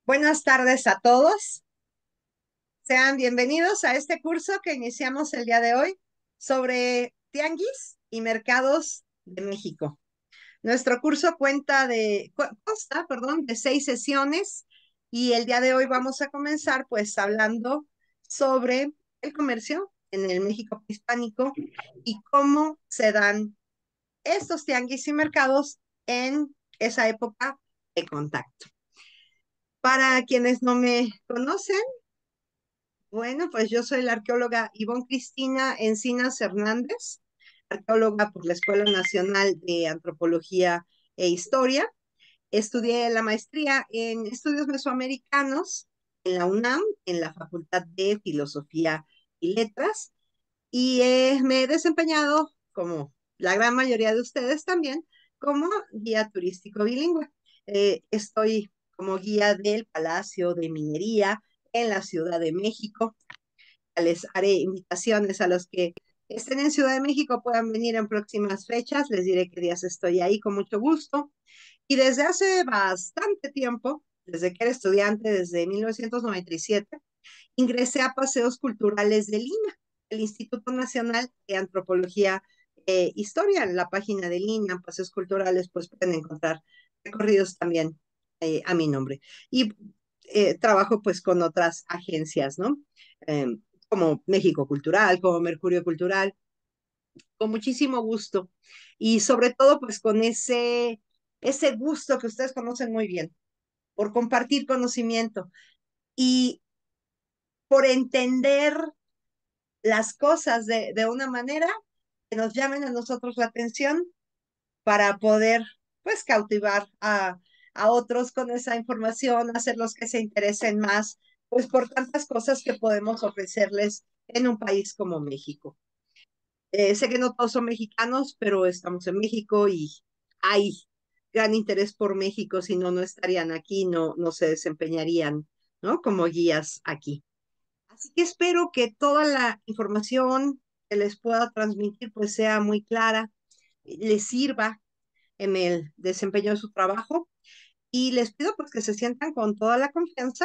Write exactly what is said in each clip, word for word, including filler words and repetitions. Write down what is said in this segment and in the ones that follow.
Buenas tardes a todos. Sean bienvenidos a este curso que iniciamos el día de hoy sobre tianguis y mercados de México. Nuestro curso cuenta de, cu- consta, perdón, de seis sesiones y el día de hoy vamos a comenzar pues hablando sobre el comercio en el México hispánico y cómo se dan estos tianguis y mercados en esa época de contacto. Para quienes no me conocen, bueno, pues yo soy la arqueóloga Ivonne Cristina Encinas Hernández, arqueóloga por la Escuela Nacional de Antropología e Historia. Estudié la maestría en estudios mesoamericanos en la UNAM, en la Facultad de Filosofía y Letras, y eh, me he desempeñado, como la gran mayoría de ustedes también, como guía turístico bilingüe. Eh, estoy como guía del Palacio de Minería en la Ciudad de México. Les haré invitaciones a los que estén en Ciudad de México, puedan venir en próximas fechas, les diré qué días estoy ahí con mucho gusto. Y desde hace bastante tiempo, desde que era estudiante, desde mil novecientos noventa y siete, ingresé a Paseos Culturales de Lina, el Instituto Nacional de Antropología e Historia. En la página de Lina, Paseos Culturales, pues pueden encontrar recorridos también eh, a mi nombre. Y eh, trabajo pues con otras agencias, ¿no? Eh, como México Cultural, como Mercurio Cultural, con muchísimo gusto. Y sobre todo pues con ese, ese gusto que ustedes conocen muy bien, por compartir conocimiento y por entender las cosas de, de una manera que nos llamen a nosotros la atención para poder, pues, cautivar a, a otros con esa información, hacerlos que se interesen más, pues, por tantas cosas que podemos ofrecerles en un país como México. Eh, sé que no todos son mexicanos, pero estamos en México y hay gran interés por México, si no, no estarían aquí, no, no se desempeñarían, ¿no? Como guías aquí. Así que espero que toda la información que les pueda transmitir pues sea muy clara, les sirva en el desempeño de su trabajo y les pido pues que se sientan con toda la confianza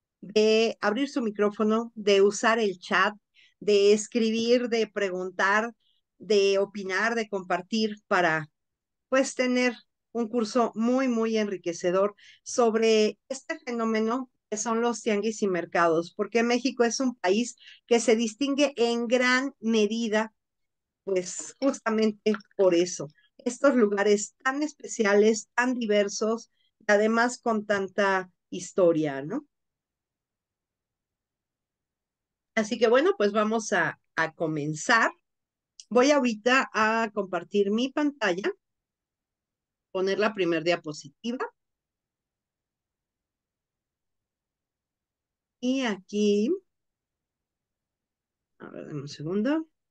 de abrir su micrófono, de usar el chat, de escribir, de preguntar, de opinar, de compartir para pues tener un curso muy, muy enriquecedor sobre este fenómeno que son los tianguis y mercados, porque México es un país que se distingue en gran medida, pues justamente por eso. Estos lugares tan especiales, tan diversos, y además con tanta historia, ¿no? Así que bueno, pues vamos a, a comenzar. Voy ahorita a compartir mi pantalla, poner la primera diapositiva y aquí, a ver, dame un segundo.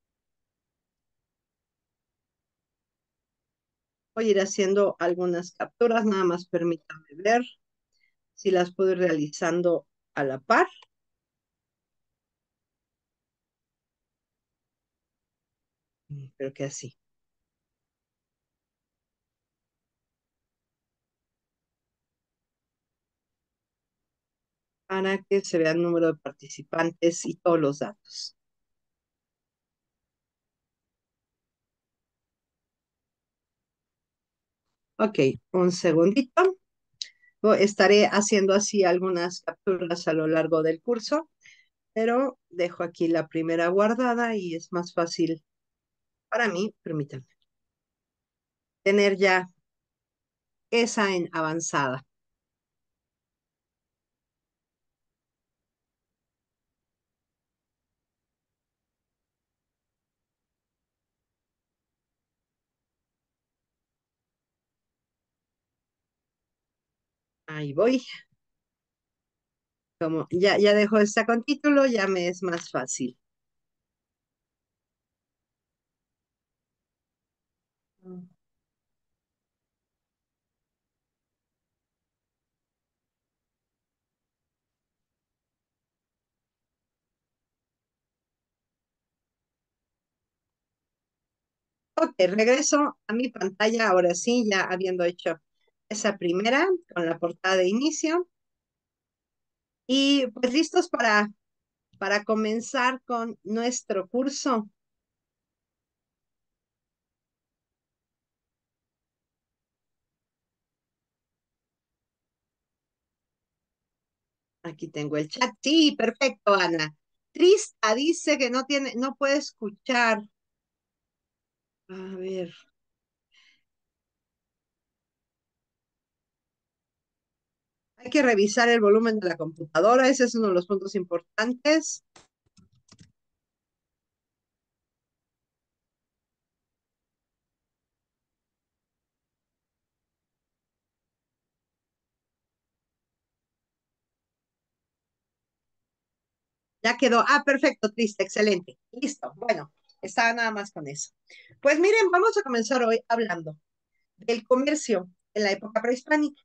Voy a ir haciendo algunas capturas, nada más permítanme ver si las puedo ir realizando a la par. Mm, Creo que así. Para que se vea el número de participantes y todos los datos. Ok, un segundito. Bo- Estaré haciendo así algunas capturas a lo largo del curso, pero dejo aquí la primera guardada y es más fácil para mí, permítanme, tener ya esa en avanzada. Ahí voy. Como ya, ya dejo esta con título, ya me es más fácil. Ok, regreso a mi pantalla, ahora sí, ya habiendo hecho esa primera con la portada de inicio. Y pues listos para, para comenzar con nuestro curso. Aquí tengo el chat. Sí, perfecto, Ana. Trista dice que no tiene, no puede escuchar. A ver, hay que revisar el volumen de la computadora. Ese es uno de los puntos importantes. Ya quedó. Ah, perfecto, triste, excelente. Listo. Bueno, estaba nada más con eso. Pues miren, vamos a comenzar hoy hablando del comercio en la época prehispánica.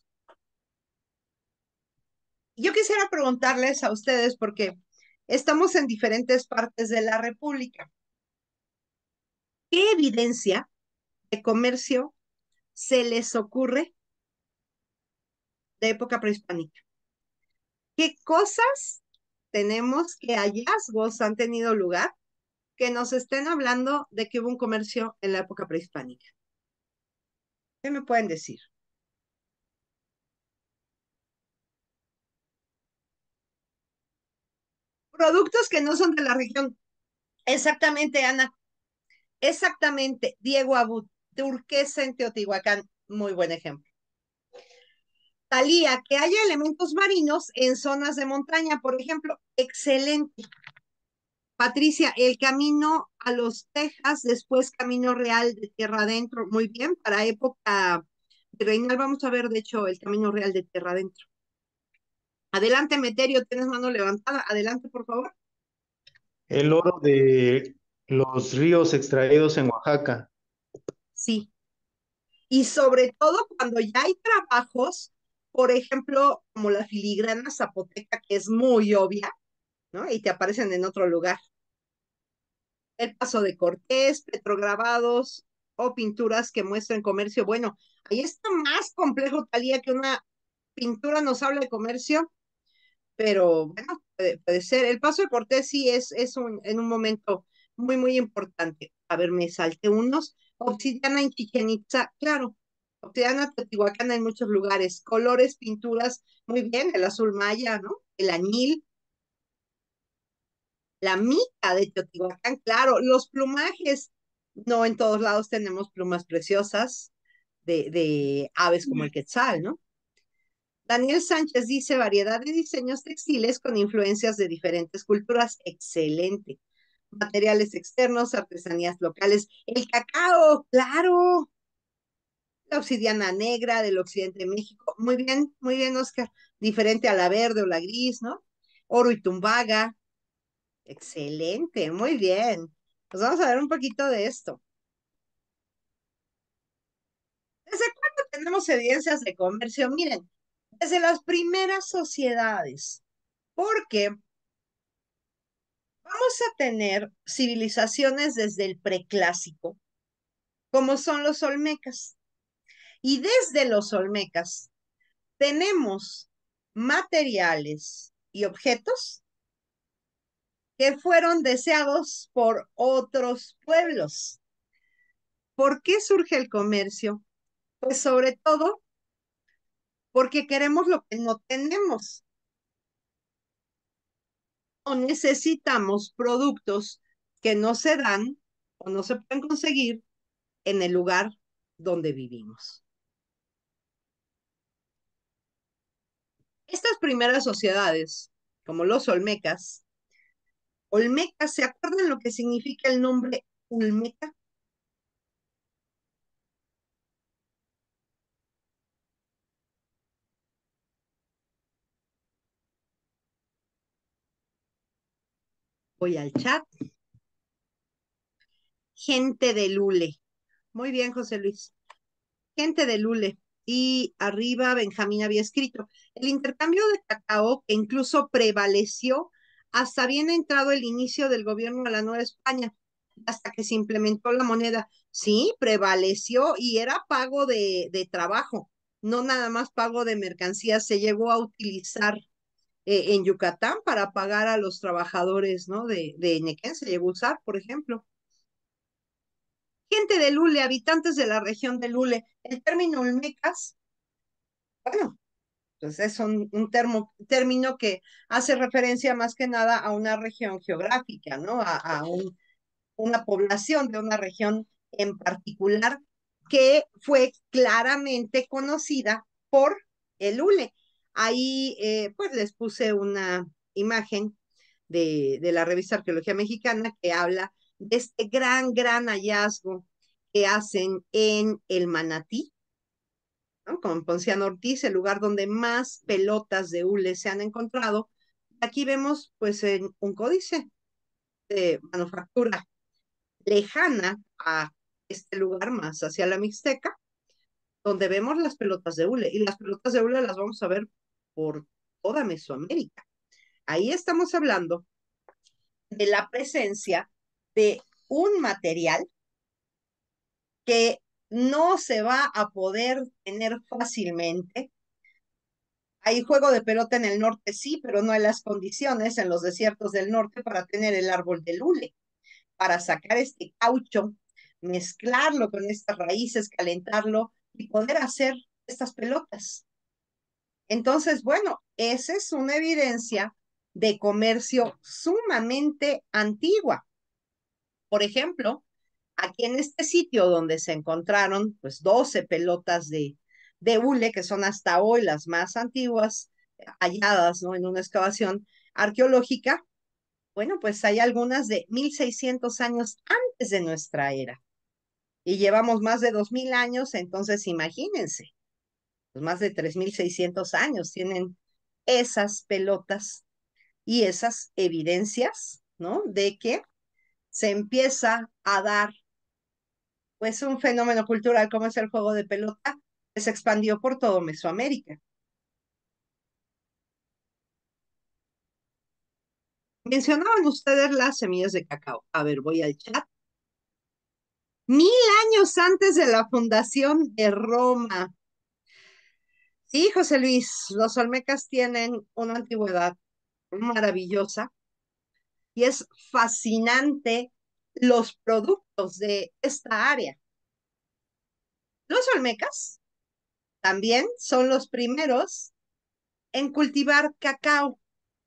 Yo quisiera preguntarles a ustedes, porque estamos en diferentes partes de la República, ¿qué evidencia de comercio se les ocurre de época prehispánica? ¿Qué cosas tenemos, qué hallazgos han tenido lugar que nos estén hablando de que hubo un comercio en la época prehispánica? ¿Qué me pueden decir? Productos que no son de la región. Exactamente, Ana. Exactamente. Diego Abud, turquesa en Teotihuacán. Muy buen ejemplo. Talía, que haya elementos marinos en zonas de montaña, por ejemplo. Excelente. Patricia, el camino a los Texas, después Camino Real de Tierra Adentro. Muy bien, para época virreinal vamos a ver, de hecho, el Camino Real de Tierra Adentro. Adelante, Meterio, tienes mano levantada. Adelante, por favor. El oro de los ríos extraídos en Oaxaca. Sí. Y sobre todo cuando ya hay trabajos, por ejemplo, como la filigrana zapoteca, que es muy obvia, ¿no? Y te aparecen en otro lugar. El paso de Cortés, petrograbados o pinturas que muestran comercio. Bueno, ahí está más complejo, Talía, que una pintura nos habla de comercio, pero bueno, puede, puede ser. El paso de Cortés sí es, es un, en un momento muy, muy importante. A ver, me salté unos. Obsidiana en Chichen Itza, claro. Obsidiana Teotihuacana en muchos lugares. Colores, pinturas, muy bien. El azul maya, ¿no? El añil, la mica de Teotihuacán, claro. Los plumajes, no en todos lados tenemos plumas preciosas de, de aves como el quetzal, ¿no? Daniel Sánchez dice variedad de diseños textiles con influencias de diferentes culturas. Excelente. Materiales externos, artesanías locales. El cacao, claro. La obsidiana negra del occidente de México. Muy bien, muy bien, Oscar. Diferente a la verde o la gris, ¿no? Oro y tumbaga. Excelente, muy bien. Pues vamos a ver un poquito de esto. ¿Desde cuándo tenemos evidencias de comercio? Miren, desde las primeras sociedades, porque vamos a tener civilizaciones desde el preclásico, como son los olmecas. Y desde los olmecas tenemos materiales y objetos que fueron deseados por otros pueblos. ¿Por qué surge el comercio? Pues sobre todo porque queremos lo que no tenemos o necesitamos productos que no se dan o no se pueden conseguir en el lugar donde vivimos. Estas primeras sociedades, como los olmecas, olmecas, ¿se acuerdan lo que significa el nombre Olmeca? Voy al chat. Gente de Lule. Muy bien, José Luis. Gente de Lule. Y arriba Benjamín había escrito, el intercambio de cacao que incluso prevaleció hasta bien entrado el inicio del gobierno de la Nueva España, hasta que se implementó la moneda. Sí, prevaleció y era pago de, de trabajo, no nada más pago de mercancías, se llegó a utilizar eh, en Yucatán para pagar a los trabajadores, ¿no? De, de Nequén se llegó a usar, por ejemplo. Gente de Lule, habitantes de la región de Lule. El término Olmecas, bueno, pues es un, un termo, término que hace referencia más que nada a una región geográfica, ¿no? A, a un, una población de una región en particular que fue claramente conocida por el hule. Ahí, eh, pues les puse una imagen de, de la revista Arqueología Mexicana que habla de este gran, gran hallazgo que hacen en el Manatí, ¿no? Con Ponciano Ortiz, el lugar donde más pelotas de hule se han encontrado. Aquí vemos, pues, en un códice de manufactura lejana a este lugar más hacia la Mixteca, donde vemos las pelotas de hule. Y las pelotas de hule las vamos a ver por toda Mesoamérica. Ahí estamos hablando de la presencia de un material que no se va a poder tener fácilmente. Hay juego de pelota en el norte, sí, pero no hay las condiciones en los desiertos del norte para tener el árbol del hule, para sacar este caucho, mezclarlo con estas raíces, calentarlo y poder hacer estas pelotas. Entonces, bueno, esa es una evidencia de comercio sumamente antigua. Por ejemplo, aquí en este sitio donde se encontraron pues doce pelotas de, de hule, que son hasta hoy las más antiguas halladas, ¿no? En una excavación arqueológica, bueno, pues hay algunas de mil seiscientos años antes de nuestra era. Y llevamos más de dos mil años, entonces imagínense, pues más de tres mil seiscientos años tienen esas pelotas y esas evidencias, ¿no? De que se empieza a dar, pues, un fenómeno cultural como es el juego de pelota, que se expandió por todo Mesoamérica. Mencionaban ustedes las semillas de cacao. A ver, voy al chat. Mil años antes de la fundación de Roma. Sí, José Luis, los olmecas tienen una antigüedad maravillosa y es fascinante los productos de esta área. Los olmecas también son los primeros en cultivar cacao,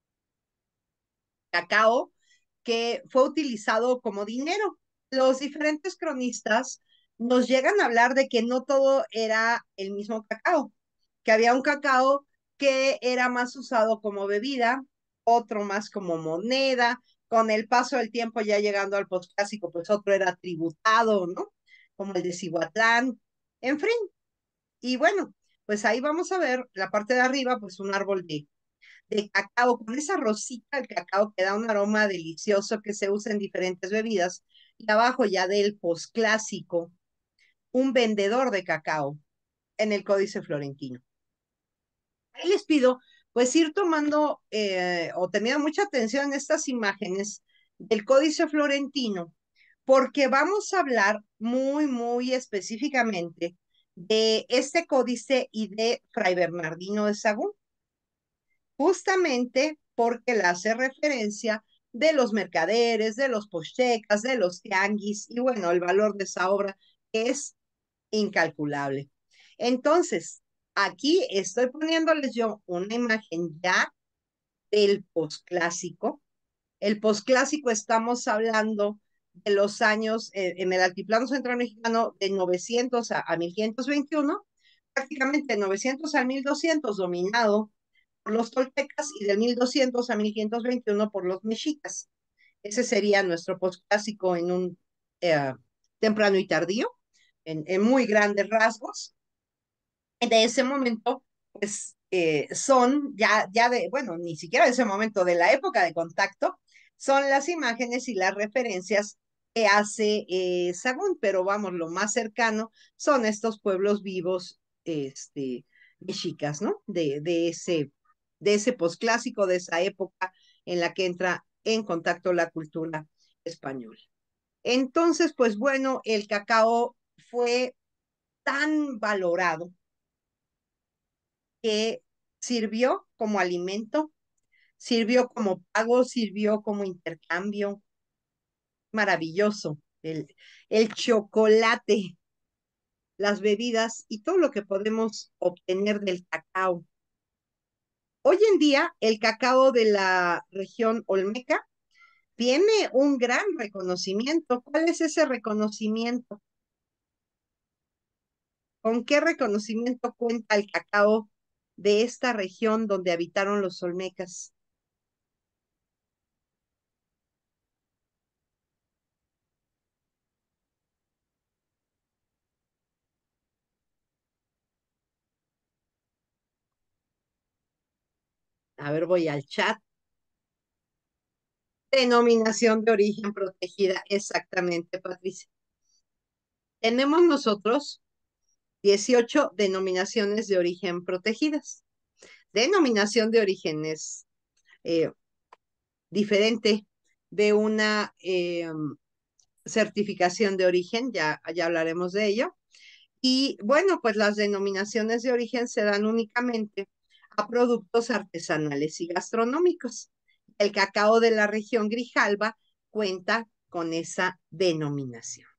cacao que fue utilizado como dinero. Los diferentes cronistas nos llegan a hablar de que no todo era el mismo cacao, que había un cacao que era más usado como bebida, otro más como moneda, con el paso del tiempo ya llegando al postclásico, pues otro era tributado, ¿no? Como el de Cihuatlán, en fin. Y bueno, pues ahí vamos a ver la parte de arriba, pues un árbol de, de cacao, con esa rosita del cacao que da un aroma delicioso que se usa en diferentes bebidas. Y abajo ya del postclásico, un vendedor de cacao en el Códice Florentino. Ahí les pido, pues, ir tomando eh, o teniendo mucha atención en estas imágenes del Códice Florentino, porque vamos a hablar muy, muy específicamente de este códice y de Fray Bernardino de Sagún, justamente porque le hace referencia de los mercaderes, de los pochtecas, de los tianguis, y bueno, el valor de esa obra es incalculable. Entonces, aquí estoy poniéndoles yo una imagen ya del posclásico. El posclásico estamos hablando de los años eh, en el altiplano central mexicano de novecientos a, a mil quinientos veintiuno, prácticamente de novecientos al mil doscientos dominado por los toltecas y del mil doscientos a mil quinientos veintiuno por los mexicas. Ese sería nuestro posclásico en un eh, temprano y tardío, en, en muy grandes rasgos. De ese momento, pues eh, son ya, ya de, bueno, ni siquiera de ese momento, de la época de contacto, son las imágenes y las referencias que hace eh, Sagún, pero vamos, lo más cercano son estos pueblos vivos, este, mexicas, ¿no? De, de ese, de ese posclásico, de esa época en la que entra en contacto la cultura española. Entonces, pues bueno, el cacao fue tan valorado que sirvió como alimento Sirvió como pago, sirvió como intercambio. Maravilloso. El, el chocolate, las bebidas y todo lo que podemos obtener del cacao. Hoy en día, el cacao de la región Olmeca tiene un gran reconocimiento. ¿Cuál es ese reconocimiento? ¿Con qué reconocimiento cuenta el cacao de esta región donde habitaron los Olmecas? A ver, voy al chat. Denominación de origen protegida, exactamente, Patricia. Tenemos nosotros dieciocho denominaciones de origen protegidas. Denominación de origen es eh, diferente de una eh, certificación de origen, ya, ya hablaremos de ello. Y bueno, pues las denominaciones de origen se dan únicamente a productos artesanales y gastronómicos. El cacao de la región Grijalba cuenta con esa denominación.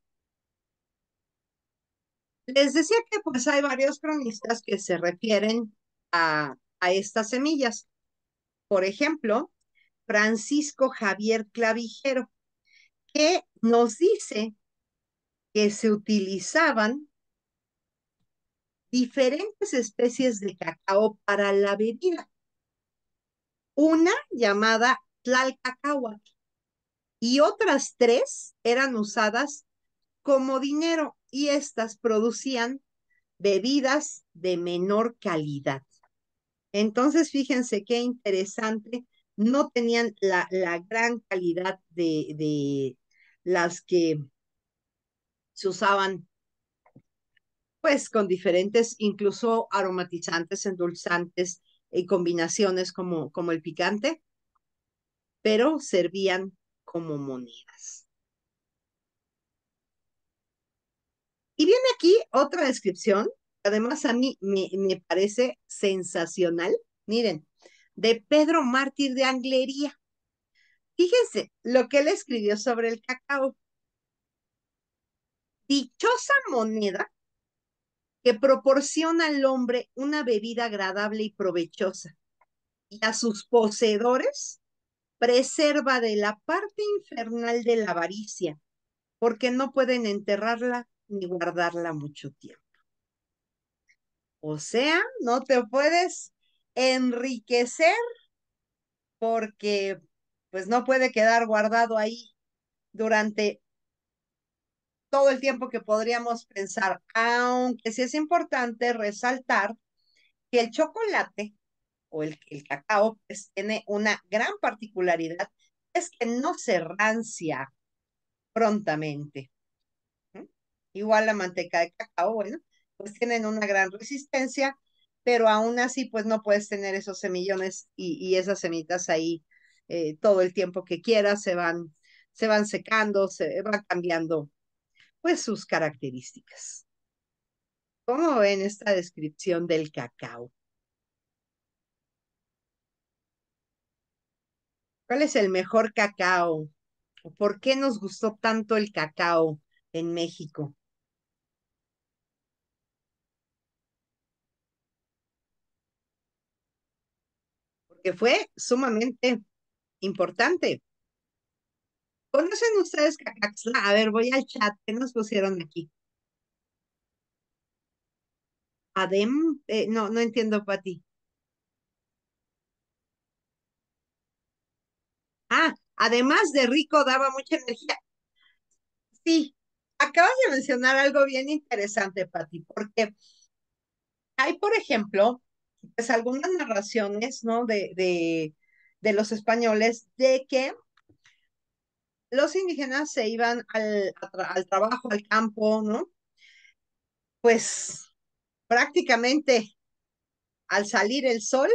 Les decía que pues hay varios cronistas que se refieren a, a estas semillas. Por ejemplo, Francisco Javier Clavijero, que nos dice que se utilizaban diferentes especies de cacao para la bebida. Una llamada Tlalcacahuatl y otras tres eran usadas como dinero y estas producían bebidas de menor calidad. Entonces, fíjense qué interesante, no tenían la, la gran calidad de, de las que se usaban, pues con diferentes, incluso aromatizantes, endulzantes y combinaciones como, como el picante, pero servían como monedas. Y viene aquí otra descripción, además a mí me, me parece sensacional. Miren, de Pedro Mártir de Anglería. Fíjense lo que él escribió sobre el cacao. Dichosa moneda que proporciona al hombre una bebida agradable y provechosa, y a sus poseedores preserva de la parte infernal de la avaricia, porque no pueden enterrarla ni guardarla mucho tiempo. O sea, no te puedes enriquecer porque pues no puede quedar guardado ahí durante todo el tiempo que podríamos pensar, aunque sí es importante resaltar que el chocolate o el, el cacao pues, tiene una gran particularidad, es que no se rancia prontamente. ¿Mm? Igual la manteca de cacao, bueno, pues tienen una gran resistencia, pero aún así pues no puedes tener esos semillones y, y esas semitas ahí eh, todo el tiempo que quieras, se van, se van secando, se van cambiando pues sus características. ¿Cómo ven esta descripción del cacao? ¿Cuál es el mejor cacao? ¿O por qué nos gustó tanto el cacao en México? Porque fue sumamente importante. ¿Conocen ustedes Cacaxla? A ver, voy al chat. ¿Qué nos pusieron aquí? Adem, eh, no, no entiendo, Pati. Ah, además de rico, daba mucha energía. Sí, acabas de mencionar algo bien interesante, Pati, porque hay, por ejemplo, pues algunas narraciones, ¿no? De, de, de los españoles de que los indígenas se iban al, a tra- al trabajo, al campo, ¿no? Pues prácticamente al salir el sol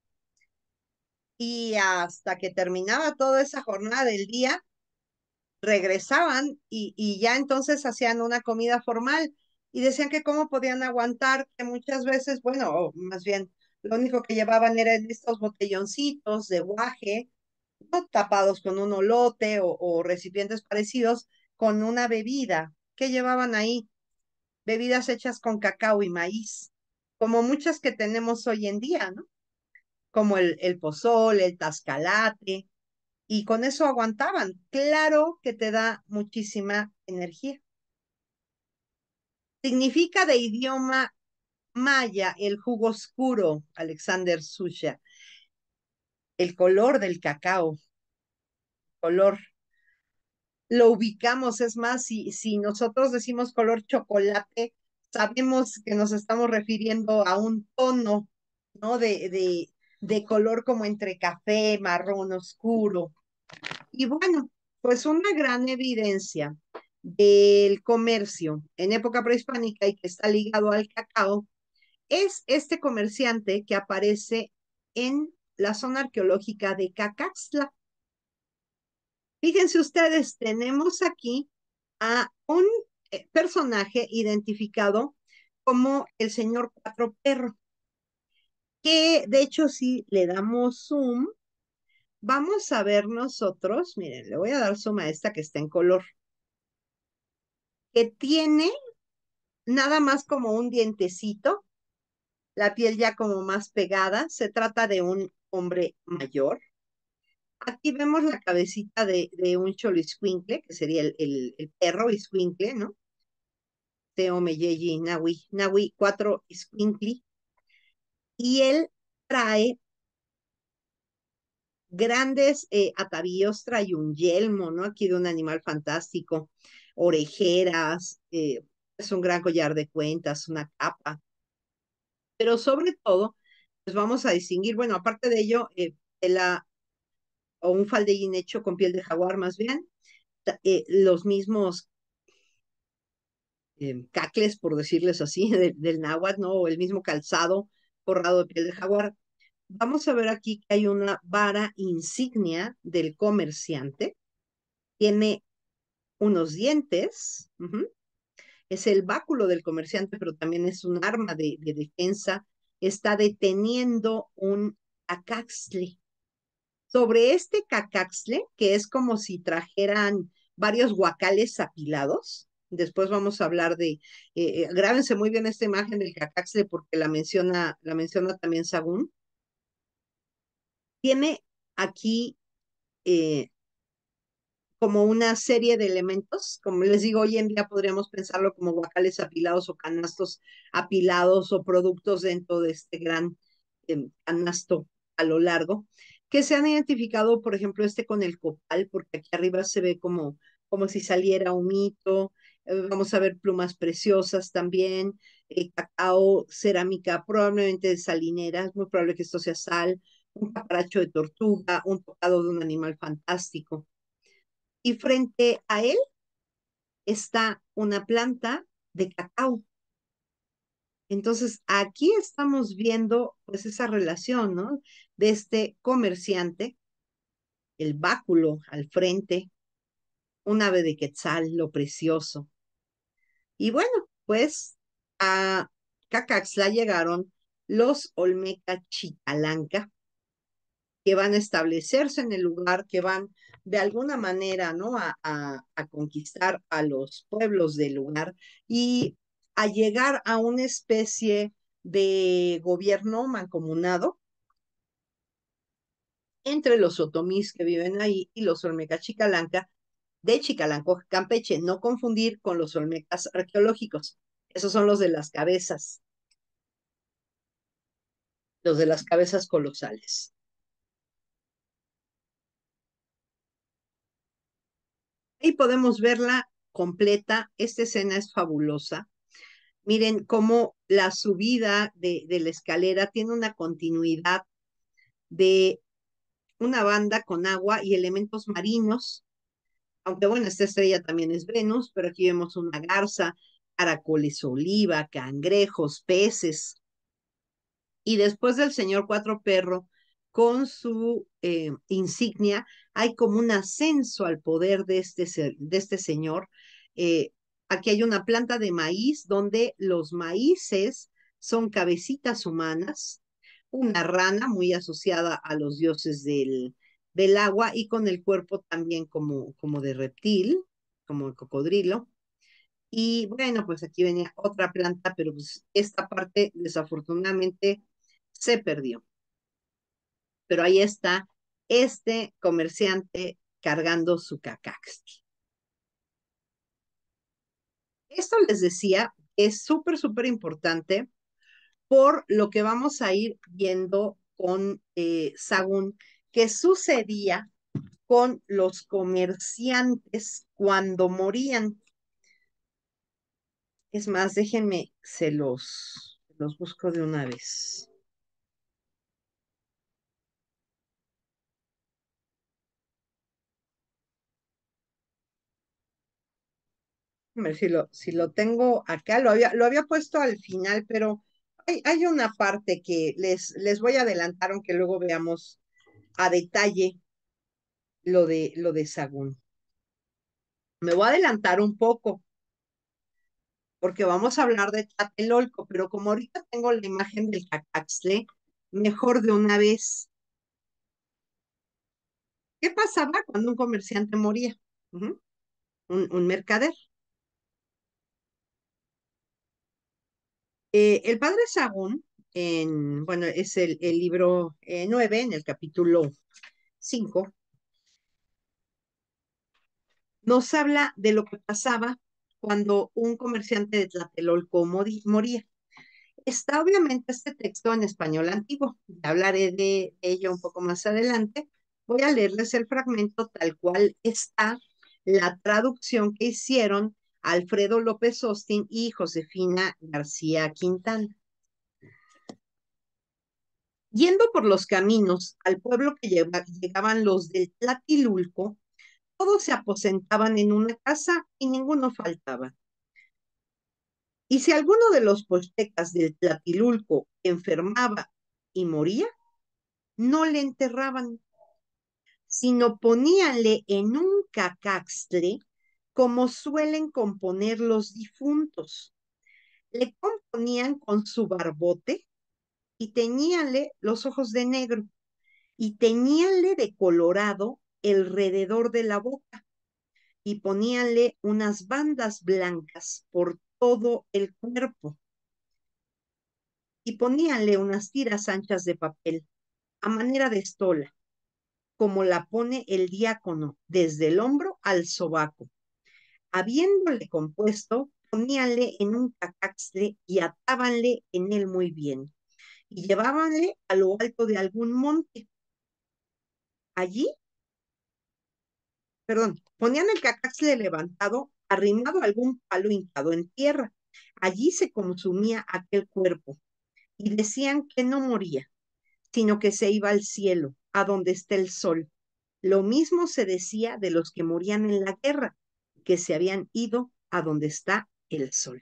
y hasta que terminaba toda esa jornada del día, regresaban y, y ya entonces hacían una comida formal y decían que cómo podían aguantar, que muchas veces, bueno, o más bien Lo único que llevaban eran estos botelloncitos de guaje, ¿no? Tapados con un olote o, o recipientes parecidos, con una bebida. ¿Qué llevaban ahí? Bebidas hechas con cacao y maíz, como muchas que tenemos hoy en día, ¿no? Como el, el pozol, el tascalate, y con eso aguantaban. Claro que te da muchísima energía. Significa de idioma maya el jugo oscuro, Alexander Susha, el color del cacao, color. Lo ubicamos, es más, si, si nosotros decimos color chocolate, sabemos que nos estamos refiriendo a un tono, ¿no? De, de, de color como entre café, marrón oscuro. Y bueno, pues una gran evidencia del comercio en época prehispánica y que está ligado al cacao es este comerciante que aparece en la zona arqueológica de Cacaxtla. Fíjense ustedes, tenemos aquí a un eh, personaje identificado como el señor Cuatro Perro, que de hecho si le damos zoom, vamos a ver nosotros, miren, le voy a dar zoom a esta que está en color, que tiene nada más como un dientecito, la piel ya como más pegada, se trata de un hombre mayor. Aquí vemos la cabecita de, de un cholo iscuincle, que sería el, el, el perro iscuincle, ¿no? Teo Meyeyi Nahui, Nahui cuatro iscuincli, y él trae grandes eh, atavíos, trae un yelmo, ¿no? Aquí de un animal fantástico, orejeras, eh, es un gran collar de cuentas, una capa, pero sobre todo, pues vamos a distinguir, bueno, aparte de ello, eh, la, o un faldellín hecho con piel de jaguar más bien, eh, los mismos eh, cacles, por decirles así, de, del náhuatl, ¿no? O el mismo calzado forrado de piel de jaguar. Vamos a ver aquí que hay una vara insignia del comerciante. Tiene unos dientes. Uh-huh. Es el báculo del comerciante, pero también es un arma de, de defensa. Está deteniendo un acaxle. Sobre este cacaxle, que es como si trajeran varios guacales apilados. Después vamos a hablar de, eh, eh, grábense muy bien esta imagen del cacaxle porque la menciona, la menciona también Sagún. Tiene aquí eh, como una serie de elementos, como les digo, hoy en día podríamos pensarlo como guacales apilados o canastos apilados o productos dentro de este gran eh, canasto a lo largo, que se han identificado, por ejemplo, este con el copal, porque aquí arriba se ve como, como si saliera un mito, eh, vamos a ver plumas preciosas también, eh, cacao, cerámica, probablemente de salinera, es muy probable que esto sea sal, un caparacho de tortuga, un tocado de un animal fantástico. Y frente a él está una planta de cacao. Entonces, aquí estamos viendo pues esa relación, ¿no? De este comerciante, el báculo al frente, un ave de quetzal, lo precioso. Y bueno, pues a Cacaxla llegaron los Olmeca Chicalanca, que van a establecerse en el lugar, que van de alguna manera, ¿no? A, a, a conquistar a los pueblos del lugar y a llegar a una especie de gobierno mancomunado entre los otomís que viven ahí y los olmecas chicalanca de Chicalanco, Campeche, no confundir con los olmecas arqueológicos. Esos son los de las cabezas, los de las cabezas colosales. Ahí podemos verla completa. Esta escena es fabulosa. Miren cómo la subida de, de la escalera tiene una continuidad de una banda con agua y elementos marinos, aunque bueno, esta estrella también es Venus, pero aquí vemos una garza, caracoles oliva, cangrejos, peces. Y después del señor Cuatro Perro, con su eh, insignia, hay como un ascenso al poder de este, de este señor. Eh, aquí hay una planta de maíz donde los maíces son cabecitas humanas, una rana muy asociada a los dioses del, del agua y con el cuerpo también como, como de reptil, como de cocodrilo. Y bueno, pues aquí venía otra planta, pero pues esta parte desafortunadamente se perdió. Pero ahí está este comerciante cargando su cacaxi. Esto les decía, es súper, súper importante por lo que vamos a ir viendo con eh, Sagún, que sucedía con los comerciantes cuando morían. Es más, déjenme, se los, los busco de una vez. A ver si lo, si lo tengo acá, lo había, lo había puesto al final, pero hay, hay una parte que les, les voy a adelantar, aunque luego veamos a detalle lo de, lo de Sagún. Me voy a adelantar un poco, porque vamos a hablar de Tlatelolco, pero como ahorita tengo la imagen del Cacaxtle, mejor de una vez. ¿Qué pasaba cuando un comerciante moría? Ujú, Un, un mercader. Eh, el padre Sagún, en, bueno, es el, el libro eh, nueve, en el capítulo cinco, nos habla de lo que pasaba cuando un comerciante de Tlatelolco mori- moría. Está obviamente este texto en español antiguo. Ya hablaré de ello un poco más adelante. Voy a leerles el fragmento tal cual está la traducción que hicieron Alfredo López Austin y Josefina García Quintana. Yendo por los caminos al pueblo que lleva- llegaban los del Tlatilulco, todos se aposentaban en una casa y ninguno faltaba. Y si alguno de los pochtecas del Tlatilulco enfermaba y moría, no le enterraban, sino poníanle en un cacaxtle como suelen componer los difuntos. Le componían con su barbote y teñíanle los ojos de negro y teñíanle de colorado alrededor de la boca y poníanle unas bandas blancas por todo el cuerpo y poníanle unas tiras anchas de papel a manera de estola, como la pone el diácono desde el hombro al sobaco. Habiéndole compuesto, poníanle en un cacaxle y atábanle en él muy bien, y llevábanle a lo alto de algún monte. Allí, perdón, ponían el cacaxle levantado, arrimado a algún palo hincado en tierra. Allí se consumía aquel cuerpo, y decían que no moría, sino que se iba al cielo, a donde está el sol. Lo mismo se decía de los que morían en la guerra, que se habían ido a donde está el sol.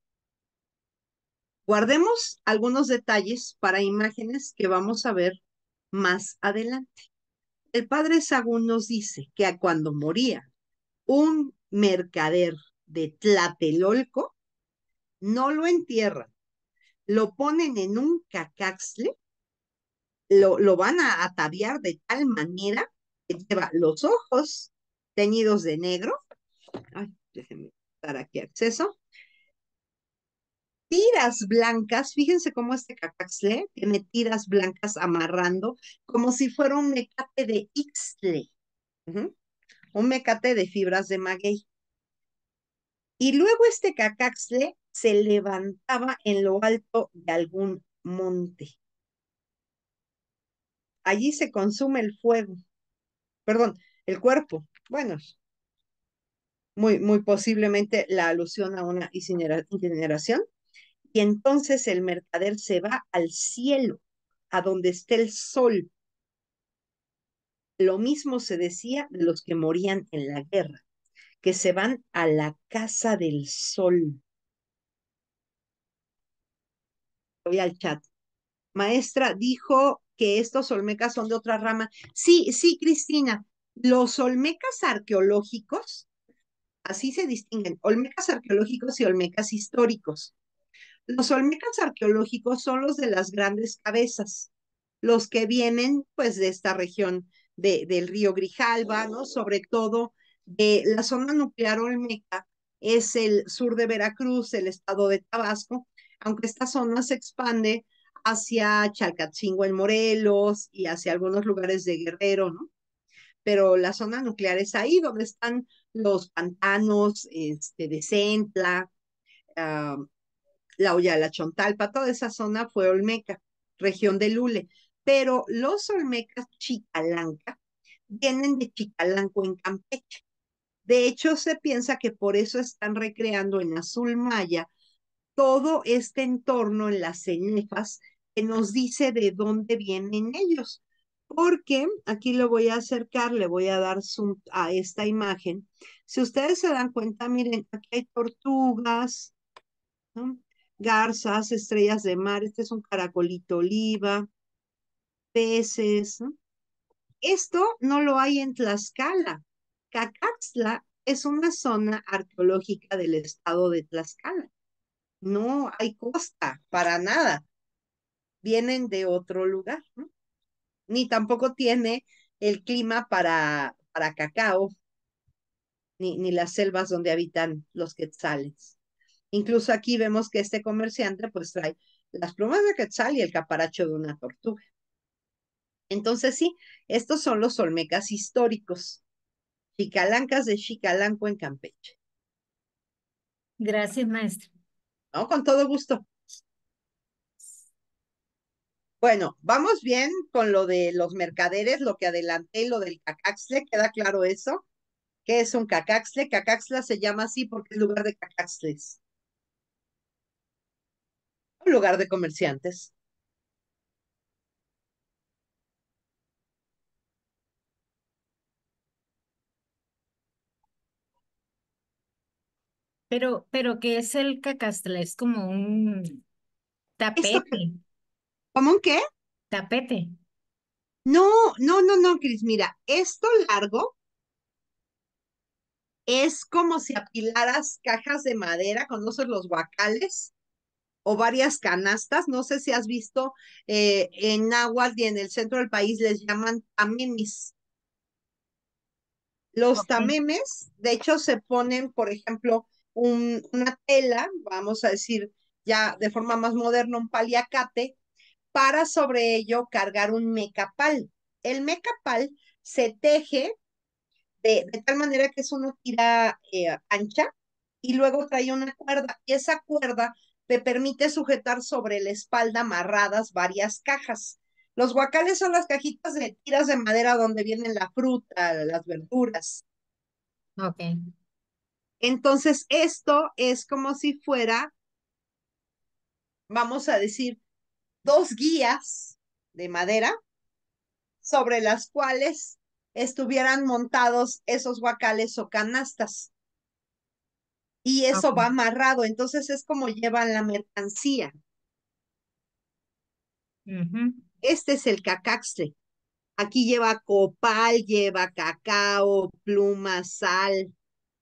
Guardemos algunos detalles para imágenes que vamos a ver más adelante. El padre Sagún nos dice que cuando moría un mercader de Tlatelolco, no lo entierran, lo ponen en un cacaxle, lo, lo van a ataviar de tal manera que lleva los ojos teñidos de negro. Ay, déjenme dar aquí acceso. Tiras blancas, fíjense cómo este cacaxle tiene tiras blancas amarrando, como si fuera un mecate de ixtle, ujú, un mecate de fibras de maguey. Y luego este cacaxle se levantaba en lo alto de algún monte. Allí se consume el fuego, perdón, el cuerpo. Bueno, muy, muy posiblemente la alusión a una incinera- incineración. Y entonces el mercader se va al cielo, a donde esté el sol. Lo mismo se decía de los que morían en la guerra, que se van a la casa del sol. Voy al chat. Maestra dijo que estos olmecas son de otra rama. Sí, sí, Cristina. Los olmecas arqueológicos, así se distinguen, olmecas arqueológicos y olmecas históricos. Los olmecas arqueológicos son los de las grandes cabezas. los que vienen pues de esta región de, del río Grijalva, ¿no? Sobre todo de la zona nuclear olmeca, es el sur de Veracruz, el estado de Tabasco, aunque esta zona se expande hacia Chalcatzingo en Morelos y hacia algunos lugares de Guerrero, ¿no? Pero la zona nuclear es ahí donde están los pantanos este, de Centla, uh, la Olla de la Chontalpa, toda esa zona fue Olmeca, región de Lule. Pero los Olmecas Chicalanca vienen de Chicalanco en Campeche. De hecho, se piensa que por eso están recreando en azul maya todo este entorno en las cenefas que nos dice de dónde vienen ellos. Porque aquí lo voy a acercar, le voy a dar zoom a esta imagen. Si ustedes se dan cuenta, miren, aquí hay tortugas, ¿no? Garzas, estrellas de mar, este es un caracolito oliva, peces, ¿no? Esto no lo hay en Tlaxcala. Cacaxtla es una zona arqueológica del estado de Tlaxcala. No hay costa para nada. Vienen de otro lugar, ¿no? Ni tampoco tiene el clima para, para cacao, ni, ni las selvas donde habitan los quetzales. Incluso aquí vemos que este comerciante pues trae las plumas de quetzal y el caparacho de una tortuga. Entonces sí, estos son los olmecas históricos, chicalancas de Chicalanco en Campeche. Gracias, maestra. ¿No? Con todo gusto. Bueno, vamos bien con lo de los mercaderes, lo que adelanté, lo del cacaxle, ¿queda claro eso? ¿Qué es un cacaxle? Cacaxla se llama así porque es lugar de cacaxles, un lugar de comerciantes. Pero, pero ¿qué es el cacastle? Es como un ¿Esto tapete, qué? ¿Cómo un qué? tapete. No, no, no, no, Cris, mira, esto largo es como si apilaras cajas de madera, ¿conoces los guacales? O varias canastas, no sé si has visto eh, en Nahuatl y en el centro del país les llaman tamemis. Los Ok. tamemes, de hecho, se ponen, por ejemplo, un, una tela, vamos a decir ya de forma más moderna, un paliacate, para sobre ello cargar un mecapal. El mecapal se teje de, de tal manera que es una tira eh, ancha y luego trae una cuerda y esa cuerda te permite sujetar sobre la espalda amarradas varias cajas. Los guacales son las cajitas de tiras de madera donde vienen la fruta, las verduras. Ok. Entonces, esto es como si fuera, vamos a decir, dos guías de madera sobre las cuales estuvieran montados esos guacales o canastas. Y eso va Ok. amarrado, entonces es como llevan la mercancía. Ujú. Este es el cacaxle. Aquí lleva copal, lleva cacao, pluma, sal.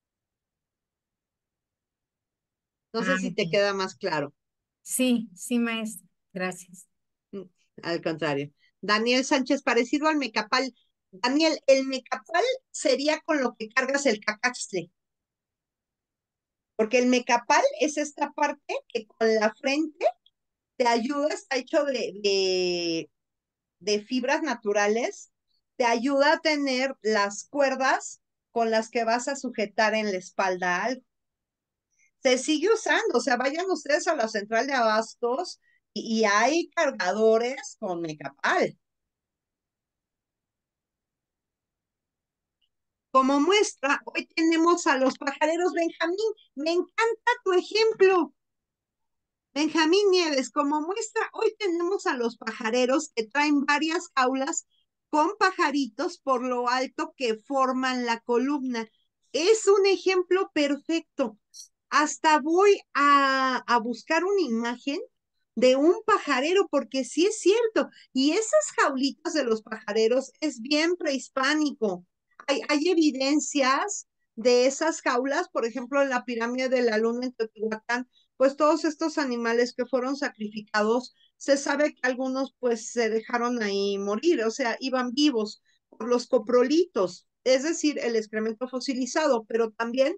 No sé Ah, si te ok. queda más claro. Sí, sí, maestra. Gracias. Mm, Al contrario. Daniel Sánchez, parecido al mecapal. Daniel, el mecapal sería con lo que cargas el cacaxle, porque el mecapal es esta parte que con la frente te ayuda, está hecho de, de de fibras naturales, te ayuda a tener las cuerdas con las que vas a sujetar en la espalda algo. Se sigue usando, o sea, vayan ustedes a la central de abastos y, y hay cargadores con mecapal. Como muestra, hoy tenemos a los pajareros Benjamín. Me encanta tu ejemplo. Benjamín Nieves, como muestra, hoy tenemos a los pajareros que traen varias jaulas con pajaritos por lo alto que forman la columna. Es un ejemplo perfecto. Hasta voy a, a buscar una imagen de un pajarero, porque sí es cierto. Y esas jaulitas de los pajareros es bien prehispánico. Hay, hay evidencias de esas jaulas, por ejemplo, en la pirámide de la Luna en Teotihuacán pues todos estos animales que fueron sacrificados, se sabe que algunos pues se dejaron ahí morir, o sea, iban vivos por los coprolitos, es decir, el excremento fosilizado, pero también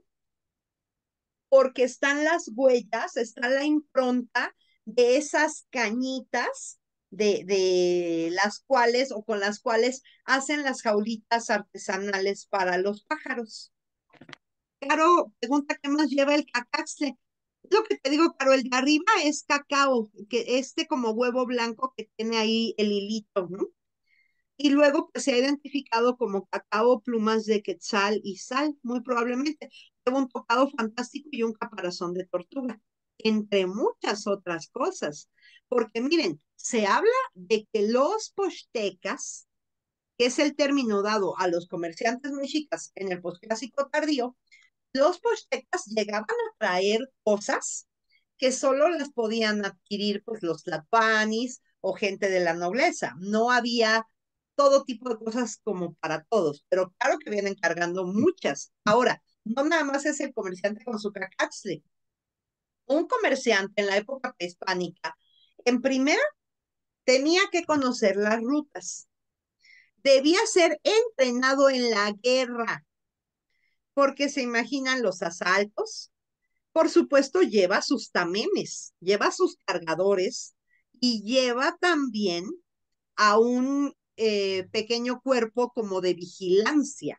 porque están las huellas, está la impronta de esas cañitas de, de las cuales o con las cuales hacen las jaulitas artesanales para los pájaros. Caro, pregunta qué más lleva el cacaxle. Lo que te digo, Caro, el de arriba es cacao, que este como huevo blanco que tiene ahí el hilito, ¿no? Y luego pues se ha identificado como cacao, plumas de quetzal y sal, muy probablemente. Lleva un tocado fantástico y un caparazón de tortuga, entre muchas otras cosas. Porque miren, se habla de que los pochtecas, que es el término dado a los comerciantes mexicas en el posclásico tardío, los pochtecas llegaban a traer cosas que solo las podían adquirir pues los tlapanis o gente de la nobleza. No había todo tipo de cosas como para todos, pero claro que vienen cargando muchas. Ahora, no nada más es el comerciante con su cacaxle. Un comerciante en la época prehispánica, en primera, tenía que conocer las rutas. Debía ser entrenado en la guerra, porque se imaginan los asaltos. Por supuesto, lleva sus tamemes, lleva sus cargadores y lleva también a un eh, pequeño cuerpo como de vigilancia.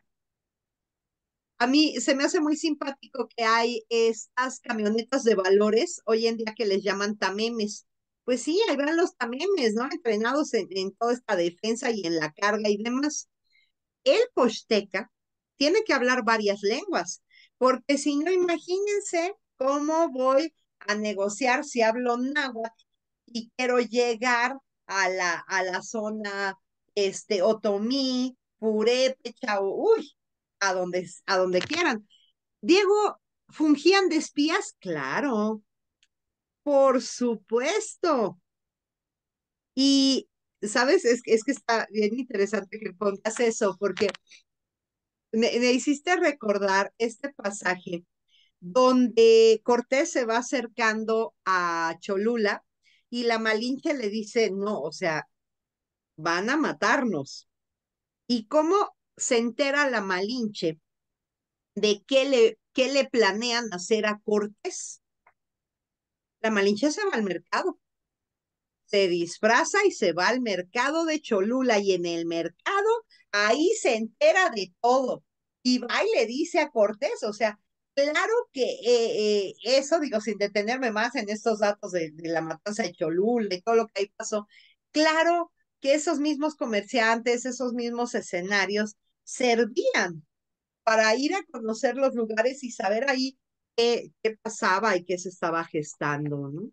A mí se me hace muy simpático que hay estas camionetas de valores hoy en día que les llaman tamemes. Pues sí, ahí van los tamemes, ¿no? Entrenados en, en toda esta defensa y en la carga y demás. El posteca tiene que hablar varias lenguas, porque si no, imagínense cómo voy a negociar si hablo náhuatl y quiero llegar a la, a la zona este, otomí, purépecha, o, uy, a donde, a donde quieran. Diego, ¿fungían de espías? Claro, por supuesto. Y, ¿sabes? Es, es que está bien interesante que pongas eso, porque me, me hiciste recordar este pasaje donde Cortés se va acercando a Cholula y la Malinche le dice, no, o sea, van a matarnos. ¿Y cómo se entera la Malinche de qué le, qué le planean hacer a Cortés? La Malinche se va al mercado, se disfraza y se va al mercado de Cholula y en el mercado ahí se entera de todo y va y le dice a Cortés, o sea, claro que eh, eh, eso, digo, sin detenerme más en estos datos de, de la matanza de Cholula y todo lo que ahí pasó, claro que esos mismos comerciantes, esos mismos escenarios servían para ir a conocer los lugares y saber ahí qué, qué pasaba y qué se estaba gestando, ¿no?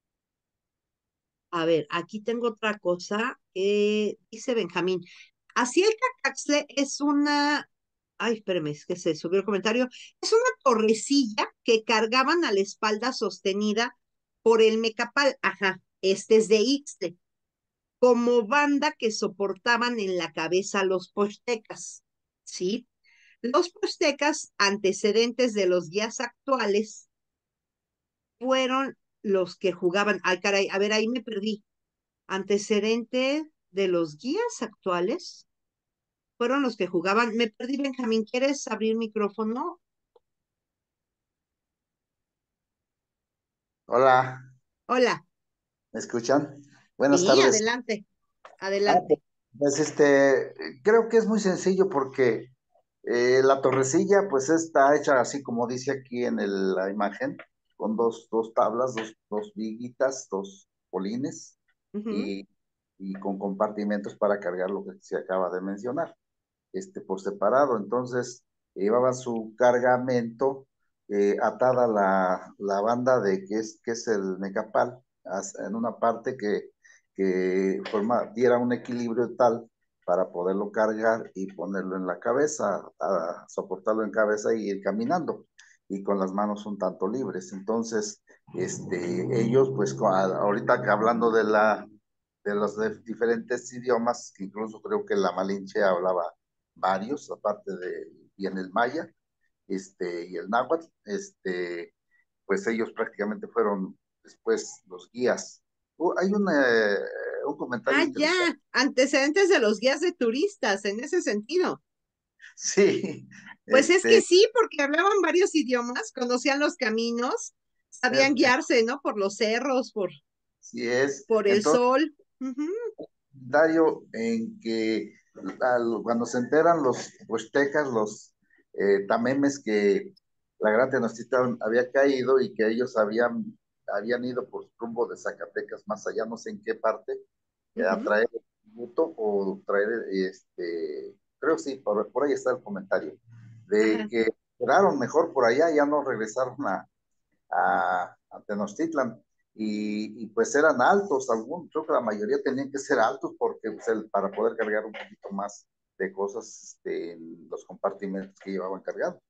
A ver, aquí tengo otra cosa que dice Benjamín. Así el cacaxle es una, ay, espérame, es que se subió el comentario. Es una torrecilla que cargaban a la espalda sostenida por el mecapal. Ajá, este es de Ixtle, como banda que soportaban en la cabeza los pochtecas. ¿Sí? Los pochtecas, antecedentes de los guías actuales, fueron los que jugaban. Ay, caray, a ver, ahí me perdí. Antecedente de los guías actuales fueron los que jugaban. Me perdí, Benjamín. ¿Quieres abrir micrófono? Hola, Hola. ¿me escuchan? Buenas Sí, tardes. adelante, Ah, pues adelante. pues, este, creo que es muy sencillo porque eh, la torrecilla pues está hecha así como dice aquí en el- la imagen, con dos, dos tablas, dos, dos viguitas, dos polines Ujú. y, y con compartimentos para cargar lo que se acaba de mencionar, este, por separado. Entonces, llevaba su cargamento eh, atada la, la banda de que es, que es el mecapal, as- en una parte que, que forma, diera un equilibrio tal para poderlo cargar y ponerlo en la cabeza, a soportarlo en cabeza y ir caminando, y con las manos un tanto libres. Entonces, este, ellos, pues, co- ahorita que hablando de la de los de diferentes idiomas, que incluso creo que la Malinche hablaba varios, aparte de, y en el maya, este, y el náhuatl, este, pues ellos prácticamente fueron después los guías. Uh, hay una, un comentario Ah, ya, interesante. antecedentes de los guías de turistas en ese sentido. Sí, Pues es que este, sí, porque hablaban varios idiomas, conocían los caminos, sabían eh, guiarse, ¿no? Por los cerros, por, sí es. por el Entonces, sol. Ujú, comentario en que al- cuando se enteran los huastecas, los eh, tamemes, que la gran Tenochtitlan había caído y que ellos habían, habían ido por rumbo de Zacatecas, más allá, no sé en qué parte, eh, a ujú, traer tributo o traer, este, creo que sí, por, por ahí está el comentario, de ajá. que quedaron mejor por allá, ya no regresaron a, a, a Tenochtitlan. Y, y, pues eran altos, algunos, creo que la mayoría tenían que ser altos porque pues, el, para poder cargar un poquito más de cosas este, en los compartimentos que llevaban cargados.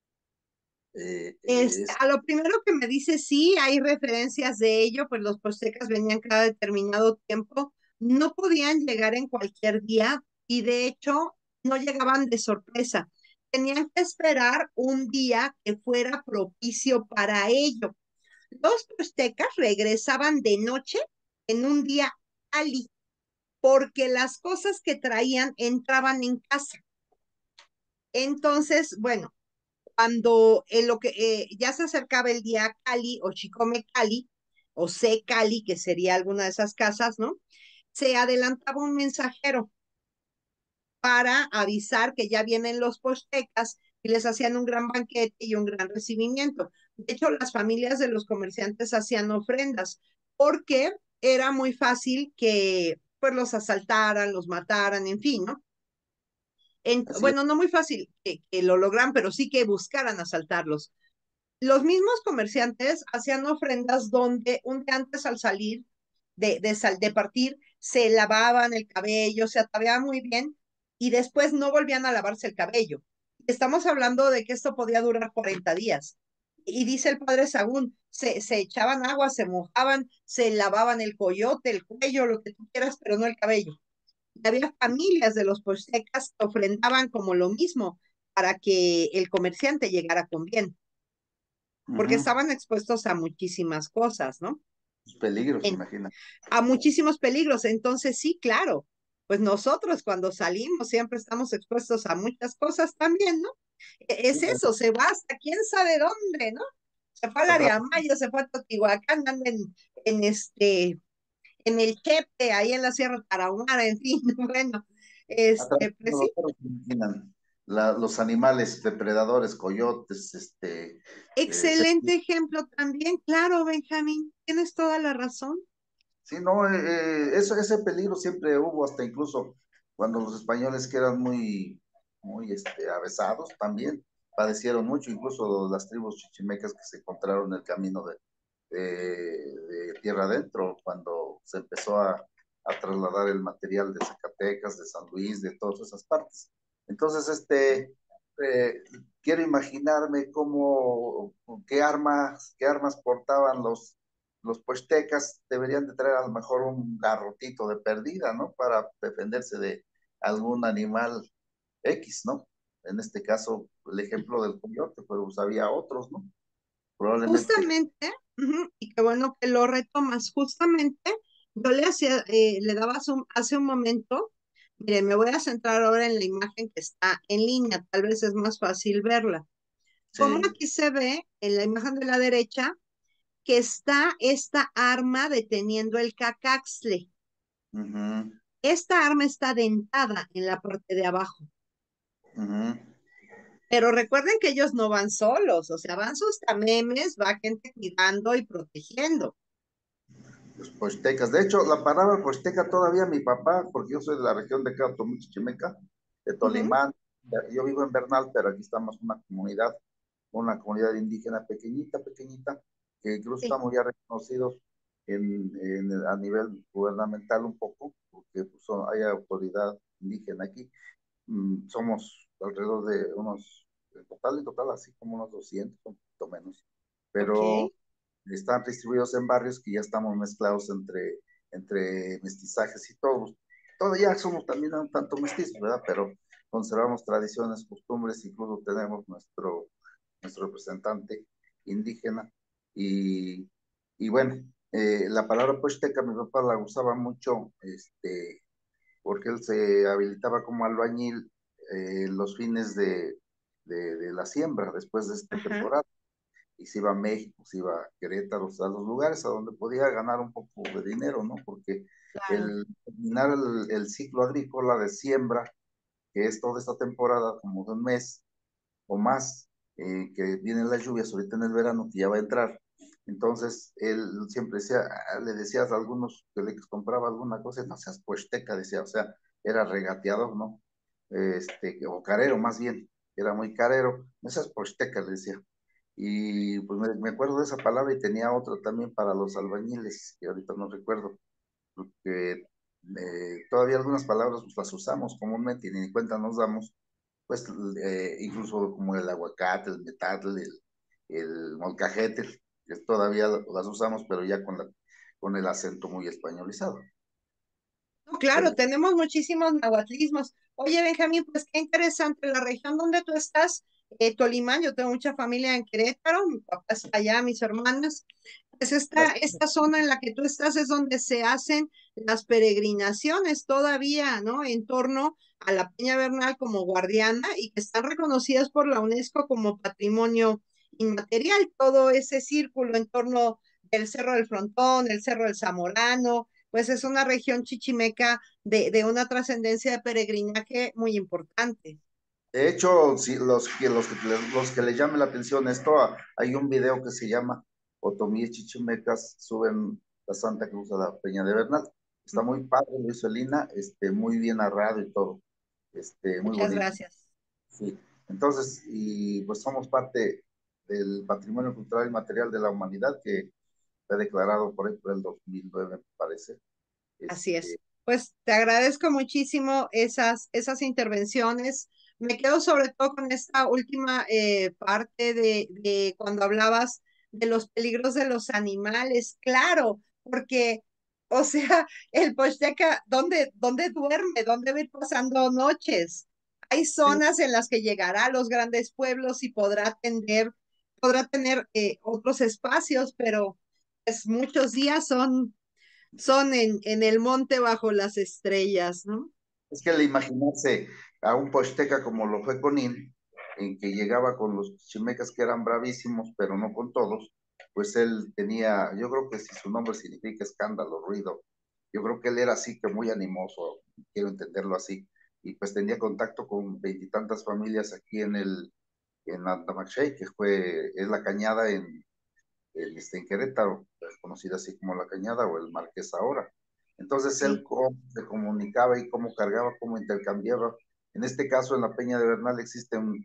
Eh, eh, Este, es, a lo primero que me dice, sí, hay referencias de ello, pues los poztecas venían cada determinado tiempo, no podían llegar en cualquier día y de hecho no llegaban de sorpresa. Tenían que esperar un día que fuera propicio para ello. Los poztecas regresaban de noche en un día cálido, porque las cosas que traían entraban en casa. Entonces, bueno, cuando en lo que eh, ya se acercaba el día Cali o Chicome Cali o C Cali, que sería alguna de esas casas, ¿no? Se adelantaba un mensajero para avisar que ya vienen los postecas y les hacían un gran banquete y un gran recibimiento. De hecho, las familias de los comerciantes hacían ofrendas porque era muy fácil que pues los asaltaran, los mataran, en fin, ¿no? En, así es. bueno, no muy fácil que, que lo logran, pero sí que buscaran asaltarlos. Los mismos comerciantes hacían ofrendas donde un día antes al salir de, de, sal, de partir se lavaban el cabello, se ataviaban muy bien y después no volvían a lavarse el cabello. Estamos hablando de que esto podía durar cuarenta días. Y dice el padre Sagún, se, se echaban agua, se mojaban, se lavaban el coyote, el cuello, lo que tú quieras, pero no el cabello. Y había familias de los poztecas que ofrendaban como lo mismo para que el comerciante llegara con bien Uh porque -huh. estaban expuestos a muchísimas cosas, ¿no? Los peligros, En, imagina. a muchísimos peligros. Entonces, sí, claro, pues nosotros cuando salimos siempre estamos expuestos a muchas cosas también, ¿no? E, Sí, es eso, se va hasta quién sabe dónde, ¿no? Se fue al otra, área Maya, se fue a Teotihuacán, andan en, en este, en el Chepe, ahí en la Sierra Tarahumara, en fin, bueno, atrás, este, pues los sí. perros, imaginan, la, los animales depredadores, coyotes, este, eh, Excelente ejemplo también, claro, Benjamín, tienes toda la razón. sí, no, eh, eh, eso, ese peligro siempre hubo, hasta incluso cuando los españoles, que eran muy, muy este, avesados, también padecieron mucho, incluso las tribus chichimecas que se encontraron en el camino de, de, de tierra adentro, cuando se empezó a, a trasladar el material de Zacatecas, de San Luis, de todas esas partes. Entonces, este, eh, quiero imaginarme cómo, qué armas, qué armas portaban los los puestecas. Deberían de traer a lo mejor un garrotito de perdida, ¿no? Para defenderse de algún animal X, ¿no? En este caso, el ejemplo del coyote, pero pues había otros, ¿no? Probablemente, Justamente, ujú, y qué bueno que lo retomas, justamente, yo le hacía, eh, le daba hace un, hace un momento, mire, me voy a centrar ahora en la imagen que está en línea, tal vez es más fácil verla. Como sí. aquí se ve en la imagen de la derecha, que está esta arma deteniendo el cacaxle. Uh -huh, Esta arma está dentada en la parte de abajo. uh -huh. Pero recuerden que ellos no van solos, o sea, van sus tamemes, va gente cuidando y protegiendo. Los puestecas. De hecho, la palabra puesteca todavía mi papá, porque yo soy de la región de Catomí, Chichimeca, de Ujú, Tolimán. Yo vivo en Bernal, pero aquí estamos una comunidad, una comunidad indígena pequeñita, pequeñita, que incluso sí, estamos ya reconocidos en, en, a nivel gubernamental un poco, porque pues, son, hay autoridad indígena aquí. Mm, somos alrededor de unos, en total, en total, así como unos doscientos, un poquito menos, ok. pero están distribuidos en barrios que ya estamos mezclados entre, entre mestizajes y todos. Todavía somos también un tanto mestizos, ¿verdad? Pero conservamos tradiciones, costumbres, incluso tenemos nuestro, nuestro representante indígena Y, y bueno, eh, la palabra posteca mi papá la usaba mucho, este, porque él se habilitaba como albañil eh, los fines de, de, de la siembra, después de esta Ajá, temporada. Y se iba a México, se iba a Querétaro, o sea, a los lugares a donde podía ganar un poco de dinero, ¿no? Porque claro. el terminar el, el ciclo agrícola de siembra, que es toda esta temporada, como de un mes o más, eh, que vienen las lluvias ahorita en el verano, que ya va a entrar. Entonces, él siempre decía, ah, le decías a algunos que le compraba alguna cosa, no seas puesteca, decía, o sea, era regateador, ¿no? Este, o carero más bien, era muy carero, no seas puesteca, le decía. Y pues me, me acuerdo de esa palabra y tenía otra también para los albañiles, que ahorita no recuerdo, porque eh, todavía algunas palabras pues, las usamos comúnmente y ni cuenta nos damos, pues eh, incluso como el aguacate, el metate, el, el molcajete, que todavía las usamos, pero ya con, la, con el acento muy españolizado. No, claro, Pero tenemos muchísimos nahuatlismos. Oye, Benjamín, pues qué interesante la región donde tú estás, eh, Tolimán, yo tengo mucha familia en Querétaro, mi papá está allá, mis hermanos. Pues esta, esta zona en la que tú estás es donde se hacen las peregrinaciones todavía, ¿no? En torno a la Peña Bernal como guardiana y que están reconocidas por la UNESCO como patrimonio inmaterial, todo ese círculo en torno del Cerro del Frontón, el Cerro del Zamorano, pues es una región chichimeca de, de una trascendencia de peregrinaje muy importante. de hecho, si los, que, los, que, los que les llame la atención esto, hay un video que se llama Otomíes Chichimecas suben la Santa Cruz a la Peña de Bernal. Está muy padre, lo hizo Elina, este, muy bien narrado y todo, este, muy Muchas bonito. gracias. Sí, entonces, y pues somos parte del patrimonio cultural y material de la humanidad que fue declarado por ahí por el dos mil nueve, me parece. Así Este, es. Pues te agradezco muchísimo esas, esas intervenciones. Me quedo sobre todo con esta última eh, parte de, de cuando hablabas de los peligros de los animales. Claro, porque, o sea, el Posteca, ¿dónde, dónde duerme? ¿Dónde va a ir pasando noches? Hay sí, zonas en las que llegará a los grandes pueblos y podrá atender, podrá tener eh, otros espacios, pero pues muchos días son son en, en el monte bajo las estrellas, ¿no? es que el imaginarse a un posteca como lo fue Conín, en que llegaba con los chimecas que eran bravísimos, pero no con todos, pues él tenía, yo creo que si su nombre significa escándalo, ruido, yo creo que él era así que muy animoso, quiero entenderlo así, y pues tenía contacto con veintitantas familias aquí en el, en Antamaxey, que fue, es la cañada en, el, este, en Querétaro, conocida así como La Cañada o el Marqués ahora. Entonces él Sí. cómo se comunicaba y cómo cargaba, cómo intercambiaba. En este caso, en la Peña de Bernal existen,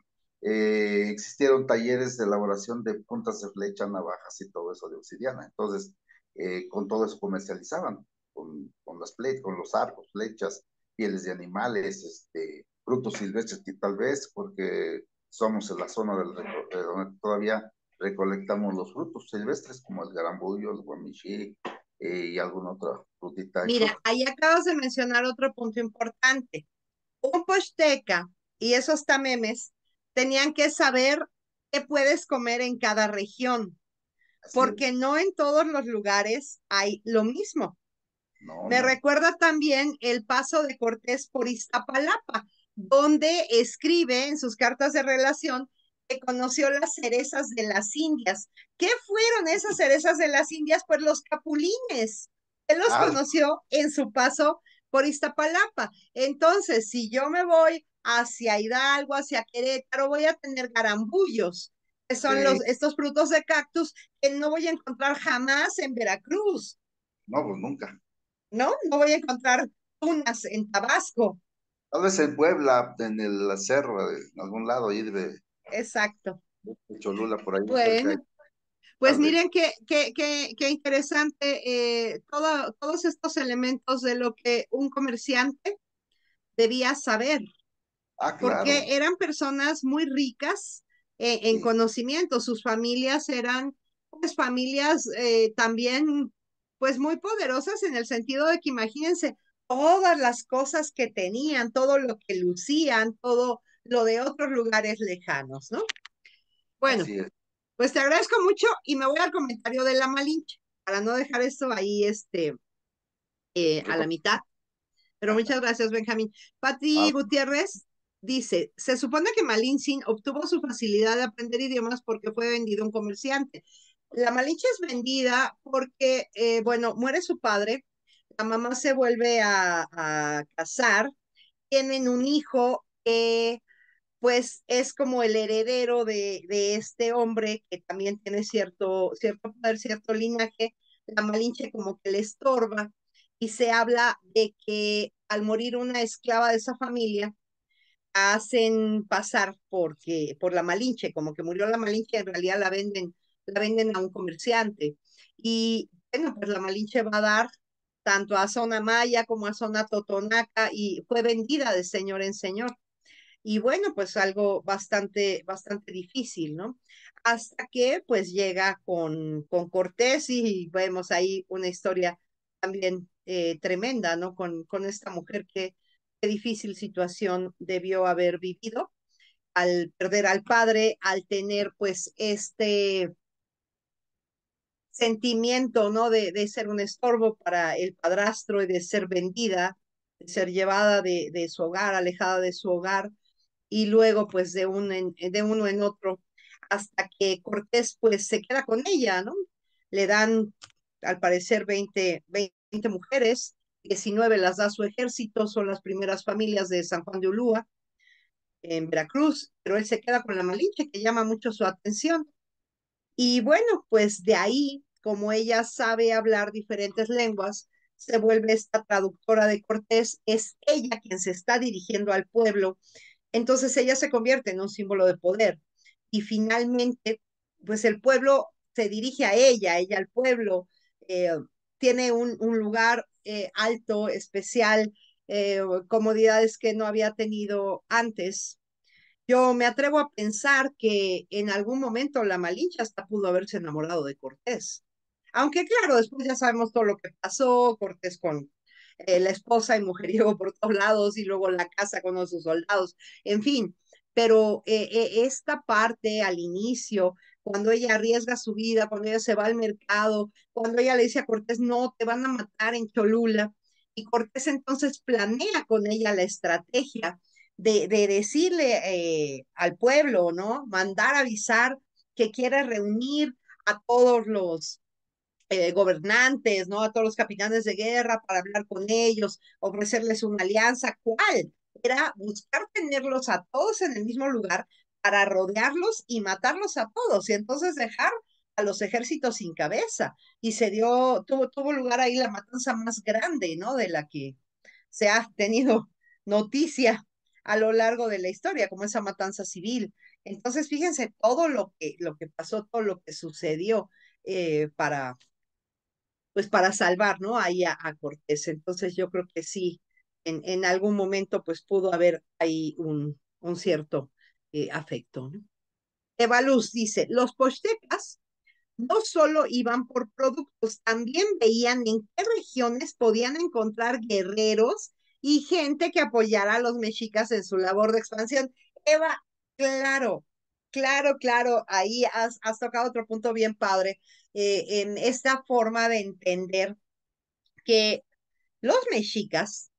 eh, existieron talleres de elaboración de puntas de flecha, navajas y todo eso de obsidiana. Entonces, eh, con todo eso comercializaban, con, con las flechas, con los arcos, flechas, pieles de animales, este, frutos silvestres, que tal vez, porque somos en la zona del, de donde todavía recolectamos los frutos silvestres como el garambullo, el guamichí eh, y alguna otra frutita y Mira, fruta. ahí acabas de mencionar otro punto importante. Un posteca y esos tamemes tenían que saber qué puedes comer en cada región, Así porque es. no en todos los lugares hay lo mismo. No, Me no. recuerda también el paso de Cortés por Iztapalapa, donde escribe en sus cartas de relación que conoció las cerezas de las Indias. ¿Qué fueron esas cerezas de las Indias? Pues los capulines. Él los Ah, conoció en su paso por Iztapalapa. Entonces, si yo me voy hacia Hidalgo, hacia Querétaro, voy a tener garambullos, que son los, sí. estos frutos de cactus que no voy a encontrar jamás en Veracruz. No, pues nunca. ¿No? No voy a encontrar tunas en Tabasco. Tal vez en Puebla, en el cerro, en algún lado ahí de, Exacto. de Cholula, por ahí cerca, Bueno, pues tal vez. miren qué, qué, qué, qué interesante eh, todo, todos estos elementos de lo que un comerciante debía saber, Ah, claro. porque eran personas muy ricas eh, en Sí. conocimiento, sus familias eran pues familias eh, también pues muy poderosas en el sentido de que imagínense todas las cosas que tenían, todo lo que lucían, todo lo de otros lugares lejanos, ¿no? Bueno, Así es. Pues te agradezco mucho y me voy al comentario de la Malinche, para no dejar esto ahí este, eh, a la mitad. Pero muchas gracias, Benjamín. Pati Ah, Gutiérrez dice, se supone que Malinche obtuvo su facilidad de aprender idiomas porque fue vendido a un comerciante. La Malinche es vendida porque, eh, bueno, muere su padre, la mamá se vuelve a, a casar, tienen un hijo que pues es como el heredero de, de este hombre que también tiene cierto, cierto poder, cierto linaje. La Malinche como que le estorba y se habla de que al morir una esclava de esa familia, hacen pasar porque, por la Malinche, como que murió la Malinche, en realidad la venden, la venden a un comerciante. Y bueno, pues la Malinche va a dar tanto a zona maya como a zona totonaca y fue vendida de señor en señor. Y bueno, pues algo bastante, bastante difícil, ¿no? Hasta que pues llega con, con Cortés y vemos ahí una historia también eh, tremenda, ¿no? Con, con esta mujer que qué difícil situación debió haber vivido al perder al padre, al tener pues este sentimiento, ¿no? De, de ser un estorbo para el padrastro y de ser vendida, de ser llevada de, de su hogar, alejada de su hogar y luego pues de, un en, de uno en otro, hasta que Cortés pues se queda con ella, ¿no? Le dan al parecer veinte, veinte mujeres, diecinueve las da su ejército, son las primeras familias de San Juan de Ulúa en Veracruz, pero él se queda con la Malinche que llama mucho su atención. Y bueno, pues de ahí, como ella sabe hablar diferentes lenguas, se vuelve esta traductora de Cortés, es ella quien se está dirigiendo al pueblo, entonces ella se convierte en un símbolo de poder y finalmente, pues el pueblo se dirige a ella, ella al pueblo, eh, tiene un, un lugar eh, alto, especial, eh, comodidades que no había tenido antes. Yo me atrevo a pensar que en algún momento la Malinche hasta pudo haberse enamorado de Cortés. Aunque claro, después ya sabemos todo lo que pasó, Cortés con eh, la esposa y mujeriego por todos lados y luego la casa con los sus soldados, en fin. Pero eh, eh, esta parte al inicio, cuando ella arriesga su vida, cuando ella se va al mercado, cuando ella le dice a Cortés, no, te van a matar en Cholula, y Cortés entonces planea con ella la estrategia de, de decirle eh, al pueblo, ¿no? Mandar avisar que quiere reunir a todos los eh, gobernantes, ¿no? A todos los capitanes de guerra para hablar con ellos, ofrecerles una alianza. ¿Cuál? Era buscar tenerlos a todos en el mismo lugar para rodearlos y matarlos a todos y entonces dejar a los ejércitos sin cabeza. Y se dio, tuvo, tuvo lugar ahí la matanza más grande, ¿no? De la que se ha tenido noticia a lo largo de la historia, como esa matanza civil. Entonces, fíjense todo lo que, lo que pasó, todo lo que sucedió eh, para, pues para salvar, ¿no? Ahí a, a Cortés. Entonces, yo creo que sí, en, en algún momento, pues pudo haber ahí un, un cierto eh, afecto, ¿no? Eva Luz dice, los pochtecas no solo iban por productos, también veían en qué regiones podían encontrar guerreros y gente que apoyara a los mexicas en su labor de expansión. Eva, claro, claro, claro, ahí has, has tocado otro punto bien padre, eh, en esta forma de entender que los mexicas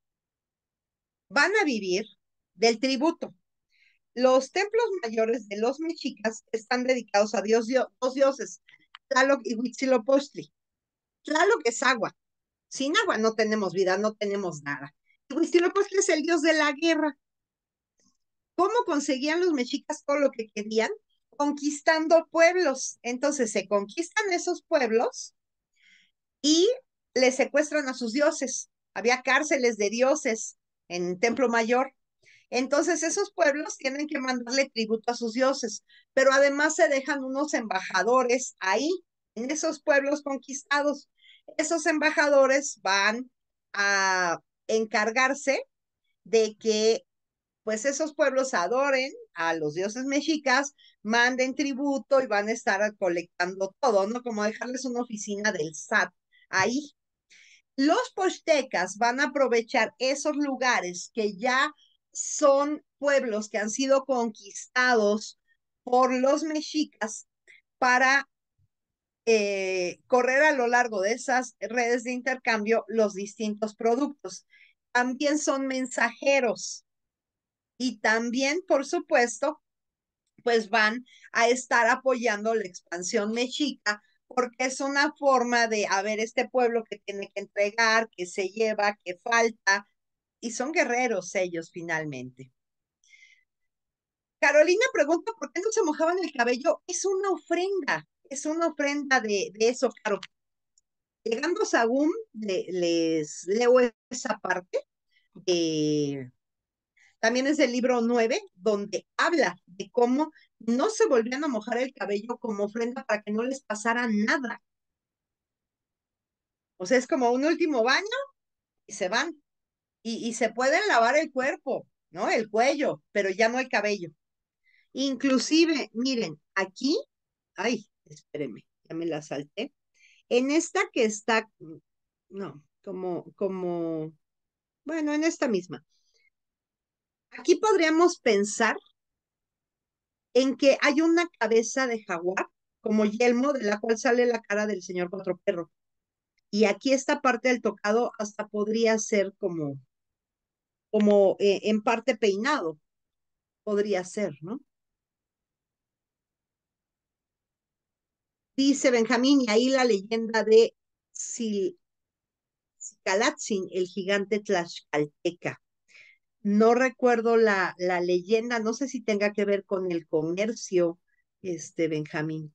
van a vivir del tributo. Los templos mayores de los mexicas están dedicados a Dios, Dios dos dioses, Tlaloc y Huitzilopochtli. Tlaloc es agua. Sin agua no tenemos vida, no tenemos nada. Y Huitzilopochtli es el dios de la guerra. ¿Cómo conseguían los mexicas todo lo que querían? Conquistando pueblos. Entonces se conquistan esos pueblos y les secuestran a sus dioses. Había cárceles de dioses en Templo Mayor. Entonces esos pueblos tienen que mandarle tributo a sus dioses, pero además se dejan unos embajadores ahí, en esos pueblos conquistados. Esos embajadores van a encargarse de que pues esos pueblos adoren a los dioses mexicas, manden tributo y van a estar colectando todo, ¿no? Como dejarles una oficina del S A T ahí. Los pochtecas van a aprovechar esos lugares que ya son pueblos que han sido conquistados por los mexicas para eh, correr a lo largo de esas redes de intercambio los distintos productos. También son mensajeros y también, por supuesto, pues van a estar apoyando la expansión mexica porque es una forma de, a ver, este pueblo que tiene que entregar, que se lleva, que falta, y son guerreros ellos finalmente. Carolina pregunta por qué no se mojaban el cabello. Es una ofrenda, es una ofrenda de, de eso, Caro. Llegando a Sagún, le, les leo esa parte. Eh, también es el libro nueve, donde habla de cómo no se volvían a mojar el cabello como ofrenda para que no les pasara nada. O sea, es como un último baño y se van. Y, y se pueden lavar el cuerpo, ¿no? El cuello, pero ya no el cabello. Inclusive, miren, aquí, ay, espérenme, ya me la salté. En esta que está, no, como, como, bueno, en esta misma. Aquí podríamos pensar en que hay una cabeza de jaguar como yelmo de la cual sale la cara del señor Cuatro Perro. Y aquí esta parte del tocado hasta podría ser como, como eh, en parte peinado, podría ser, ¿no? Dice Benjamín, y ahí la leyenda de Calatzin, el gigante tlaxcalteca. No recuerdo la, la leyenda, no sé si tenga que ver con el comercio, este Benjamín.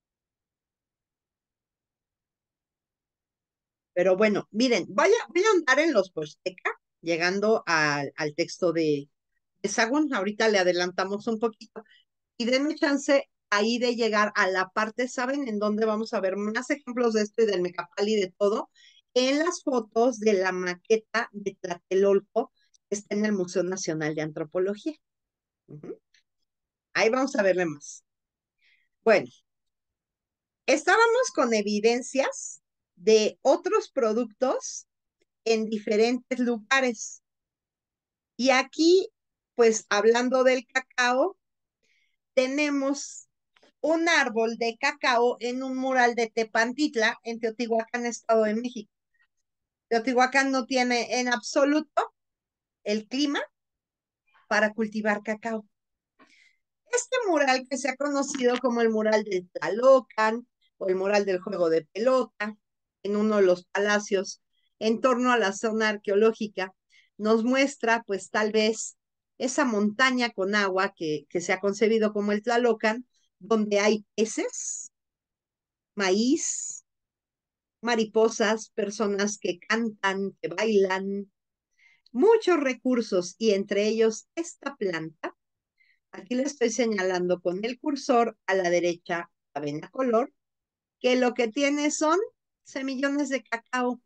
Pero bueno, miren, voy a, voy a andar en los Pozteca, llegando al, al texto de, de Sagún. Ahorita le adelantamos un poquito y denme chance ahí de llegar a la parte, ¿saben en dónde vamos a ver más ejemplos de esto y del Mecapal y de todo? En las fotos de la maqueta de Tlatelolco, que está en el Museo Nacional de Antropología. Ujú. Ahí vamos a verle más. Bueno, estábamos con evidencias de otros productos en diferentes lugares. Y aquí, pues hablando del cacao, tenemos un árbol de cacao en un mural de Tepantitla, en Teotihuacán, Estado de México. Teotihuacán no tiene en absoluto el clima para cultivar cacao. Este mural que se ha conocido como el mural del Tlalocan o el mural del juego de pelota, en uno de los palacios en torno a la zona arqueológica, nos muestra pues tal vez esa montaña con agua que, que se ha concebido como el Tlalocan, donde hay peces, maíz, mariposas, personas que cantan, que bailan, muchos recursos y entre ellos esta planta. Aquí le estoy señalando con el cursor a la derecha, avena color, que lo que tiene son semillones de cacao.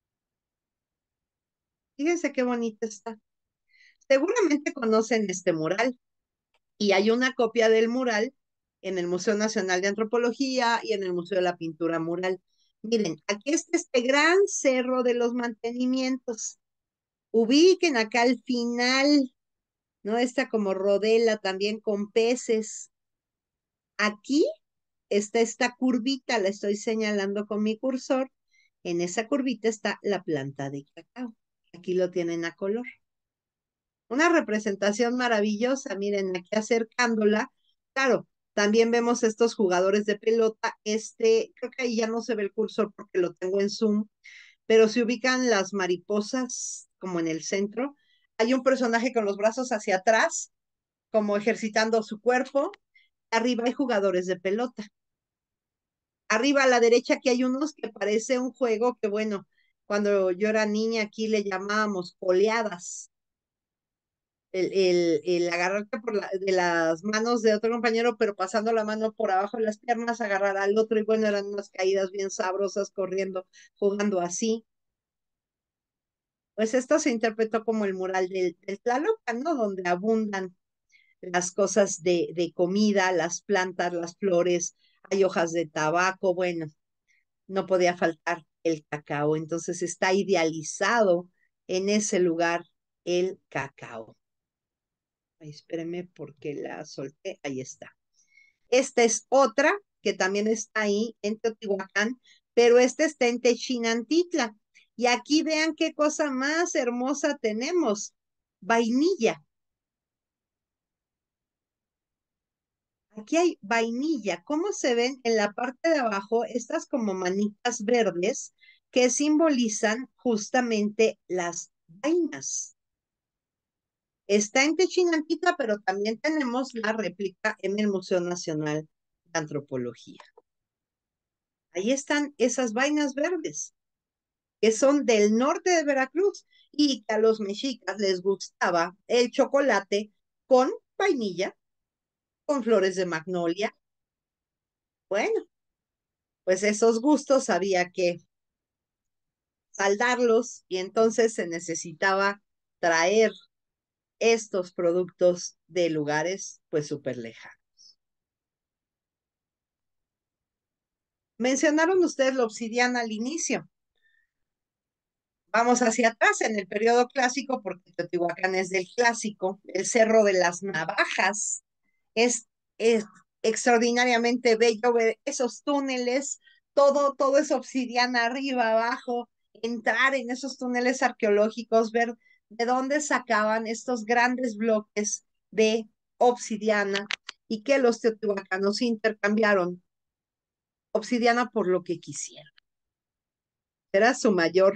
Fíjense qué bonito está. Seguramente conocen este mural y hay una copia del mural en el Museo Nacional de Antropología y en el Museo de la Pintura Mural. Miren, aquí está este gran cerro de los mantenimientos. Ubiquen acá al final, ¿no? Esta como rodela también con peces. Aquí está esta curvita, la estoy señalando con mi cursor. En esa curvita está la planta de cacao. Aquí lo tienen a color. Una representación maravillosa, miren, aquí acercándola. Claro, también vemos estos jugadores de pelota. Este, creo que ahí ya no se ve el cursor porque lo tengo en Zoom, pero se ubican las mariposas como en el centro. Hay un personaje con los brazos hacia atrás, como ejercitando su cuerpo. Arriba hay jugadores de pelota. Arriba a la derecha aquí hay unos que parece un juego que, bueno, cuando yo era niña aquí le llamábamos oleadas. El, el, el agarrarte por la, de las manos de otro compañero, pero pasando la mano por abajo de las piernas, agarrar al otro, y bueno, eran unas caídas bien sabrosas corriendo, jugando así. Pues esto se interpretó como el mural del, del Tlalocan, ¿no? Donde abundan las cosas de, de comida, las plantas, las flores, hay hojas de tabaco, bueno, no podía faltar el cacao. Entonces está idealizado en ese lugar el cacao. Ay, espérenme porque la solté. Ahí está. Esta es otra que también está ahí en Teotihuacán, pero este está en Techinantitla. Y aquí vean qué cosa más hermosa tenemos, vainilla. Aquí hay vainilla. ¿Cómo se ven en la parte de abajo estas como manitas verdes que simbolizan justamente las vainas? Está en Techinantitla, pero también tenemos la réplica en el Museo Nacional de Antropología. Ahí están esas vainas verdes, que son del norte de Veracruz y que a los mexicas les gustaba el chocolate con vainilla, con flores de magnolia. Bueno, pues esos gustos había que saldarlos y entonces se necesitaba traer estos productos de lugares pues súper lejanos. Mencionaron ustedes la obsidiana al inicio. Vamos hacia atrás en el periodo clásico, porque Teotihuacán es del clásico, el Cerro de las Navajas. Es, es extraordinariamente bello ver esos túneles, todo, todo es obsidiana arriba, abajo, entrar en esos túneles arqueológicos, ver de dónde sacaban estos grandes bloques de obsidiana y que los teotihuacanos intercambiaron obsidiana por lo que quisieran. Era su mayor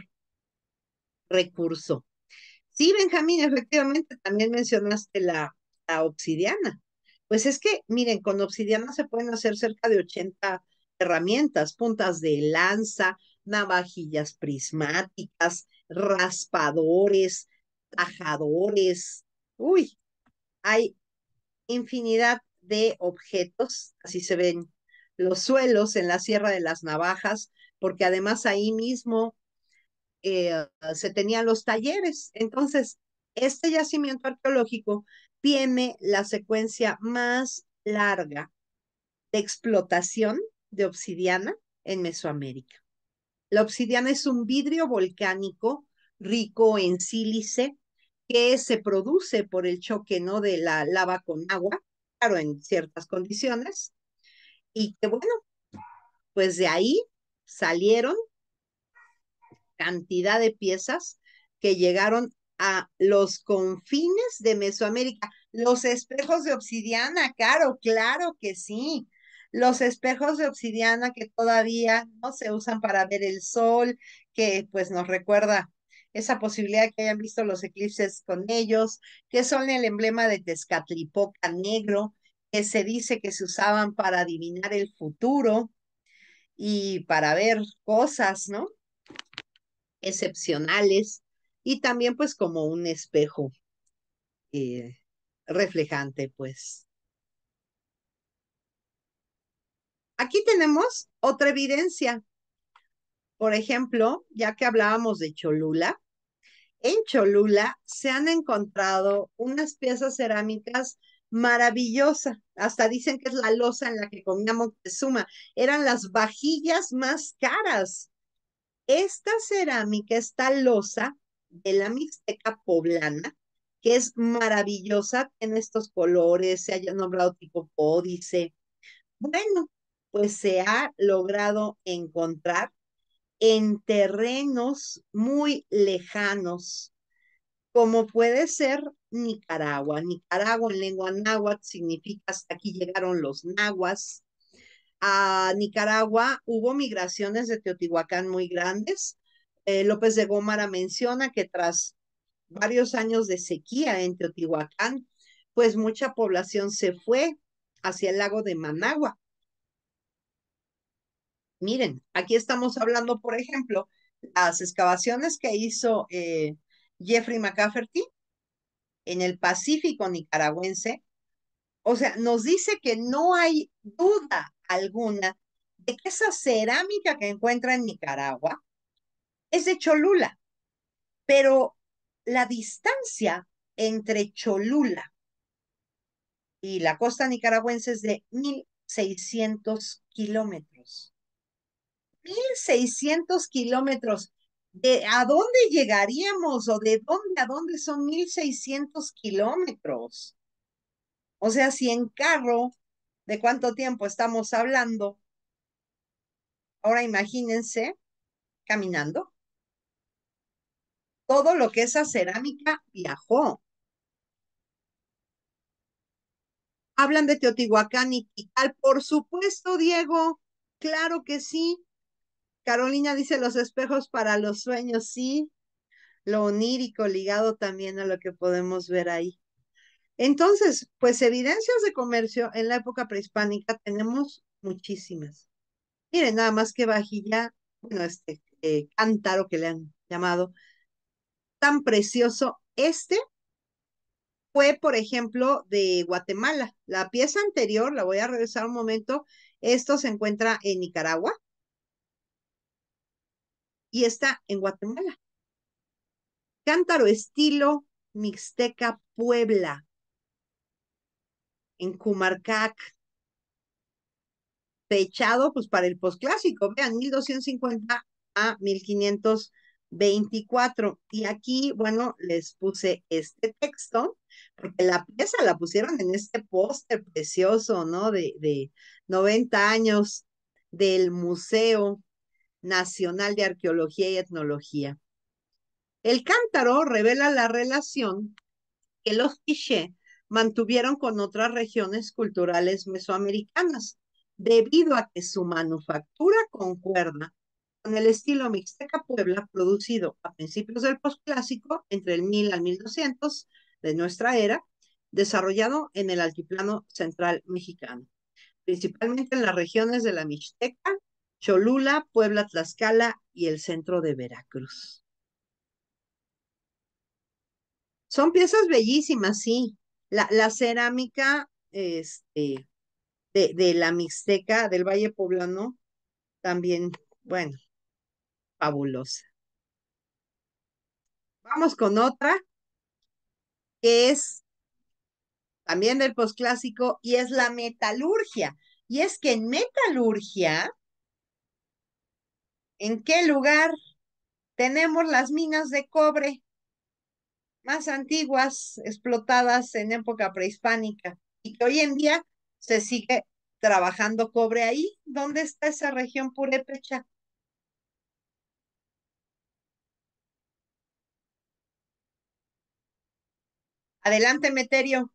recurso. Sí, Benjamín, efectivamente, también mencionaste la, la obsidiana. Pues es que, miren, con obsidiana se pueden hacer cerca de ochenta herramientas, puntas de lanza, navajillas prismáticas, raspadores, tajadores. Uy, hay infinidad de objetos, así se ven los suelos en la Sierra de las Navajas, porque además ahí mismo eh, se tenían los talleres. Entonces, este yacimiento arqueológico tiene la secuencia más larga de explotación de obsidiana en Mesoamérica. La obsidiana es un vidrio volcánico rico en sílice que se produce por el choque, ¿no?, de la lava con agua, claro, en ciertas condiciones, y que bueno, pues de ahí salieron cantidad de piezas que llegaron a los confines de Mesoamérica. Los espejos de obsidiana, claro, claro que sí. Los espejos de obsidiana que todavía no se usan para ver el sol, que pues nos recuerda esa posibilidad que hayan visto los eclipses con ellos, que son el emblema de Tezcatlipoca negro, que se dice que se usaban para adivinar el futuro y para ver cosas, ¿no?, excepcionales, y también pues como un espejo eh, reflejante, pues. Aquí tenemos otra evidencia. Por ejemplo, ya que hablábamos de Cholula, en Cholula se han encontrado unas piezas cerámicas maravillosas. Hasta dicen que es la loza en la que comía Moctezuma. Eran las vajillas más caras. Esta cerámica, esta loza de la Mixteca poblana, que es maravillosa, tiene estos colores, se haya nombrado tipo códice. Bueno, pues se ha logrado encontrar en terrenos muy lejanos, como puede ser Nicaragua. Nicaragua en lengua náhuatl significa hasta aquí llegaron los nahuas. A Nicaragua hubo migraciones de Teotihuacán muy grandes. Eh, López de Gómara menciona que tras varios años de sequía en Teotihuacán, pues mucha población se fue hacia el lago de Managua. Miren, aquí estamos hablando, por ejemplo, las excavaciones que hizo eh, Jeffrey McCafferty en el Pacífico nicaragüense. O sea, nos dice que no hay duda alguna de que esa cerámica que encuentra en Nicaragua es de Cholula, pero la distancia entre Cholula y la costa nicaragüense es de mil seiscientos kilómetros. Mil seiscientos kilómetros. ¿De a dónde llegaríamos o de dónde a dónde son mil seiscientos kilómetros? O sea, si en carro de cuánto tiempo estamos hablando. Ahora imagínense caminando. Todo lo que esa cerámica viajó. Hablan de Teotihuacán y Tikal, por supuesto, Diego. Claro que sí. Carolina dice los espejos para los sueños, sí. Lo onírico ligado también a lo que podemos ver ahí. Entonces, pues evidencias de comercio en la época prehispánica tenemos muchísimas. Miren, nada más que vajilla, bueno, este eh, cántaro que le han llamado, tan precioso. Este fue, por ejemplo, de Guatemala. La pieza anterior, la voy a regresar un momento, esto se encuentra en Nicaragua y está en Guatemala. Cántaro estilo Mixteca Puebla, en Cumarcac, fechado pues para el posclásico, vean, mil doscientos cincuenta a mil quinientos veinticuatro. Y aquí, bueno, les puse este texto, porque la pieza la pusieron en este póster precioso, ¿no? De, de noventa años del Museo Nacional de Arqueología y Etnología. El cántaro revela la relación que los quiché mantuvieron con otras regiones culturales mesoamericanas, debido a que su manufactura concuerda con el estilo Mixteca Puebla producido a principios del posclásico, entre el mil al mil doscientos de nuestra era, desarrollado en el altiplano central mexicano, principalmente en las regiones de la Mixteca, Cholula, Puebla, Tlaxcala y el centro de Veracruz. Son piezas bellísimas, sí. La, la cerámica este, de, de la Mixteca, del Valle Poblano, también, bueno, fabulosa. Vamos con otra, que es también del posclásico, y es la metalurgia. Y es que en metalurgia, ¿en qué lugar tenemos las minas de cobre más antiguas explotadas en época prehispánica y que hoy en día se sigue trabajando cobre ahí? ¿Dónde está esa región purépecha? Adelante, Meterio.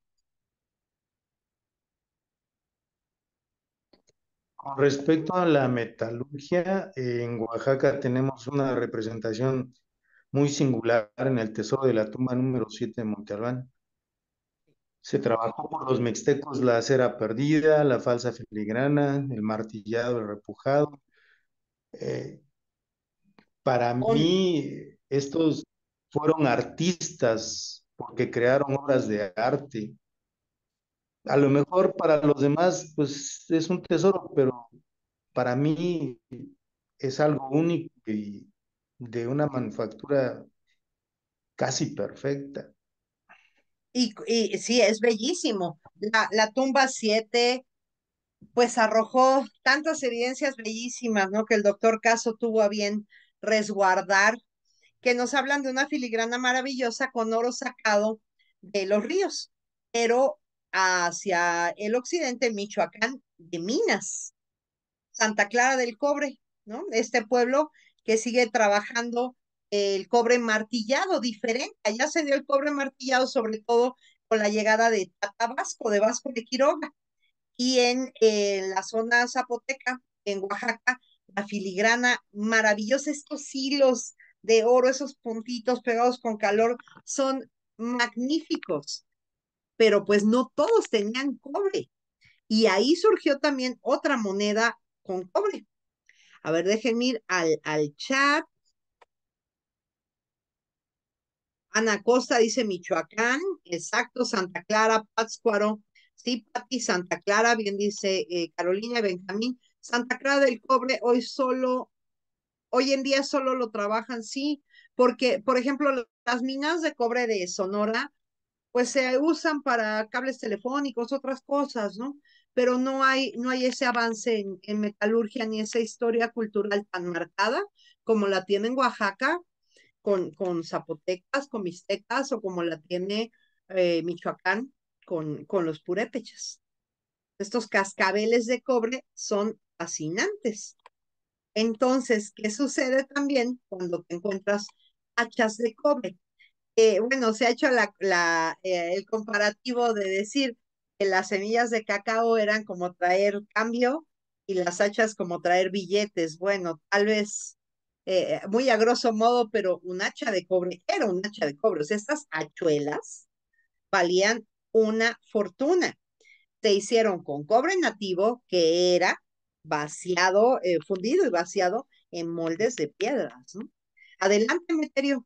Con respecto a la metalurgia, en Oaxaca tenemos una representación muy singular en el Tesoro de la Tumba número siete de Monte Albán. Se trabajó por los mixtecos la cera perdida, la falsa filigrana, el martillado, el repujado. Eh, para On, mí, estos fueron artistas porque crearon obras de arte. A lo mejor para los demás, pues es un tesoro, pero para mí es algo único y de una manufactura casi perfecta. y, y sí, es bellísimo. La, la tumba siete, pues arrojó tantas evidencias bellísimas, ¿no? Que el doctor Caso tuvo a bien resguardar, que nos hablan de una filigrana maravillosa con oro sacado de los ríos, pero hacia el occidente, Michoacán, de minas, Santa Clara del Cobre, ¿no? Este pueblo que sigue trabajando el cobre martillado, diferente. Allá se dio el cobre martillado, sobre todo con la llegada de Tabasco, de Vasco de Quiroga, y en, en la zona zapoteca, en Oaxaca, la filigrana maravillosa, estos hilos de oro, esos puntitos pegados con calor, son magníficos, pero pues no todos tenían cobre. Y ahí surgió también otra moneda con cobre. A ver, déjenme ir al, al chat. Ana Costa dice Michoacán, exacto, Santa Clara, Pátzcuaro, sí, Pati, Santa Clara, bien dice eh, Carolina y Benjamín. Santa Clara del Cobre, hoy solo, hoy en día solo lo trabajan, sí, porque, por ejemplo, las minas de cobre de Sonora, pues se usan para cables telefónicos, otras cosas, ¿no? Pero no hay, no hay ese avance en, en metalurgia ni esa historia cultural tan marcada como la tiene en Oaxaca con, con zapotecas, con mixtecas o como la tiene eh, Michoacán con, con los purépechas. estos cascabeles de cobre son fascinantes. Entonces, ¿qué sucede también cuando te encuentras hachas de cobre? Eh, bueno, se ha hecho la, la, eh, el comparativo de decir que las semillas de cacao eran como traer cambio y las hachas como traer billetes. Bueno, tal vez eh, muy a grosso modo, pero un hacha de cobre era un hacha de cobre. O sea, estas hachuelas valían una fortuna. Se hicieron con cobre nativo que era vaciado, eh, fundido y vaciado en moldes de piedras, ¿no? Adelante, Meterio.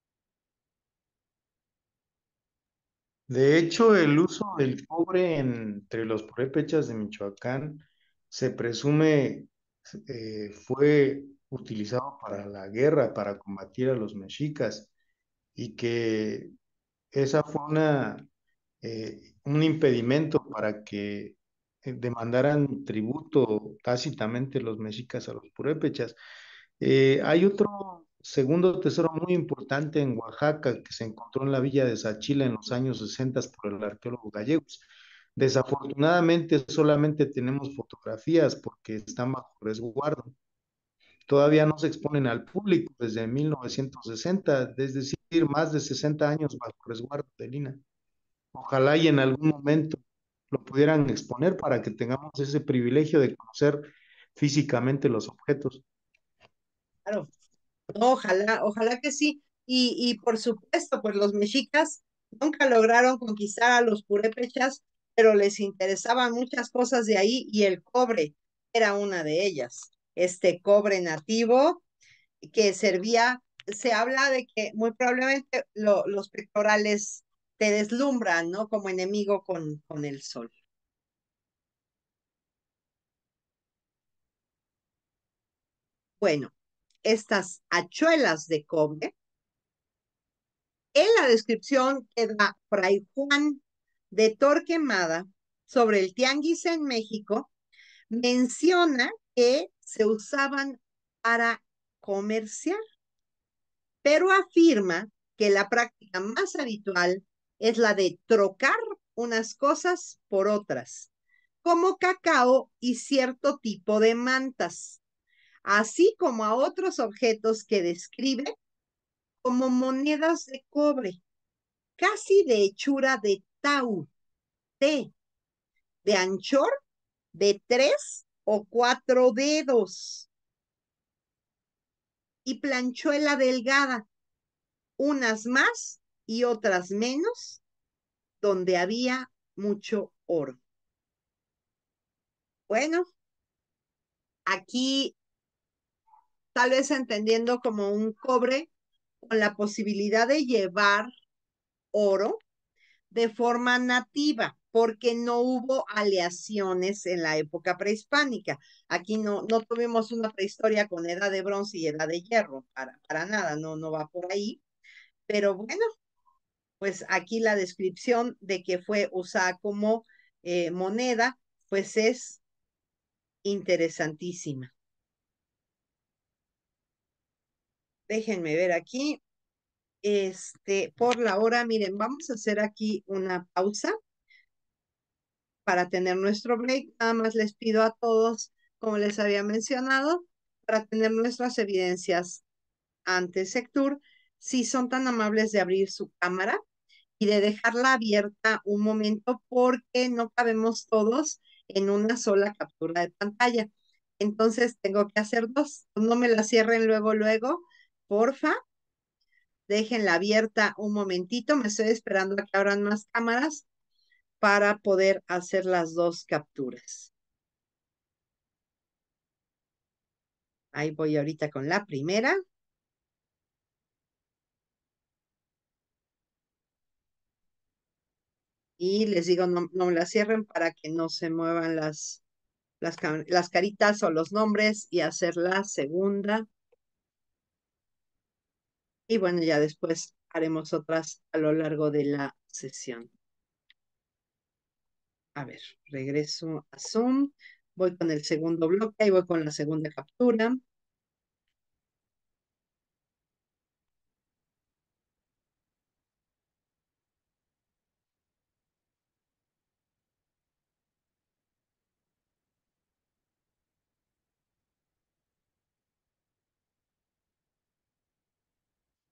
De hecho, el uso del cobre entre los purépechas de Michoacán se presume eh, fue utilizado para la guerra, para combatir a los mexicas, y que esa fue una, eh, un impedimento para que eh, demandaran tributo tácitamente los mexicas a los purépechas. Eh, hay otro segundo tesoro muy importante en Oaxaca que se encontró en la villa de Sachila en los años sesenta por el arqueólogo Gallegos. Desafortunadamente solamente tenemos fotografías porque están bajo resguardo. Todavía no se exponen al público desde mil novecientos sesenta, es decir, más de sesenta años bajo resguardo de Lina. Ojalá y en algún momento lo pudieran exponer para que tengamos ese privilegio de conocer físicamente los objetos. Claro. No, ojalá, ojalá que sí. Y, y por supuesto, pues los mexicas nunca lograron conquistar a los purépechas, pero les interesaban muchas cosas de ahí y el cobre era una de ellas. Este cobre nativo que servía, se habla de que muy probablemente lo- los pectorales te deslumbran, ¿no? Como enemigo con, con el sol. Bueno, estas hachuelas de cobre, en la descripción que da Fray Juan de Torquemada sobre el tianguis en México, menciona que se usaban para comerciar, pero afirma que la práctica más habitual es la de trocar unas cosas por otras, como cacao y cierto tipo de mantas, así como a otros objetos que describe como monedas de cobre, casi de hechura de tau, T, de anchor de tres o cuatro dedos y planchuela delgada, unas más y otras menos, donde había mucho oro. Bueno, aquí tal vez entendiendo como un cobre con la posibilidad de llevar oro de forma nativa, porque no hubo aleaciones en la época prehispánica. Aquí no, no tuvimos una prehistoria con edad de bronce y edad de hierro, para, para nada, no, no va por ahí. Pero bueno, pues aquí la descripción de que fue usada como eh, moneda, pues es interesantísima. Déjenme ver aquí. Este, por la hora, miren, vamos a hacer aquí una pausa para tener nuestro break. Nada más les pido a todos, como les había mencionado, para tener nuestras evidencias ante Sectur, si son tan amables de abrir su cámara y de dejarla abierta un momento porque no cabemos todos en una sola captura de pantalla. Entonces tengo que hacer dos. No me la cierren luego, luego. Porfa, déjenla abierta un momentito. Me estoy esperando a que abran más cámaras para poder hacer las dos capturas. Ahí voy ahorita con la primera. Y les digo, no, no me la cierren para que no se muevan las, las, las caritas o los nombres y hacer la segunda. Y bueno, ya después haremos otras a lo largo de la sesión. A ver, regreso a Zoom. Voy con el segundo bloque y voy con la segunda captura.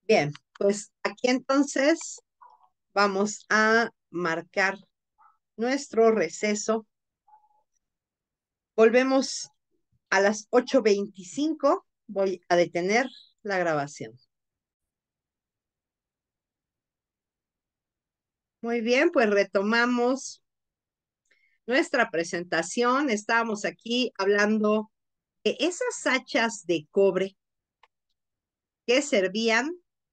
Bien, pues aquí entonces vamos a marcar nuestro receso. Volvemos a las ocho veinticinco. Voy a detener la grabación. Muy bien, pues retomamos nuestra presentación. Estábamos aquí hablando de esas hachas de cobre que servían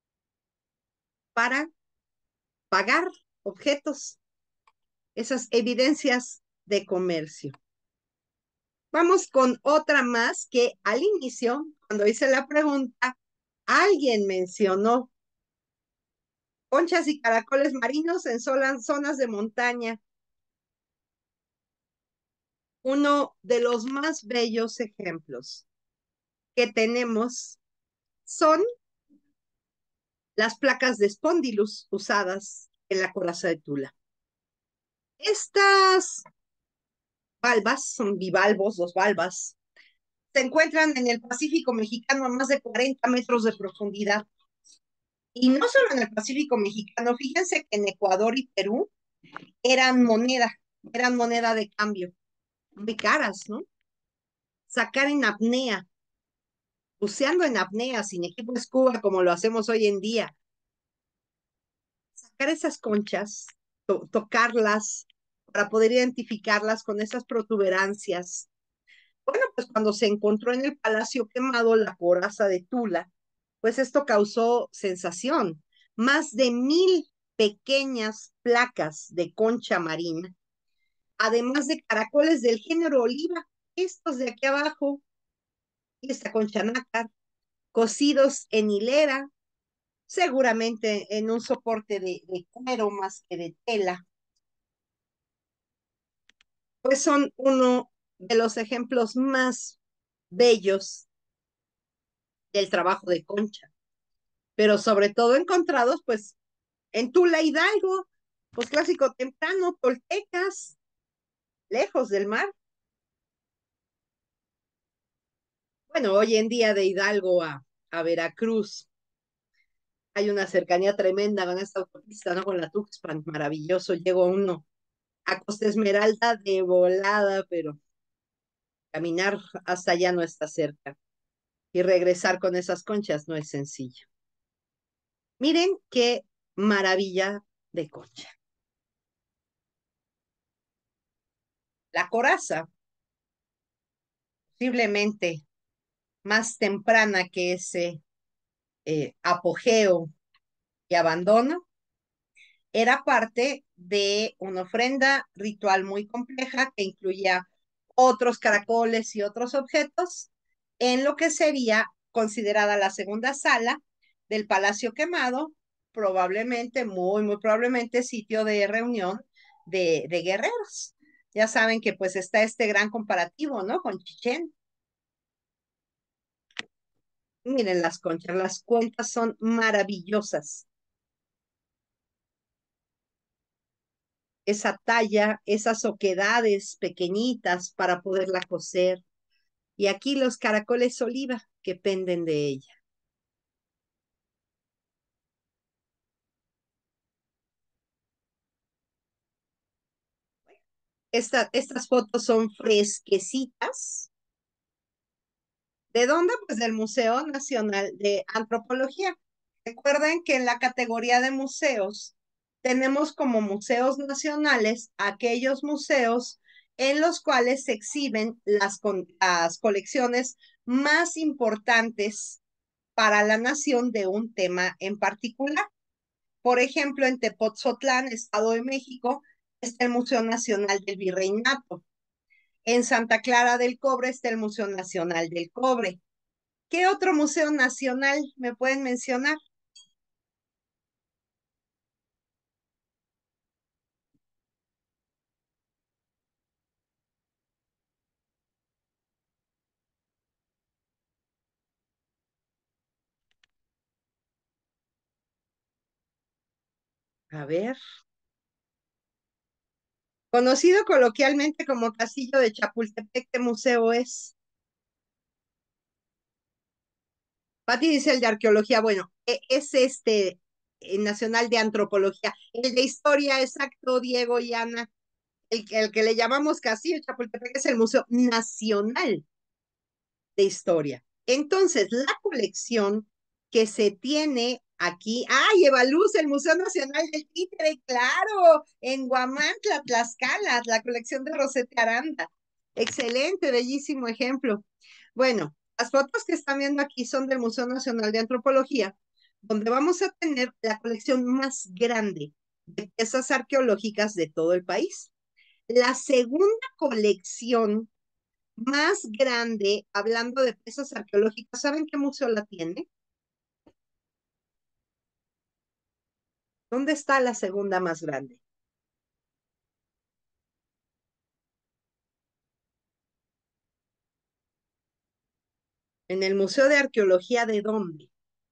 para pagar objetos, esas evidencias de comercio. Vamos con otra más que al inicio, cuando hice la pregunta, alguien mencionó conchas y caracoles marinos en zonas de montaña. Uno de los más bellos ejemplos que tenemos son las placas de espondilus usadas en la coraza de Tula. Estas valvas, son bivalvos, dos valvas, se encuentran en el Pacífico mexicano a más de cuarenta metros de profundidad. Y no solo en el Pacífico mexicano, fíjense que en Ecuador y Perú eran moneda, eran moneda de cambio, muy caras, ¿no? Sacar en apnea, buceando en apnea, sin equipo scuba como lo hacemos hoy en día, sacar esas conchas, to tocarlas para poder identificarlas con esas protuberancias. Bueno, pues cuando se encontró en el Palacio Quemado la coraza de Tula, pues esto causó sensación. Más de mil pequeñas placas de concha marina, además de caracoles del género oliva, estos de aquí abajo, y esta concha nácar, cosidos en hilera, seguramente en un soporte de, de cuero más que de tela, pues son uno de los ejemplos más bellos del trabajo de concha, pero sobre todo encontrados pues en Tula Hidalgo, pues clásico temprano, toltecas, lejos del mar. Bueno, hoy en día de Hidalgo a, a Veracruz hay una cercanía tremenda con esta autopista, ¿no? Con la Tuxpan, maravilloso, llego uno a Costa Esmeralda de volada, pero caminar hasta allá no está cerca y regresar con esas conchas no es sencillo. Miren qué maravilla de concha. La coraza, posiblemente más temprana que ese eh, apogeo y abandono, era parte de una ofrenda ritual muy compleja que incluía otros caracoles y otros objetos en lo que sería considerada la segunda sala del Palacio Quemado, probablemente, muy, muy probablemente sitio de reunión de, de guerreros. Ya saben que pues está este gran comparativo, ¿no? Con Chichén. Miren las conchas, las cuentas son maravillosas. Esa talla, esas oquedades pequeñitas para poderla coser. Y aquí los caracoles oliva que penden de ella. Esta, estas fotos son fresquecitas. ¿De dónde? Pues del Museo Nacional de Antropología. Recuerden que en la categoría de museos tenemos como museos nacionales aquellos museos en los cuales se exhiben las, con, las colecciones más importantes para la nación de un tema en particular. Por ejemplo, en Tepoztlán, Estado de México, está el Museo Nacional del Virreinato. En Santa Clara del Cobre está el Museo Nacional del Cobre. ¿Qué otro museo nacional me pueden mencionar? A ver. Conocido coloquialmente como Castillo de Chapultepec, ¿qué museo es? Pati dice el de arqueología, bueno, e- es este eh, nacional de antropología. El de historia, exacto, Diego y Ana. El, que- el que le llamamos Castillo de Chapultepec es el Museo Nacional de Historia. Entonces, la colección que se tiene aquí, ¡ay, Evaluz, el Museo Nacional del Títere, claro! En Huamantla, Tlaxcala, la colección de Rosete Aranda. Excelente, bellísimo ejemplo. Bueno, las fotos que están viendo aquí son del Museo Nacional de Antropología, donde vamos a tener la colección más grande de piezas arqueológicas de todo el país. La segunda colección más grande, hablando de piezas arqueológicas, ¿saben qué museo la tiene? ¿Dónde está la segunda más grande? ¿En el Museo de Arqueología de dónde?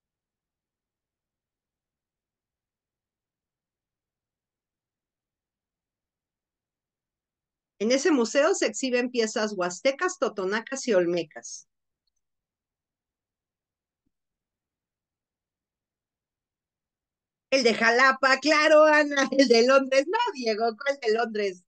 En ese museo se exhiben piezas huastecas, totonacas y olmecas. El de Jalapa, claro, Ana, el de Londres. No, Diego, ¿cuál de Londres?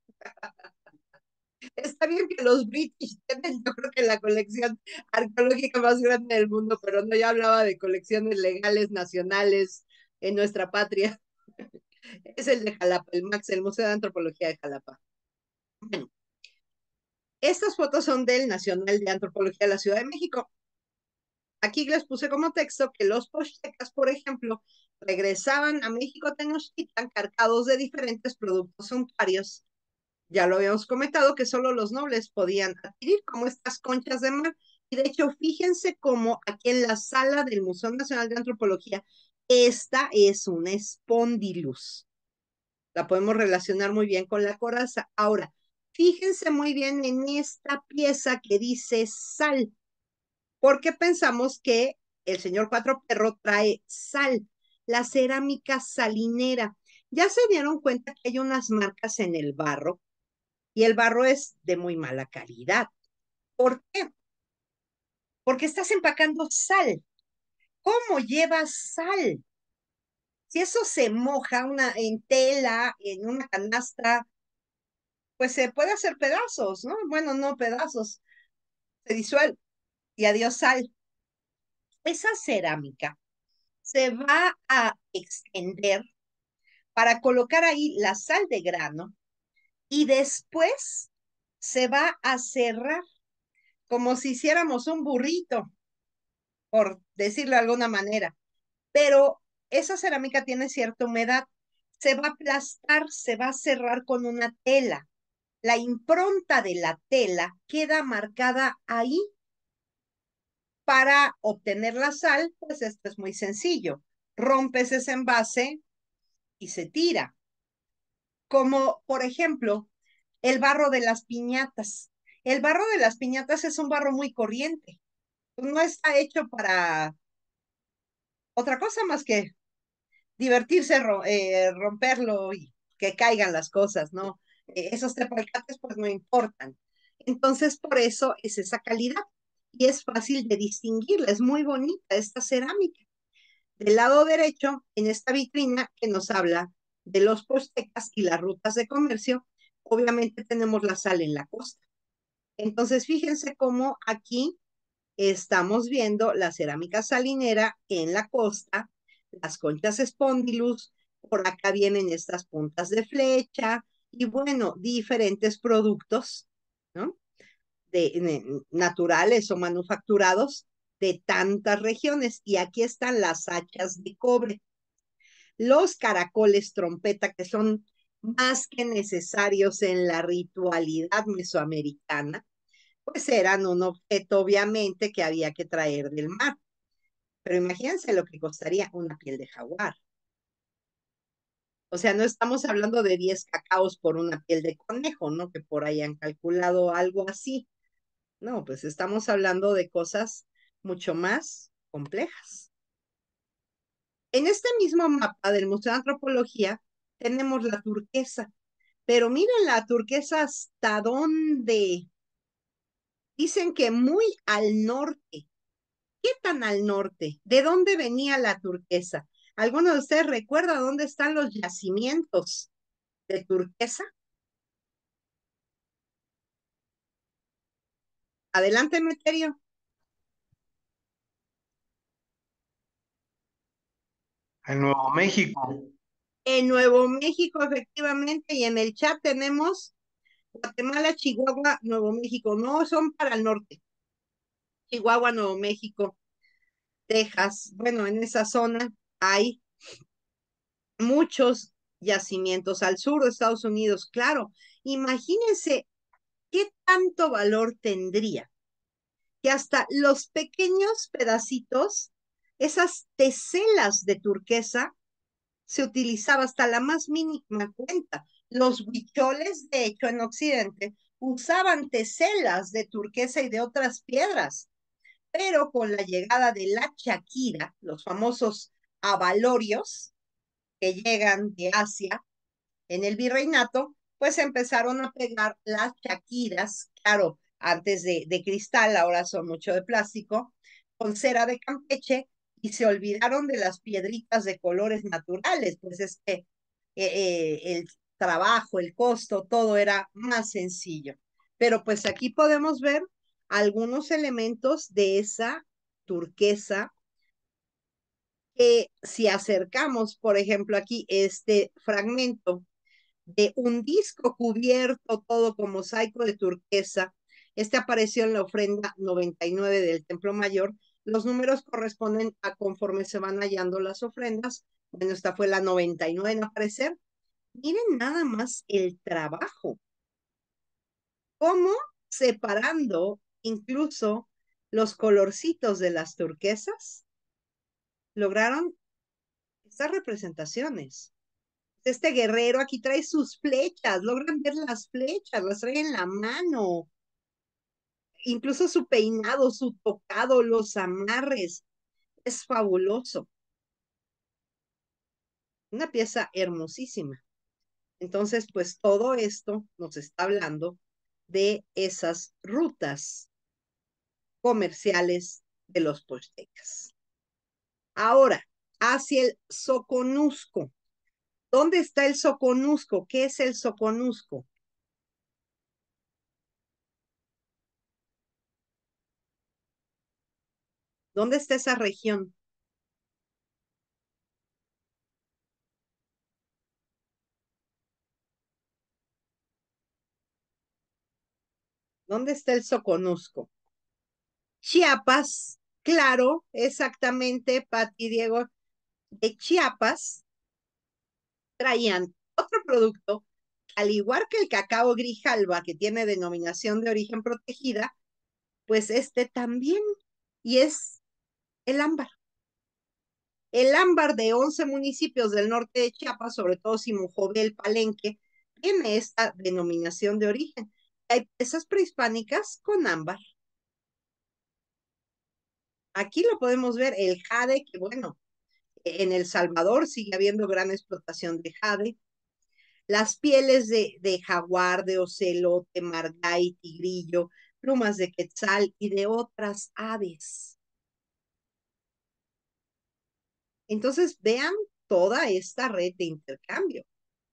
Está bien que los British tienen, yo creo que la colección arqueológica más grande del mundo, pero no, ya hablaba de colecciones legales nacionales en nuestra patria. Es el de Jalapa, el MAX, el Museo de Antropología de Jalapa. Bueno, estas fotos son del Nacional de Antropología de la Ciudad de México. Aquí les puse como texto que los pochtecas, por ejemplo, regresaban a México Tenochtitlan cargados de diferentes productos suntuarios. Ya lo habíamos comentado que solo los nobles podían adquirir, como estas conchas de mar. Y de hecho, fíjense cómo aquí en la sala del Museo Nacional de Antropología, esta es una espondilus. La podemos relacionar muy bien con la coraza. Ahora, fíjense muy bien en esta pieza que dice sal, porque pensamos que el señor Cuatro Perro trae sal, la cerámica salinera. Ya se dieron cuenta que hay unas marcas en el barro y el barro es de muy mala calidad. ¿Por qué? Porque estás empacando sal. ¿Cómo llevas sal? Si eso se moja una, en tela, en una canasta, pues se puede hacer pedazos, ¿no? Bueno, no pedazos, se disuelve y adiós sal. Esa cerámica se va a extender para colocar ahí la sal de grano y después se va a cerrar como si hiciéramos un burrito, por decirlo de alguna manera. Pero esa cerámica tiene cierta humedad, se va a aplastar, se va a cerrar con una tela. La impronta de la tela queda marcada ahí. Para obtener la sal, pues esto es muy sencillo. Rompes ese envase y se tira. Como, por ejemplo, el barro de las piñatas. El barro de las piñatas es un barro muy corriente. No está hecho para otra cosa más que divertirse, ro- eh, romperlo y que caigan las cosas, ¿no? Eh, esos tepalcates pues no importan. Entonces, por eso es esa calidad y es fácil de distinguirla, es muy bonita esta cerámica. Del lado derecho, en esta vitrina que nos habla de los postecas y las rutas de comercio, obviamente tenemos la sal en la costa. Entonces, fíjense cómo aquí estamos viendo la cerámica salinera en la costa, las conchas espondilus, por acá vienen estas puntas de flecha y bueno, diferentes productos, ¿no? De, de, naturales o manufacturados de tantas regiones. Y aquí están las hachas de cobre, los caracoles trompeta, que son más que necesarios en la ritualidad mesoamericana, pues eran un objeto obviamente que había que traer del mar. Pero imagínense lo que costaría una piel de jaguar. O sea, no estamos hablando de diez cacaos por una piel de conejo, ¿no? Que por ahí han calculado algo así. No, pues estamos hablando de cosas mucho más complejas. En este mismo mapa del Museo de Antropología tenemos la turquesa, pero miren la turquesa hasta dónde. Dicen que muy al norte. ¿Qué tan al norte? ¿De dónde venía la turquesa? ¿Alguno de ustedes recuerda dónde están los yacimientos de turquesa? Adelante, Meterio. En Nuevo México. En Nuevo México, efectivamente, y en el chat tenemos Guatemala, Chihuahua, Nuevo México. No, son para el norte. Chihuahua, Nuevo México, Texas. Bueno, en esa zona hay muchos yacimientos al sur de Estados Unidos. Claro, imagínense qué tanto valor tendría que hasta los pequeños pedacitos, esas teselas de turquesa, se utilizaba hasta la más mínima cuenta. Los huicholes, de hecho, en Occidente, usaban teselas de turquesa y de otras piedras, pero con la llegada de la chaquira, los famosos abalorios que llegan de Asia en el virreinato, pues empezaron a pegar las chaquiras, claro, antes de, de cristal, ahora son mucho de plástico, con cera de Campeche, y se olvidaron de las piedritas de colores naturales, pues es que eh, eh, el trabajo, el costo, todo era más sencillo. Pero pues aquí podemos ver algunos elementos de esa turquesa que si acercamos, por ejemplo, aquí este fragmento de un disco cubierto todo con mosaico de turquesa. Este apareció en la ofrenda noventa y nueve del Templo Mayor. Los números corresponden a conforme se van hallando las ofrendas. Bueno, esta fue la noventa y nueve en aparecer. Miren nada más el trabajo. Cómo separando incluso los colorcitos de las turquesas lograron estas representaciones. Este guerrero aquí trae sus flechas, logran ver las flechas, las trae en la mano, incluso su peinado, su tocado, los amarres, es fabuloso. Una pieza hermosísima. Entonces, pues todo esto nos está hablando de esas rutas comerciales de los pochtecas. Ahora, hacia el Soconusco. ¿Dónde está el Soconusco? ¿Qué es el Soconusco? ¿Dónde está esa región? ¿Dónde está el Soconusco? Chiapas, claro, exactamente, Pati Diego, de Chiapas traían otro producto, al igual que el cacao Grijalba, que tiene denominación de origen protegida, pues este también, y es el ámbar. El ámbar de once municipios del norte de Chiapas, sobre todo Simujobel, Palenque, tiene esta denominación de origen. Hay piezas prehispánicas con ámbar. Aquí lo podemos ver, el jade, que bueno, en El Salvador sigue habiendo gran explotación de jade. Las pieles de, de jaguar, de ocelote, margay, tigrillo, plumas de quetzal y de otras aves. Entonces, vean toda esta red de intercambio.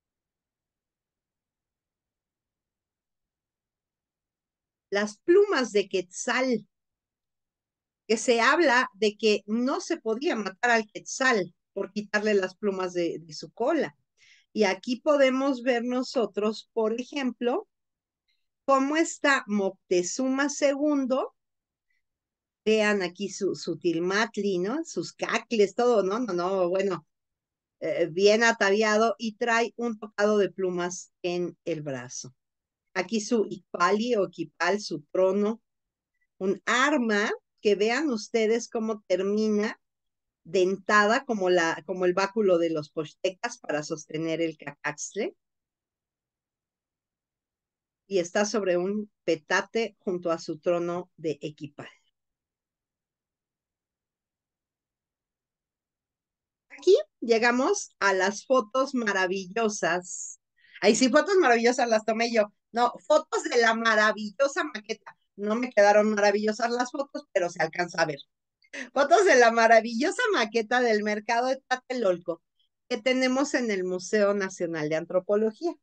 Las plumas de quetzal, que se habla de que no se podía matar al quetzal por quitarle las plumas de, de su cola. Y aquí podemos ver nosotros, por ejemplo, cómo está Moctezuma segundo. Vean aquí su, su tilmatli, ¿no? Sus cacles, todo, ¿no? No, no, bueno, eh, bien ataviado y trae un tocado de plumas en el brazo. Aquí su icpali o equipal, su trono, un arma que vean ustedes cómo termina dentada como, la, como el báculo de los pochtecas para sostener el cacaxtle. Y está sobre un petate junto a su trono de equipal. Aquí llegamos a las fotos maravillosas. Ahí sí, fotos maravillosas las tomé yo. No, fotos de la maravillosa maqueta. No me quedaron maravillosas las fotos, pero se alcanza a ver. Fotos de la maravillosa maqueta del mercado de Tlatelolco que tenemos en el Museo Nacional de Antropología.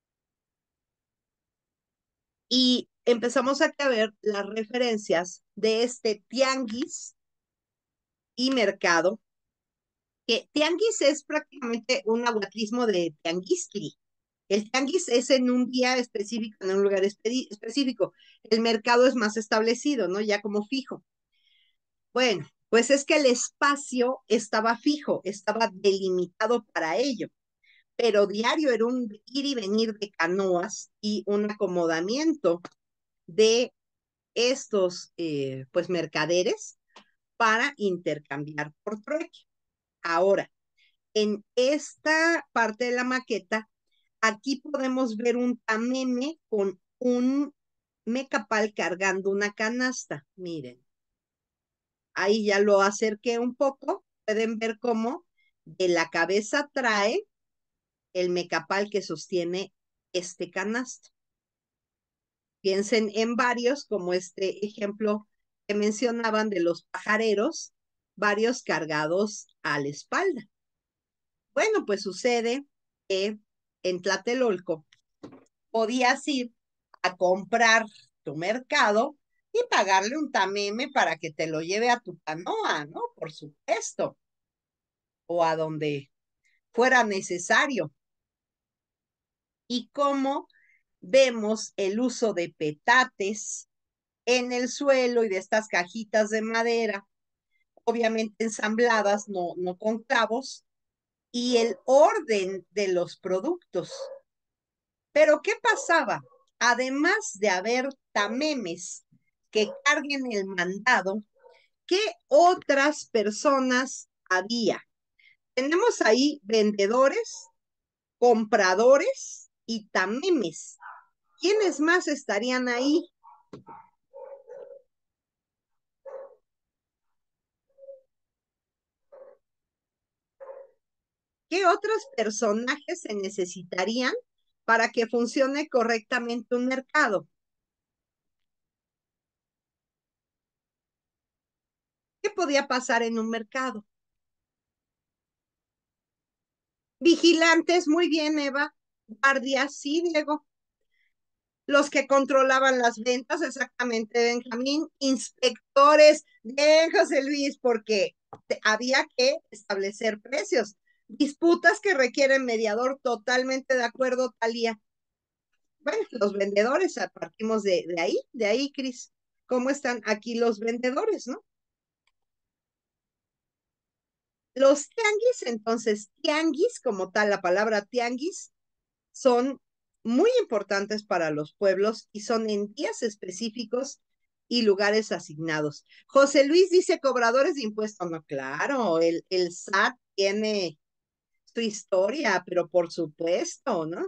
Y empezamos a ver las referencias de este tianguis y mercado, que tianguis es prácticamente un aguatrismo de tianguistli. El tianguis es en un día específico, en un lugar espe- específico. El mercado es más establecido, ¿no? Ya como fijo. Bueno, pues es que el espacio estaba fijo, estaba delimitado para ello, pero diario era un ir y venir de canoas y un acomodamiento de estos, eh, pues, mercaderes para intercambiar por trueque. Ahora, en esta parte de la maqueta, aquí podemos ver un tameme con un mecapal cargando una canasta. Miren, ahí ya lo acerqué un poco. Pueden ver cómo de la cabeza trae el mecapal que sostiene este canasto. Piensen en varios, como este ejemplo que mencionaban de los pajareros, varios cargados a la espalda. Bueno, pues sucede que en Tlatelolco podías ir a comprar tu mercado y pagarle un tameme para que te lo lleve a tu canoa, ¿no? Por supuesto, o a donde fuera necesario. Y cómo vemos el uso de petates en el suelo y de estas cajitas de madera, obviamente ensambladas, no, no con clavos, y el orden de los productos. Pero ¿qué pasaba? Además de haber tamemes que carguen el mandado, ¿qué otras personas había? Tenemos ahí vendedores, compradores y tamemes. ¿Quiénes más estarían ahí? ¿Qué otros personajes se necesitarían para que funcione correctamente un mercado? ¿Qué podía pasar en un mercado? Vigilantes, muy bien, Eva. Guardias, sí, Diego. Los que controlaban las ventas, exactamente, Benjamín. Inspectores, bien, José Luis, porque te- había que establecer precios. Disputas que requieren mediador, totalmente de acuerdo, Talía. Bueno, los vendedores, ah, partimos de, de ahí, de ahí, Cris. ¿Cómo están aquí los vendedores, no? Los tianguis, entonces, tianguis, como tal, la palabra tianguis, son muy importantes para los pueblos y son en días específicos y lugares asignados. José Luis dice cobradores de impuestos. No, claro, el, el S A T tiene su historia, pero por supuesto, ¿no?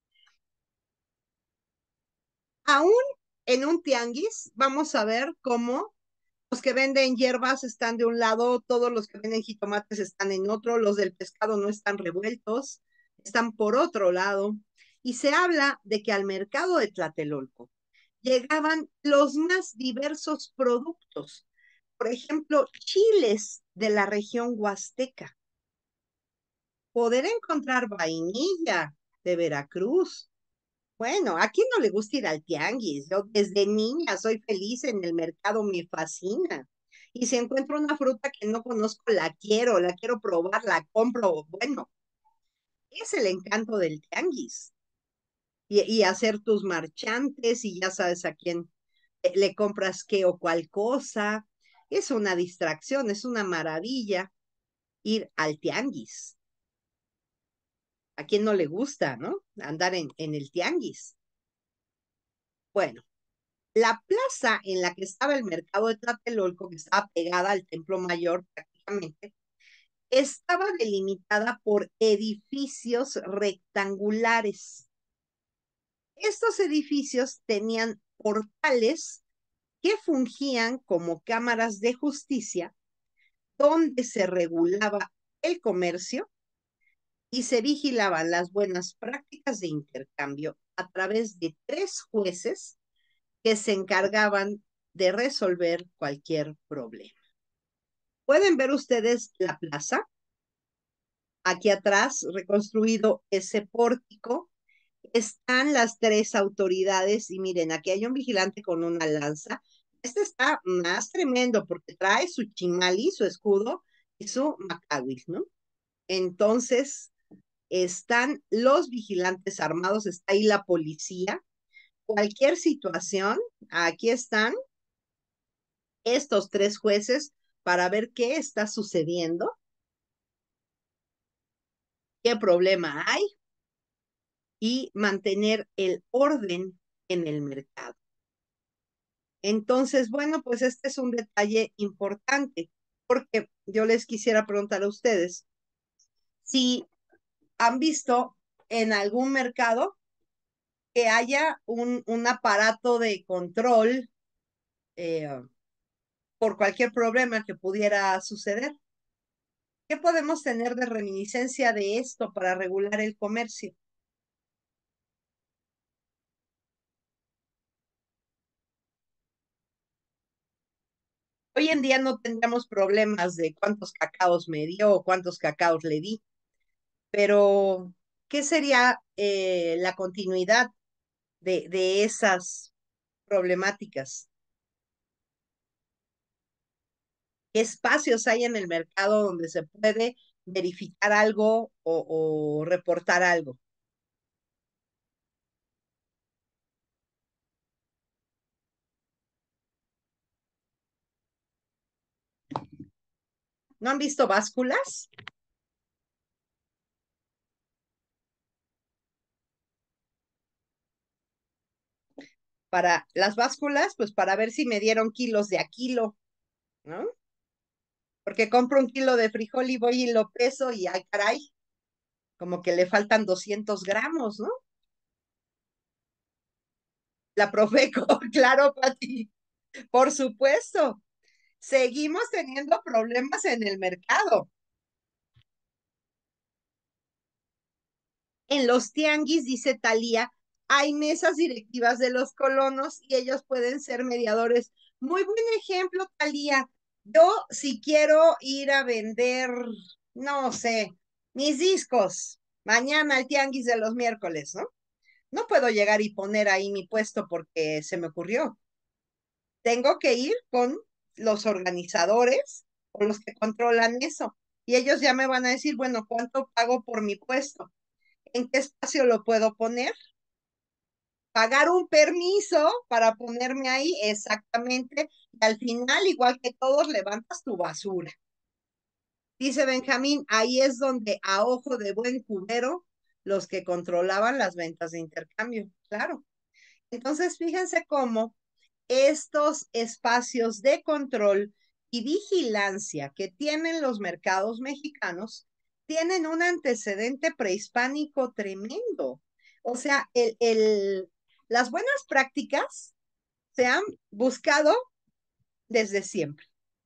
Aún en un tianguis, vamos a ver cómo los que venden hierbas están de un lado, todos los que venden jitomates están en otro, los del pescado no están revueltos, están por otro lado. Y se habla de que al mercado de Tlatelolco llegaban los más diversos productos. Por ejemplo, chiles de la región huasteca. Poder encontrar vainilla de Veracruz. Bueno, ¿a quién no le gusta ir al tianguis? Yo desde niña soy feliz en el mercado, me fascina. Y si encuentro una fruta que no conozco, la quiero, la quiero probar, la compro. Bueno, es el encanto del tianguis. Y, y hacer tus marchantes y ya sabes a quién eh, le compras qué o cuál cosa. Es una distracción, es una maravilla ir al tianguis. ¿A quién no le gusta, no? Andar en, en el tianguis. Bueno, la plaza en la que estaba el mercado de Tlatelolco, que estaba pegada al Templo Mayor prácticamente, estaba delimitada por edificios rectangulares. Estos edificios tenían portales que fungían como cámaras de justicia donde se regulaba el comercio y se vigilaban las buenas prácticas de intercambio a través de tres jueces que se encargaban de resolver cualquier problema. Pueden ver ustedes la plaza. Aquí atrás, reconstruido ese pórtico, están las tres autoridades y miren, aquí hay un vigilante con una lanza. Este está más tremendo porque trae su chimali, su escudo y su macahuil, ¿no? Entonces, están los vigilantes armados, está ahí la policía. Cualquier situación, aquí están estos tres jueces para ver qué está sucediendo, qué problema hay y mantener el orden en el mercado. Entonces, bueno, pues este es un detalle importante, porque yo les quisiera preguntar a ustedes si han visto en algún mercado que haya un, un aparato de control eh, por cualquier problema que pudiera suceder. ¿Qué podemos tener de reminiscencia de esto para regular el comercio? Hoy en día no tendríamos problemas de cuántos cacaos me dio o cuántos cacaos le di, pero ¿qué sería eh, la continuidad de, de esas problemáticas? ¿Qué espacios hay en el mercado donde se puede verificar algo o, o reportar algo? ¿No han visto básculas? Para las básculas, pues para ver si me dieron kilos de a kilo, ¿no? Porque compro un kilo de frijol y voy y lo peso y ay, caray, como que le faltan doscientos gramos, ¿no? La Profeco, claro, Pati, por supuesto. Seguimos teniendo problemas en el mercado. En los tianguis, dice Talía, hay mesas directivas de los colonos y ellos pueden ser mediadores. Muy buen ejemplo, Talía. Yo, si quiero ir a vender, no sé, mis discos, mañana al tianguis de los miércoles, ¿no? No puedo llegar y poner ahí mi puesto porque se me ocurrió. Tengo que ir con los organizadores o los que controlan eso. Y ellos ya me van a decir, bueno, ¿cuánto pago por mi puesto? ¿En qué espacio lo puedo poner? Pagar un permiso para ponerme ahí exactamente. Y al final, igual que todos, levantas tu basura. Dice Benjamín, ahí es donde a ojo de buen cubero los que controlaban las ventas de intercambio. Claro. Entonces, fíjense cómo estos espacios de control y vigilancia que tienen los mercados mexicanos tienen un antecedente prehispánico tremendo. O sea, el, el, las buenas prácticas se han buscado desde siempre.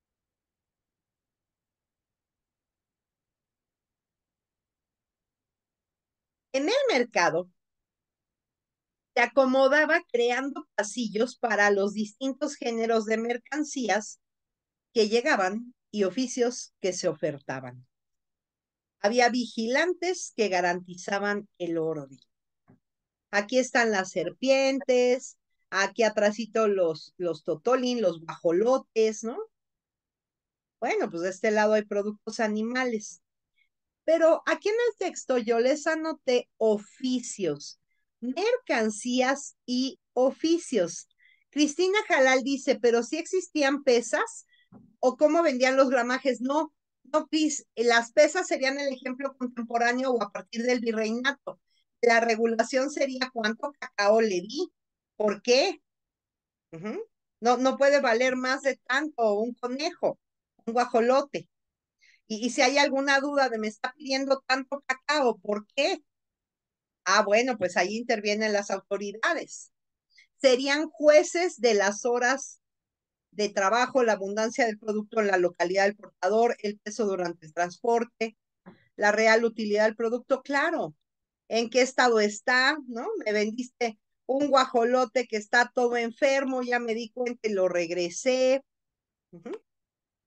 En el mercado se acomodaba creando pasillos para los distintos géneros de mercancías que llegaban y oficios que se ofertaban. Había vigilantes que garantizaban el orden. Aquí están las serpientes, aquí atrásito los, los totolín, los guajolotes, ¿no? Bueno, pues de este lado hay productos animales. Pero aquí en el texto yo les anoté oficios, mercancías y oficios. Cristina Jalal dice, pero si existían pesas o cómo vendían los gramajes. No, no, Cris, las pesas serían el ejemplo contemporáneo o a partir del virreinato. La regulación sería cuánto cacao le di. ¿Por qué? Uh-huh. No, no puede valer más de tanto un conejo, un guajolote. Y, y si hay alguna duda de me está pidiendo tanto cacao, ¿por qué? Ah, bueno, pues ahí intervienen las autoridades. Serían jueces de las horas de trabajo, la abundancia del producto en la localidad del portador, el peso durante el transporte, la real utilidad del producto, claro. ¿En qué estado está? ¿No? Me vendiste un guajolote que está todo enfermo, ya me di cuenta y lo regresé. Uh-huh.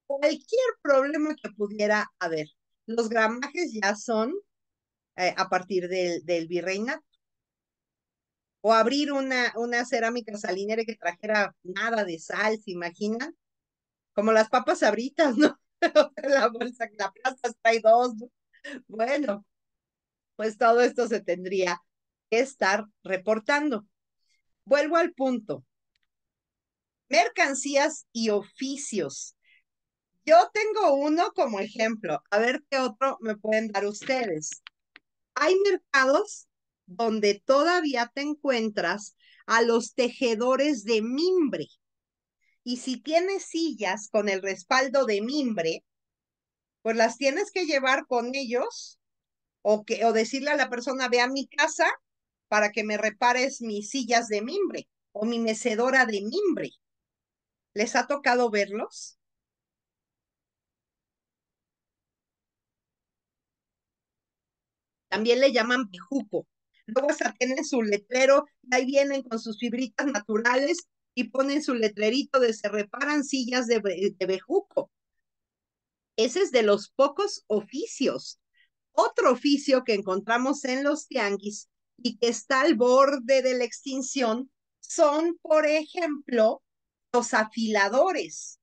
cualquier problema que pudiera haber. Los gramajes ya son eh, a partir del, del virreinato. O abrir una, una cerámica salinera que trajera nada de sal, ¿se imaginan? Como las papas sabritas, ¿no? La bolsa que la aplastas trae dos, ¿no? Bueno, pues todo esto se tendría que estar reportando. Vuelvo al punto. Mercancías y oficios. Yo tengo uno como ejemplo. A ver qué otro me pueden dar ustedes. Hay mercados donde todavía te encuentras a los tejedores de mimbre. Y si tienes sillas con el respaldo de mimbre, pues las tienes que llevar con ellos o, que, o decirle a la persona, ve a mi casa para que me repares mis sillas de mimbre o mi mecedora de mimbre. ¿Les ha tocado verlos? También le llaman bejuco. Luego hasta tienen su letrero, y ahí vienen con sus fibritas naturales y ponen su letrerito de se reparan sillas de, de bejuco. Ese es de los pocos oficios. Otro oficio que encontramos en los tianguis y que está al borde de la extinción son, por ejemplo, los afiladores.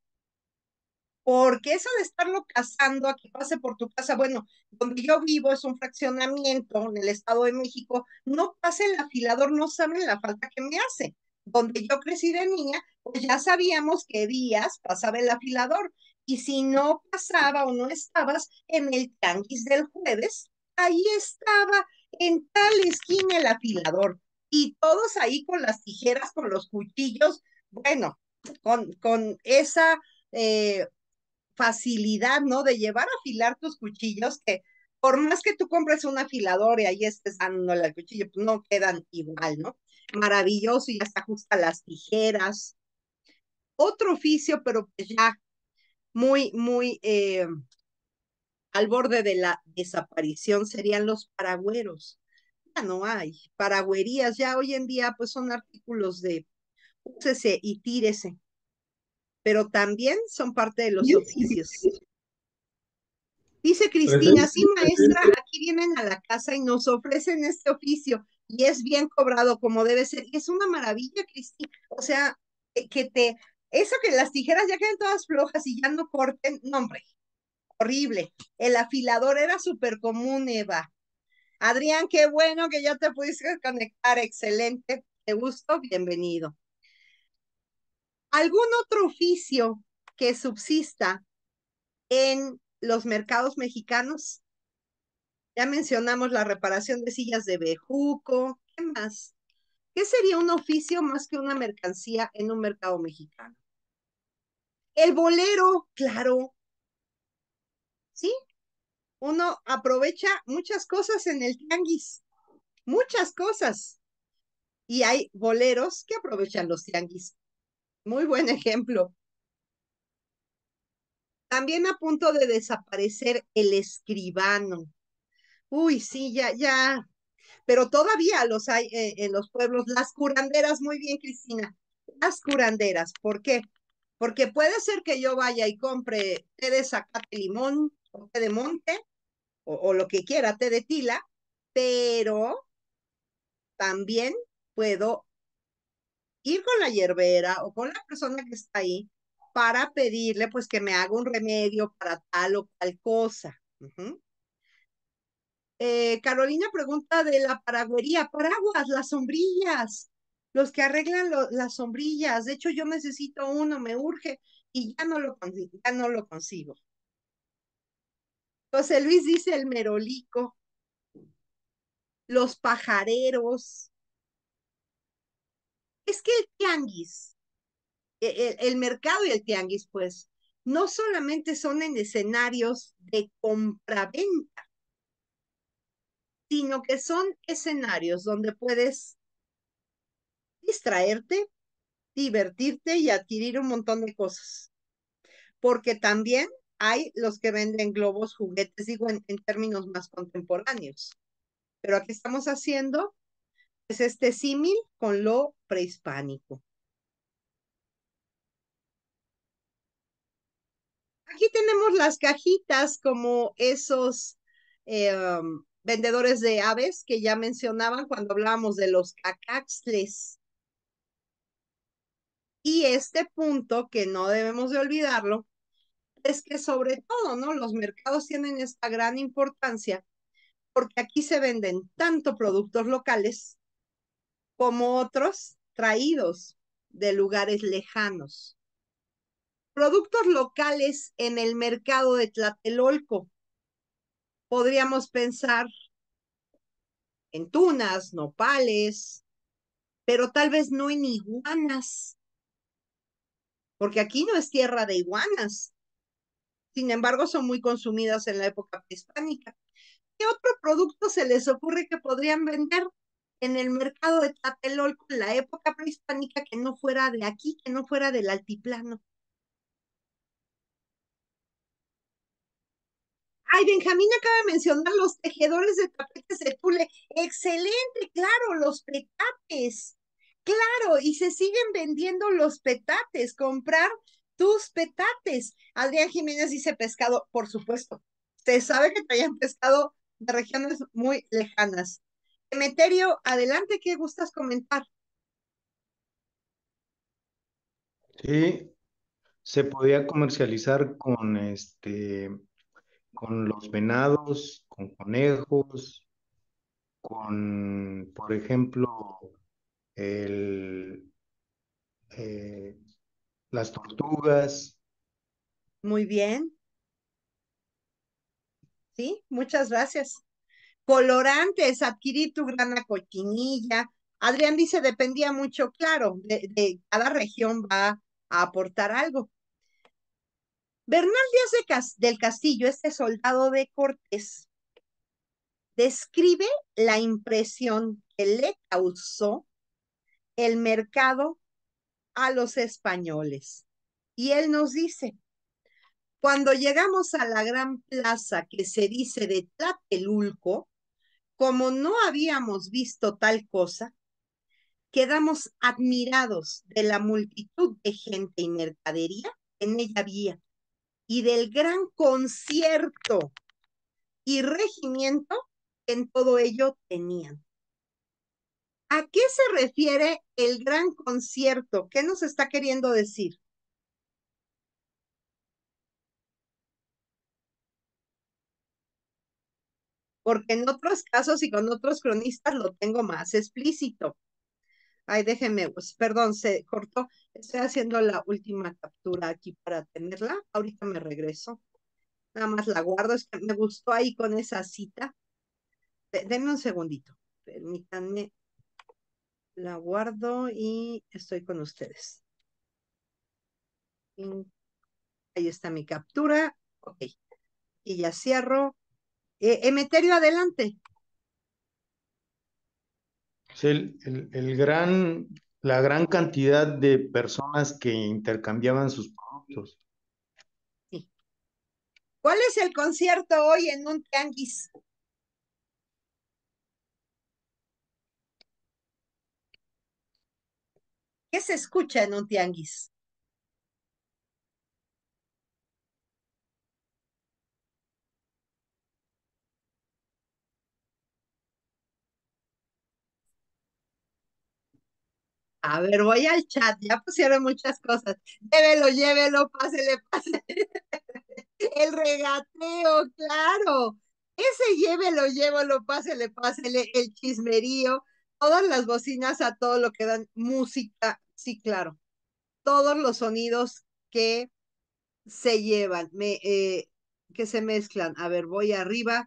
Porque eso de estarlo cazando a que pase por tu casa, bueno, donde yo vivo es un fraccionamiento en el Estado de México, no pasa el afilador, no saben la falta que me hace. Donde yo crecí de niña, pues ya sabíamos que días pasaba el afilador. Y si no pasaba o no estabas en el tianguis del jueves, ahí estaba en tal esquina el afilador. Y todos ahí con las tijeras, con los cuchillos, bueno, con, con esa eh, facilidad, ¿no? De llevar a afilar tus cuchillos, que por más que tú compres un afilador y ahí estés dándole al cuchillo, pues no quedan igual, ¿no? Maravilloso y ya se ajusta las tijeras. Otro oficio, pero pues ya muy, muy eh, al borde de la desaparición serían los paragüeros. Ya no hay paragüerías, ya hoy en día pues son artículos de úsese y tírese, pero también son parte de los oficios. Dice Cristina, sí, maestra, aquí vienen a la casa y nos ofrecen este oficio y es bien cobrado como debe ser. Y es una maravilla, Cristina. O sea, que, que te, eso que las tijeras ya queden todas flojas y ya no corten, no, hombre, horrible. El afilador era súper común, Eva. Adrián, qué bueno que ya te pudiste conectar, excelente. Qué gusto, bienvenido. ¿Algún otro oficio que subsista en los mercados mexicanos? Ya mencionamos la reparación de sillas de bejuco. ¿Qué más? ¿Qué sería un oficio más que una mercancía en un mercado mexicano? El bolero, claro. ¿Sí? Uno aprovecha muchas cosas en el tianguis. Muchas cosas. Y hay boleros que aprovechan los tianguis. Muy buen ejemplo. También a punto de desaparecer el escribano. Uy, sí, ya, ya, pero todavía los hay eh, en los pueblos. Las curanderas, muy bien, Cristina. Las curanderas, ¿por qué? Porque puede ser que yo vaya y compre té de zacate limón, o té de monte, o, o lo que quiera, té de tila, pero también puedo ir con la hierbera o con la persona que está ahí para pedirle pues que me haga un remedio para tal o tal cosa. Uh-huh. Eh, Carolina pregunta de la paragüería, paraguas, las sombrillas, los que arreglan lo, las sombrillas. De hecho, yo necesito uno, me urge y ya no lo consigo, ya no lo consigo. José Luis dice el merolico, los pajareros. Es que el tianguis, el, el mercado y el tianguis, pues, no solamente son en escenarios de compraventa, sino que son escenarios donde puedes distraerte, divertirte y adquirir un montón de cosas. Porque también hay los que venden globos, juguetes, digo en, en términos más contemporáneos. Pero aquí estamos haciendo pues, este símil con lo prehispánico. Aquí tenemos las cajitas como esos eh, um, vendedores de aves que ya mencionaban cuando hablábamos de los cacaxtles. Y este punto que no debemos de olvidarlo es que sobre todo, ¿no? Los mercados tienen esta gran importancia porque aquí se venden tanto productos locales como otros traídos de lugares lejanos. Productos locales en el mercado de Tlatelolco. Podríamos pensar en tunas, nopales, pero tal vez no en iguanas, porque aquí no es tierra de iguanas. Sin embargo, son muy consumidas en la época prehispánica. ¿Qué otro producto se les ocurre que podrían vender en el mercado de Tlatelolco en la época prehispánica que no fuera de aquí, que no fuera del altiplano? Ay, Benjamín acaba de mencionar los tejedores de tapetes de tule. Excelente, claro, los petates. Claro, y se siguen vendiendo los petates, comprar tus petates. Adrián Jiménez dice pescado, por supuesto. Se sabe que traían pescado de regiones muy lejanas. Emeterio, adelante, ¿qué gustas comentar? Sí, se podía comercializar con este, con los venados, con conejos, con, por ejemplo, el, eh, las tortugas. Muy bien, sí, muchas gracias. Colorantes, adquirir tu grana cochinilla. Adrián dice, dependía mucho, claro, de, de cada región va a aportar algo. Bernal Díaz de Cas del Castillo, este soldado de Cortés, describe la impresión que le causó el mercado a los españoles. Y él nos dice, cuando llegamos a la gran plaza que se dice de Tlatelulco, como no habíamos visto tal cosa, quedamos admirados de la multitud de gente y mercadería que en ella había y del gran concierto y regimiento que en todo ello tenían. ¿A qué se refiere el gran concierto? ¿Qué nos está queriendo decir? Porque en otros casos y con otros cronistas lo tengo más explícito. Ay, déjenme, pues, perdón, se cortó. Estoy haciendo la última captura aquí para tenerla. Ahorita me regreso. Nada más la guardo. Es que me gustó ahí con esa cita. De- denme un segundito. Permítanme. La guardo y estoy con ustedes. Y ahí está mi captura. Ok. Y ya cierro. Eh, Emeterio, adelante. Sí, el, el- el gran, la gran cantidad de personas que intercambiaban sus productos. Sí. ¿Cuál es el concierto hoy en un tianguis? ¿Qué se escucha en un tianguis? A ver, voy al chat, ya pusieron muchas cosas. Llévelo, llévelo, pásele, pásele. El regateo, claro. Ese llévelo, llévelo, pásele, pásele, el chismerío, todas las bocinas a todo lo que dan música, sí, claro. Todos los sonidos que se llevan, me, eh, que se mezclan. A ver, voy arriba.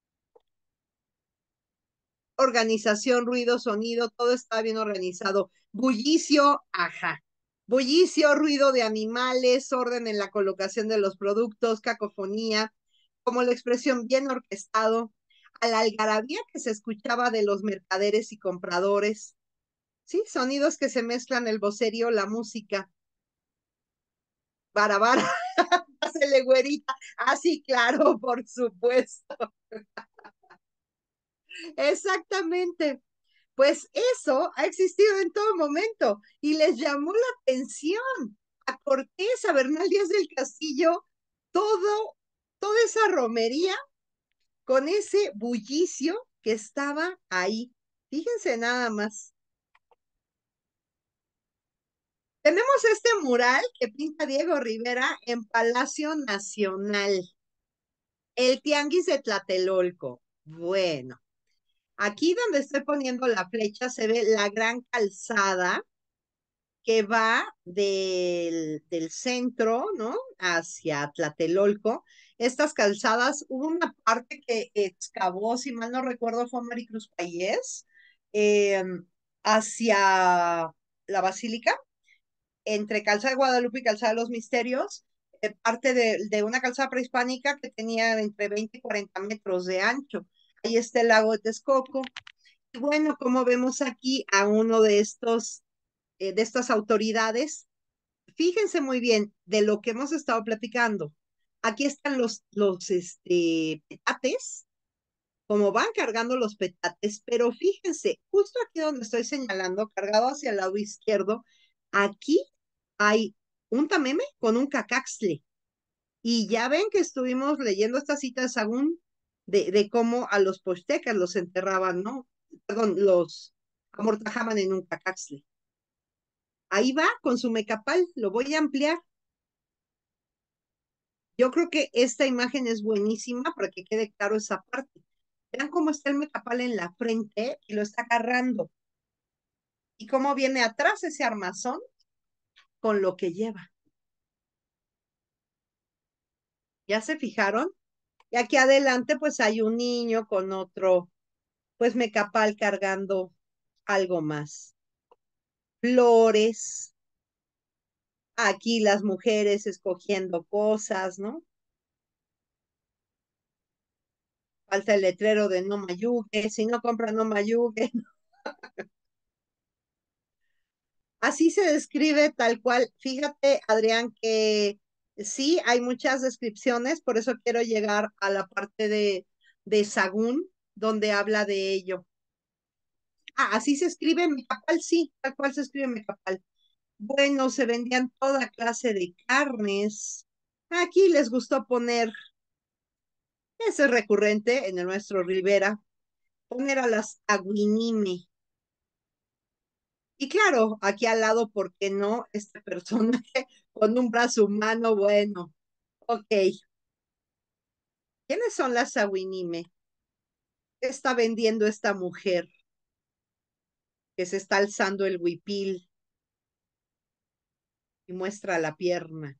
Organización, ruido, sonido, todo está bien organizado. Bullicio, ajá. Bullicio, ruido de animales, orden en la colocación de los productos, cacofonía, como la expresión bien orquestado, a la algarabía que se escuchaba de los mercaderes y compradores. Sí, sonidos que se mezclan el vocerío, la música. Barabara, pásele güerita. Ah, sí, claro, por supuesto. Exactamente. Pues eso ha existido en todo momento y les llamó la atención a Cortés, a Bernal Díaz del Castillo. todo, toda esa romería con ese bullicio que estaba ahí. Fíjense nada más. Tenemos este mural que pinta Diego Rivera en Palacio Nacional, el Tianguis de Tlatelolco. Bueno, aquí donde estoy poniendo la flecha se ve la gran calzada que va del, del centro, ¿no? Hacia Tlatelolco. Estas calzadas, hubo una parte que excavó, si mal no recuerdo, fue Maricruz Payés, eh, hacia la Basílica, entre Calzada de Guadalupe y Calzada de los Misterios, eh, parte de, de una calzada prehispánica que tenía entre veinte y cuarenta metros de ancho. Ahí está el lago de Texcoco. Y bueno, como vemos aquí a uno de estos, eh, de estas autoridades, fíjense muy bien de lo que hemos estado platicando. Aquí están los, los este, petates, como van cargando los petates, pero fíjense, justo aquí donde estoy señalando, cargado hacia el lado izquierdo, aquí hay un tameme con un cacaxtle. Y ya ven que estuvimos leyendo estas citas aún de, de cómo a los pochtecas los enterraban, ¿no? Perdón, los amortajaban en un cacaxtle. Ahí va con su mecapal, lo voy a ampliar. Yo creo que esta imagen es buenísima para que quede claro esa parte. Vean cómo está el mecapal en la frente y lo está agarrando. Y cómo viene atrás ese armazón con lo que lleva. ¿Ya se fijaron? Y aquí adelante pues hay un niño con otro, pues mecapal cargando algo más. Flores. Aquí las mujeres escogiendo cosas, ¿no? Falta el letrero de no mayugue. Si no compran no mayugue. Así se describe tal cual. Fíjate, Adrián, que sí hay muchas descripciones, por eso quiero llegar a la parte de, de Sagún, donde habla de ello. Ah, así se escribe Mecapal, sí, tal cual se escribe Mecapal. Bueno, se vendían toda clase de carnes. Aquí les gustó poner, ese es recurrente en el nuestro Rivera, poner a las aguinime. Y claro, aquí al lado, ¿por qué no? Este personaje con un brazo humano, bueno, ok. ¿Quiénes son las aguinime? ¿Qué está vendiendo esta mujer que se está alzando el huipil y muestra la pierna?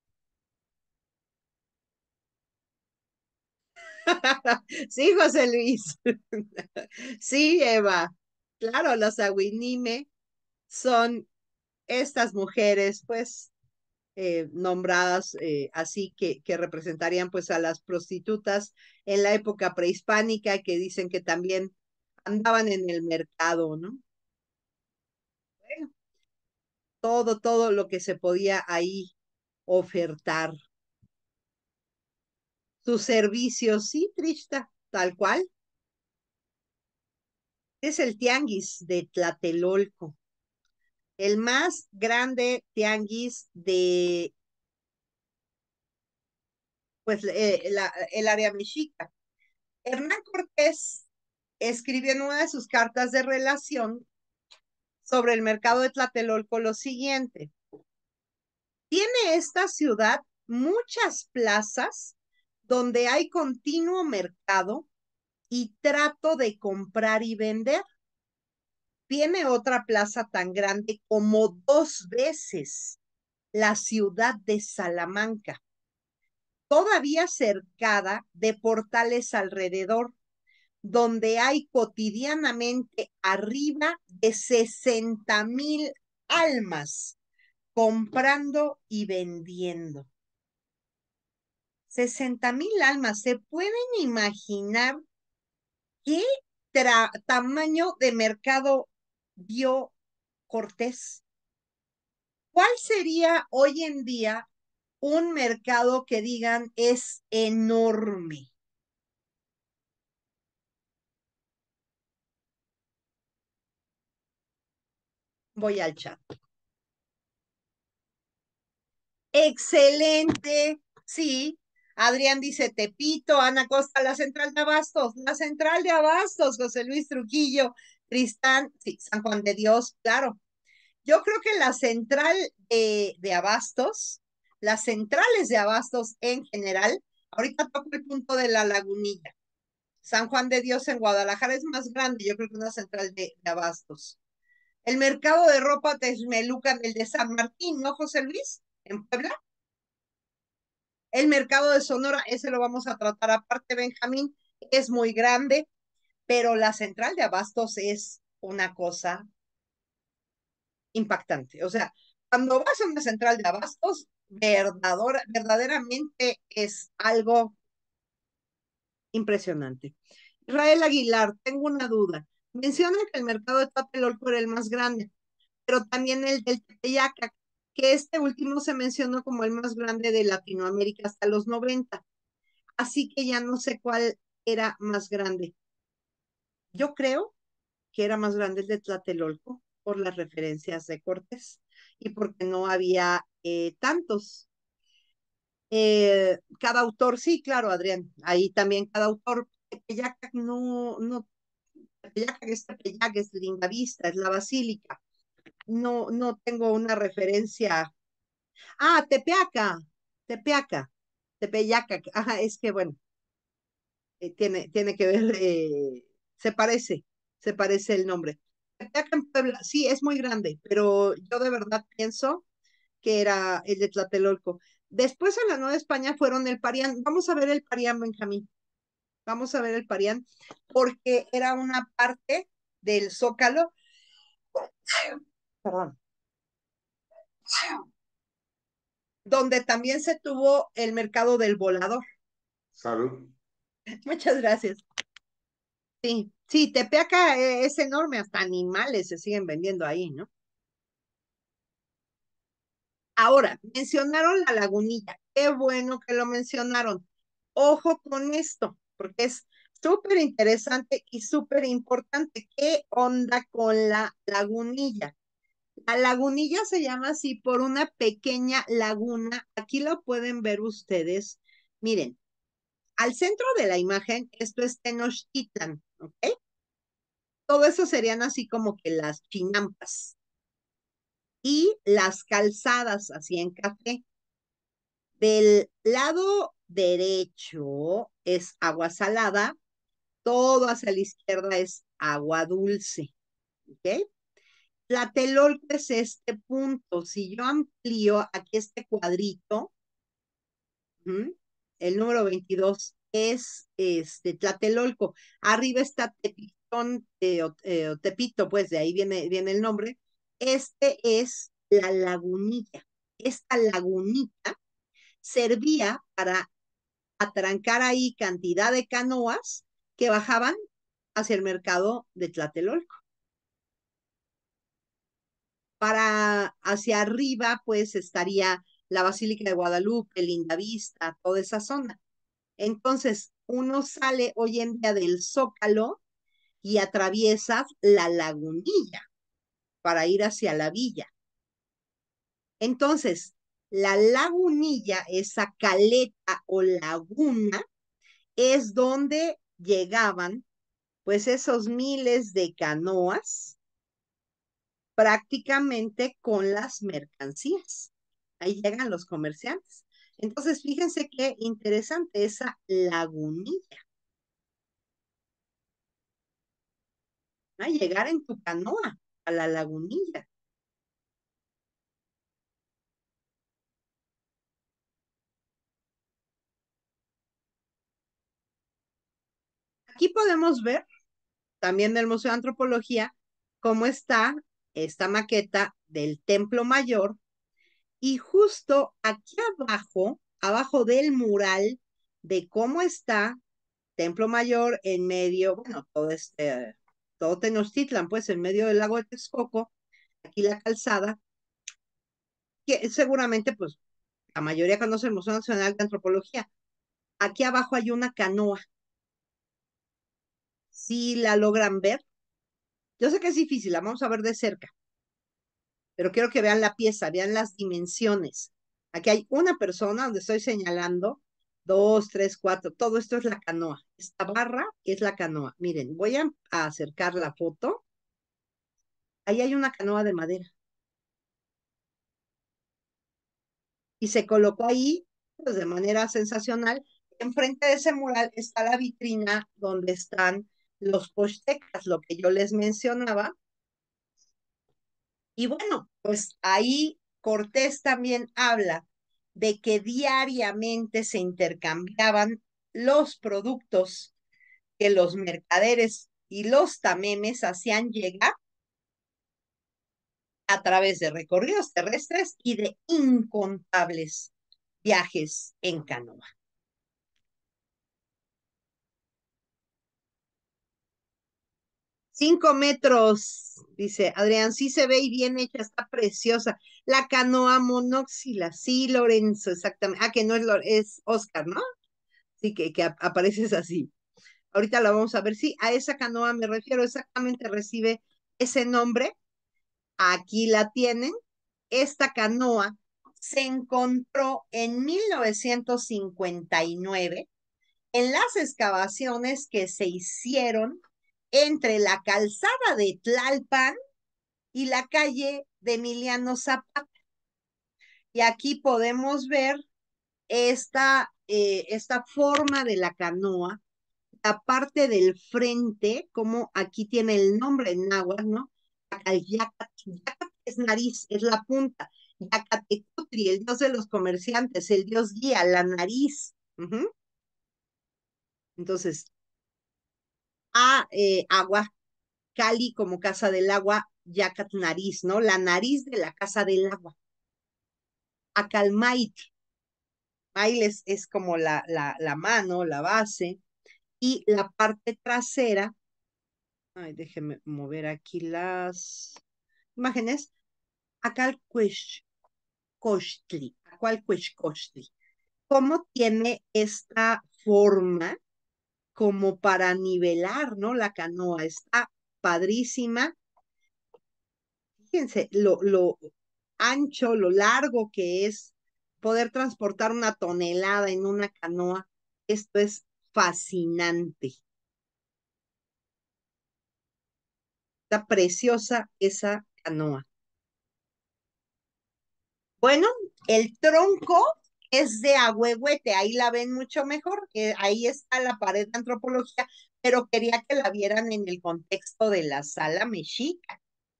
Sí, José Luis. Sí, Eva. Claro, las aguinime son estas mujeres, pues, eh, nombradas eh, así que, que representarían pues a las prostitutas en la época prehispánica que dicen que también andaban en el mercado, ¿no? Bueno, todo, todo lo que se podía ahí ofertar. Sus servicios, sí, Trista, tal cual. Es el tianguis de Tlatelolco, el más grande tianguis de pues eh, la, el área mexica. Hernán Cortés escribió en una de sus cartas de relación sobre el mercado de Tlatelolco lo siguiente: tiene esta ciudad muchas plazas donde hay continuo mercado y trato de comprar y vender. Tiene otra plaza tan grande como dos veces la ciudad de Salamanca, todavía cercada de portales alrededor, donde hay cotidianamente arriba de sesenta mil almas comprando y vendiendo. Sesenta mil almas. ¿Se pueden imaginar qué tamaño de mercado vio Cortés? ¿Cuál sería hoy en día un mercado que digan es enorme? Voy al chat. Excelente. Sí, Adrián dice Tepito, Ana Costa, la central de Abastos, la central de Abastos, José Luis Trujillo, Tristán, sí, San Juan de Dios, claro. Yo creo que la central de, de Abastos, las centrales de Abastos en general, ahorita toco el punto de la Lagunilla. San Juan de Dios en Guadalajara es más grande, yo creo que una central de, de Abastos. El mercado de ropa Texmelucan, el de San Martín, ¿no, José Luis? En Puebla. El mercado de Sonora, ese lo vamos a tratar aparte, Benjamín, es muy grande, pero la central de Abastos es una cosa impactante. O sea, cuando vas a una central de Abastos, verdadora, verdaderamente es algo impresionante. Israel Aguilar, tengo una duda. Menciona que el mercado de Tlatelolco era el más grande, pero también el del Tepeyaca, que este último se mencionó como el más grande de Latinoamérica hasta los noventa. Así que ya no sé cuál era más grande. Yo creo que era más grande el de Tlatelolco por las referencias de Cortés y porque no había eh, tantos. Eh, cada autor, sí, claro, Adrián, ahí también cada autor, Tepeyac no, no, Tepeyac es Tepeyac, es Lindavista, es la Basílica. No, no tengo una referencia. Ah, Tepeaca, Tepeaca, Tepeyaca, ajá, es que bueno, eh, tiene, tiene que ver, eh, se parece, se parece el nombre. Tepeaca en Puebla, sí, es muy grande, pero yo de verdad pienso que era el de Tlatelolco. Después en la Nueva España fueron el Parián. Vamos a ver el Parián, Benjamín. Vamos a ver el Parián, porque era una parte del Zócalo, perdón, donde también se tuvo el mercado del volador. Salud. Muchas gracias. Sí, sí, Tepeaca eh, es enorme, hasta animales se siguen vendiendo ahí, ¿no? Ahora, mencionaron la lagunilla. Qué bueno que lo mencionaron. Ojo con esto, porque es súper interesante y súper importante. ¿Qué onda con la lagunilla? La lagunilla se llama así por una pequeña laguna. Aquí lo pueden ver ustedes. Miren, al centro de la imagen, esto es Tenochtitlan, ¿ok? Todo eso serían así como que las chinampas y las calzadas, así en café. Del lado derecho es agua salada, todo hacia la izquierda es agua dulce, ¿ok? Tlatelolco es este punto. Si yo amplío aquí este cuadrito, ¿m? El número veintidós es este Tlatelolco. Arriba está Tepitón, eh, o, eh, o Tepito, pues de ahí viene, viene el nombre. Este es la lagunilla. Esta lagunita servía para atrancar ahí cantidad de canoas que bajaban hacia el mercado de Tlatelolco. Para hacia arriba, pues estaría la Basílica de Guadalupe, Lindavista, toda esa zona. Entonces, uno sale hoy en día del Zócalo y atraviesa la lagunilla para ir hacia la villa. Entonces, la lagunilla, esa caleta o laguna, es donde llegaban pues esos miles de canoas prácticamente con las mercancías. Ahí llegan los comerciantes. Entonces, fíjense qué interesante esa lagunilla. ¿No? Llegar en tu canoa a la lagunilla. Aquí podemos ver también del Museo de Antropología cómo está esta maqueta del Templo Mayor y justo aquí abajo, abajo del mural de cómo está Templo Mayor en medio, bueno, todo este, todo Tenochtitlan, pues en medio del lago de Texcoco, aquí la calzada, que seguramente pues la mayoría conoce el Museo Nacional de Antropología. Aquí abajo hay una canoa. Si la logran ver, yo sé que es difícil, la vamos a ver de cerca, pero quiero que vean la pieza, vean las dimensiones. Aquí hay una persona donde estoy señalando, dos, tres, cuatro, todo esto es la canoa. Esta barra es la canoa. Miren, voy a, a acercar la foto. Ahí hay una canoa de madera. Y se colocó ahí, pues de manera sensacional. Enfrente de ese mural está la vitrina donde están los pochtecas, lo que yo les mencionaba. Y bueno, pues ahí Cortés también habla de que diariamente se intercambiaban los productos que los mercaderes y los tamemes hacían llegar a través de recorridos terrestres y de incontables viajes en canoa. Cinco metros, dice Adrián, sí se ve y bien hecha, está preciosa. La canoa monóxila, sí, Lorenzo, exactamente. Ah, que no es, es Oscar, ¿no? Sí, que, que apareces así. Ahorita la vamos a ver. Sí, a esa canoa me refiero, exactamente recibe ese nombre. Aquí la tienen. Esta canoa se encontró en mil novecientos cincuenta y nueve en las excavaciones que se hicieron entre la calzada de Tlalpan y la calle de Emiliano Zapata. Y aquí podemos ver esta, eh, esta forma de la canoa, la parte del frente, como aquí tiene el nombre en náhuatl, ¿no? Yacat, Yacat es nariz, es la punta. Yacatecutli, el dios de los comerciantes, el dios guía, la nariz. Uh-huh. Entonces, a eh, agua, Cali como casa del agua, Yacat nariz, ¿no? La nariz de la casa del agua. Acalmait, Mailes es como la, la, la mano, la base, y la parte trasera, ay, déjenme mover aquí las imágenes, Acalcueshcochtli, Acalcueshcochtli, cómo tiene esta forma como para nivelar, ¿no? La canoa, está padrísima. Fíjense, lo, lo ancho, lo largo que es poder transportar una tonelada en una canoa. Esto es fascinante. Está preciosa esa canoa. Bueno, el tronco es de ahuehuete, ahí la ven mucho mejor, eh, ahí está la pared de antropología, pero quería que la vieran en el contexto de la sala mexica.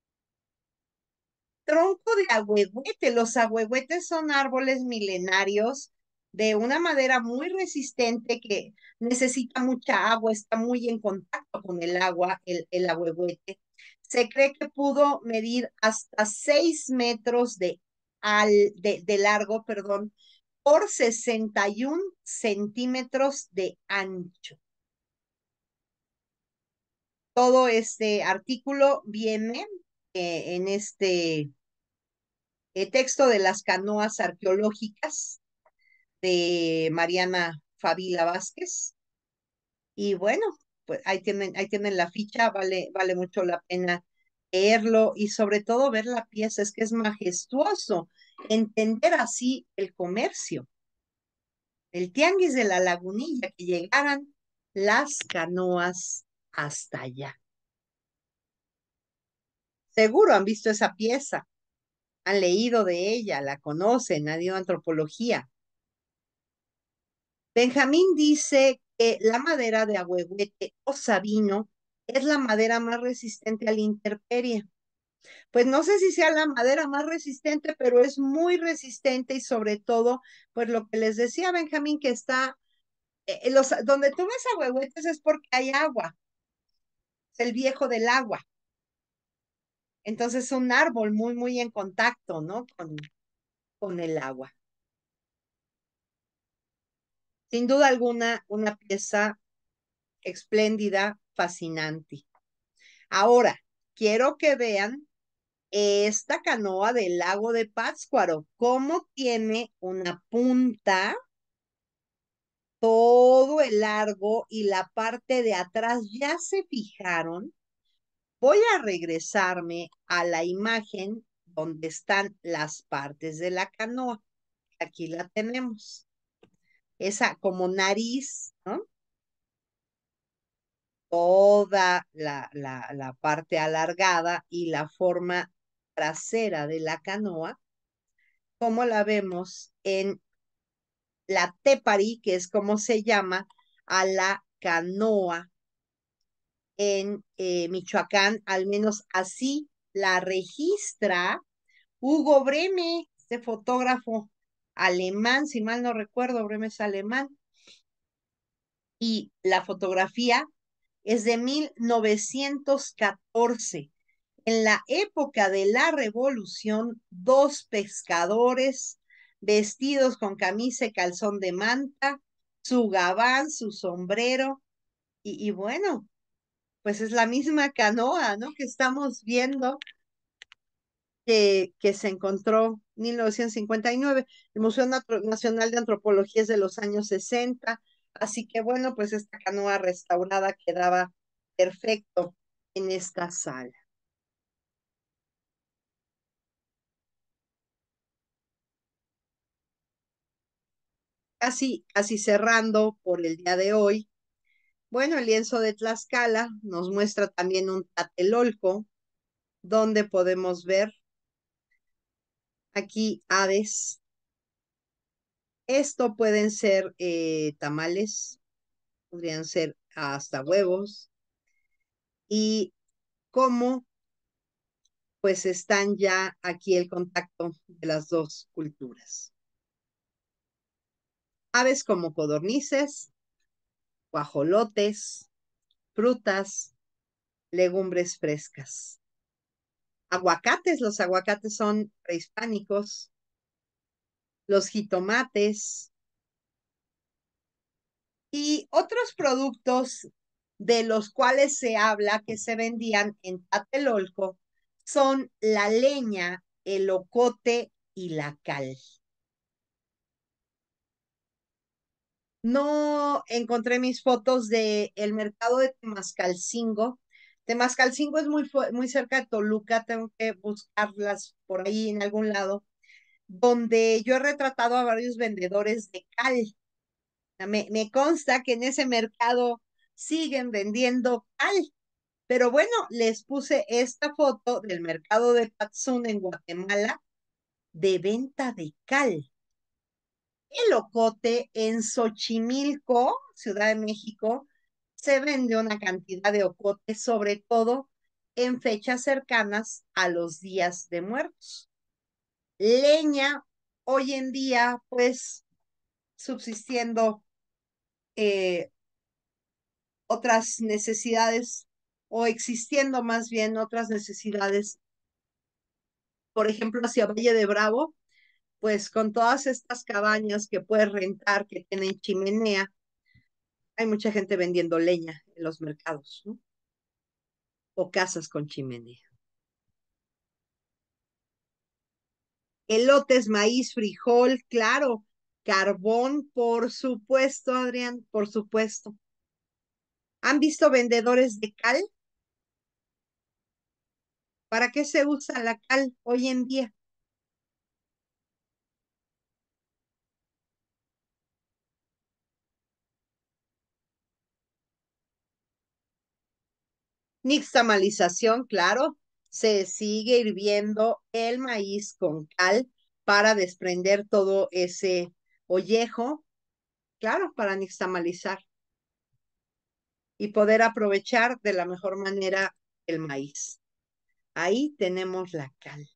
Tronco de ahuehuete. Los ahuehuetes son árboles milenarios de una madera muy resistente que necesita mucha agua, está muy en contacto con el agua, el, el ahuehuete. Se cree que pudo medir hasta seis metros de, al, de, de largo, perdón, por sesenta y un centímetros de ancho. Todo este artículo viene eh, en este eh, texto de las canoas arqueológicas de Mariana Favila Vázquez. Y bueno, pues ahí tienen, ahí tienen la ficha, vale, vale mucho la pena leerlo y sobre todo ver la pieza, es que es majestuoso entender así el comercio, el tianguis de la Lagunilla, que llegaran las canoas hasta allá. Seguro han visto esa pieza, han leído de ella, la conocen, han ido a antropología. Benjamín dice que la madera de ahuehuete o sabino es la madera más resistente a la intemperie. Pues no sé si sea la madera más resistente, pero es muy resistente y sobre todo, pues lo que les decía Benjamín, que está, eh, los, donde tú ves ahuehuetes es porque hay agua, es el viejo del agua. Entonces es un árbol muy, muy en contacto, ¿no? Con, con el agua. Sin duda alguna, una pieza espléndida, fascinante. Ahora, quiero que vean esta canoa del lago de Pátzcuaro, cómo tiene una punta, todo el largo y la parte de atrás. ¿Ya se fijaron? Voy a regresarme a la imagen donde están las partes de la canoa. aquí la tenemos. Esa como nariz, ¿no? Toda la, la, la parte alargada y la forma trasera de la canoa, como la vemos en la tepari, que es como se llama a la canoa en eh, Michoacán, al menos así la registra Hugo Breme, este fotógrafo alemán, si mal no recuerdo, Breme es alemán, y la fotografía es de mil novecientos catorce. En la época de la Revolución, dos pescadores vestidos con camisa y calzón de manta, su gabán, su sombrero, y, y bueno, pues es la misma canoa, ¿no? Que estamos viendo que, que se encontró en mil novecientos cincuenta y nueve. El Museo Nacional de Antropología es de los años sesenta, así que bueno, pues esta canoa restaurada quedaba perfecto en esta sala. Casi, casi cerrando por el día de hoy. Bueno, el lienzo de Tlaxcala nos muestra también un tlatelolco, donde podemos ver aquí aves. Esto pueden ser eh, tamales, podrían ser hasta huevos, y cómo pues están ya aquí el contacto de las dos culturas. Aves como codornices, guajolotes, frutas, legumbres frescas. Aguacates, los aguacates son prehispánicos, los jitomates y otros productos de los cuales se habla que se vendían en Tlatelolco son la leña, el ocote y la cal. No encontré mis fotos de el mercado de Temascalcingo. Temascalcingo es muy, muy cerca de Toluca, tengo que buscarlas por ahí en algún lado, donde yo he retratado a varios vendedores de cal. Me, me consta que en ese mercado siguen vendiendo cal, pero bueno, les puse esta foto del mercado de Patzún en Guatemala de venta de cal. El ocote en Xochimilco, Ciudad de México, se vende una cantidad de ocote, sobre todo en fechas cercanas a los días de muertos. Leña, hoy en día, pues, subsistiendo eh, otras necesidades o existiendo más bien otras necesidades, por ejemplo, hacia Valle de Bravo, pues con todas estas cabañas que puedes rentar que tienen chimenea, hay mucha gente vendiendo leña en los mercados, ¿no? O casas con chimenea. Elotes, maíz, frijol, claro. Carbón, por supuesto, Adrián, por supuesto. ¿Han visto vendedores de cal? ¿Para qué se usa la cal hoy en día? Nixtamalización, claro. Se sigue hirviendo el maíz con cal para desprender todo ese ollejo, claro, para nixtamalizar y poder aprovechar de la mejor manera el maíz. Ahí tenemos la cal.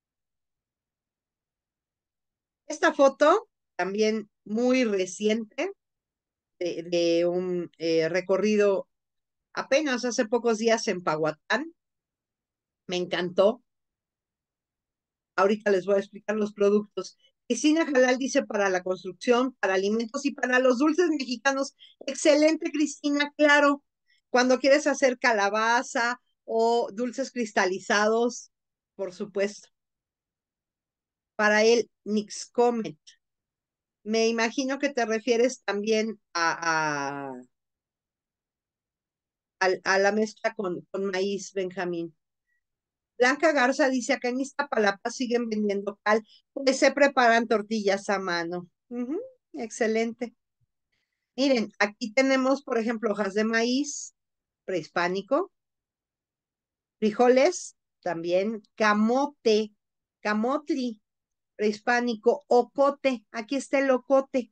Esta foto, también muy reciente, de, de un eh, recorrido apenas hace pocos días en Pahuatán. Me encantó. Ahorita les voy a explicar los productos. Cristina Jalal dice para la construcción, para alimentos y para los dulces mexicanos. Excelente, Cristina, claro. Cuando quieres hacer calabaza o dulces cristalizados, por supuesto. Para el Nixcomet. Me imagino que te refieres también a, a, a, a la mezcla con, con maíz, Benjamín. Blanca Garza dice, acá en Iztapalapa siguen vendiendo cal, pues se preparan tortillas a mano. Ujú, excelente. Miren, aquí tenemos, por ejemplo, hojas de maíz prehispánico, frijoles, también camote, camotli prehispánico, ocote, aquí está el ocote.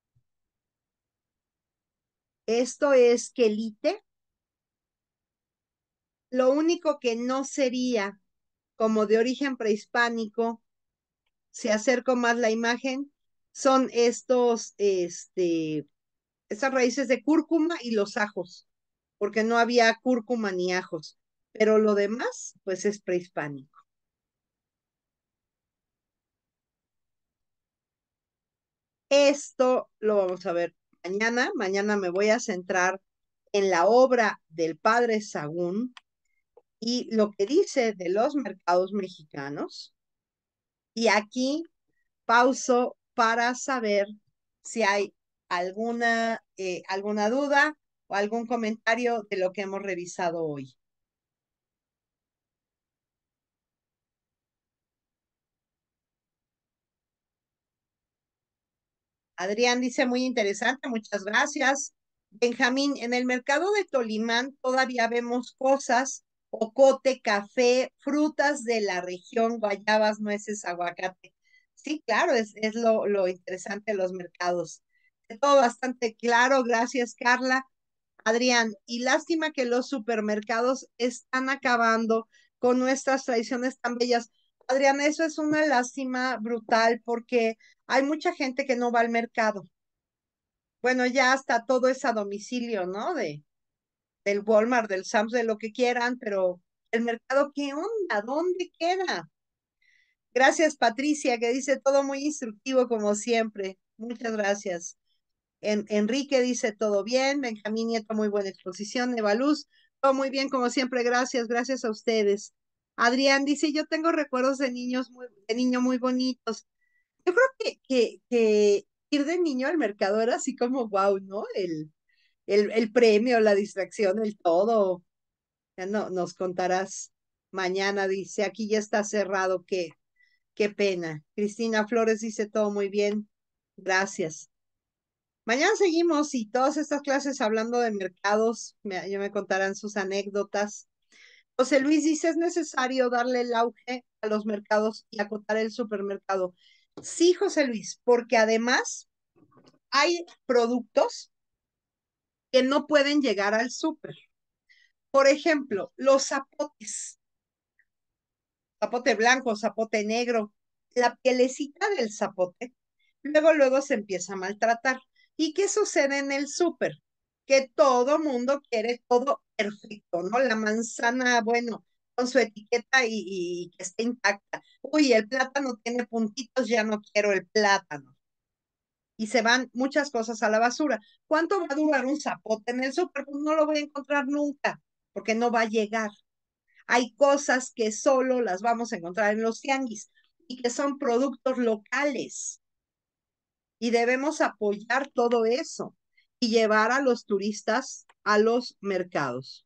Esto es quelite. Lo único que no sería como de origen prehispánico, si acerco más la imagen, son estos, este, estas raíces de cúrcuma y los ajos, porque no había cúrcuma ni ajos, pero lo demás, pues es prehispánico. Esto lo vamos a ver mañana. Mañana me voy a centrar en la obra del padre Sagún y lo que dice de los mercados mexicanos. Y aquí pauso para saber si hay alguna, eh, alguna duda o algún comentario de lo que hemos revisado hoy. Adrián dice, muy interesante, muchas gracias. Benjamín, en el mercado de Tolimán todavía vemos cosas, ocote, café, frutas de la región, guayabas, nueces, aguacate. Sí, claro, es, es lo, lo interesante de los mercados. Todo bastante claro, gracias, Carla. Adrián, y lástima que los supermercados están acabando con nuestras tradiciones tan bellas. Adrián, eso es una lástima brutal porque hay mucha gente que no va al mercado. Bueno, ya hasta todo es a domicilio, ¿no? De, del Walmart, del Sam's, de lo que quieran, pero el mercado, ¿qué onda? ¿Dónde queda? Gracias, Patricia, que dice todo muy instructivo como siempre. Muchas gracias. En, Enrique dice todo bien, Benjamín Nieto, muy buena exposición, Evaluz, todo muy bien como siempre, gracias, gracias a ustedes. Adrián dice, yo tengo recuerdos de niños muy, de niño muy bonitos. Yo creo que, que, que ir de niño al mercado era así como wow, ¿no? El, el, el premio, la distracción, el todo. Ya no, nos contarás mañana, dice, aquí ya está cerrado, qué, qué pena. Cristina Flores dice todo muy bien, gracias. Mañana seguimos y todas estas clases hablando de mercados, me, ya me contarán sus anécdotas. José Luis dice, es necesario darle el auge a los mercados y acotar el supermercado. Sí, José Luis, porque además hay productos que no pueden llegar al súper. Por ejemplo, los zapotes, zapote blanco, zapote negro, la pielecita del zapote, luego, luego se empieza a maltratar. ¿Y qué sucede en el súper? Que todo mundo quiere todo perfecto, ¿no? La manzana, bueno, con su etiqueta y, y que esté intacta. Uy, el plátano tiene puntitos, ya no quiero el plátano. Y se van muchas cosas a la basura. ¿Cuánto va a durar un zapote en el súper? Pues no lo voy a encontrar nunca, porque no va a llegar. Hay cosas que solo las vamos a encontrar en los tianguis y que son productos locales y debemos apoyar todo eso y llevar a los turistas a los mercados.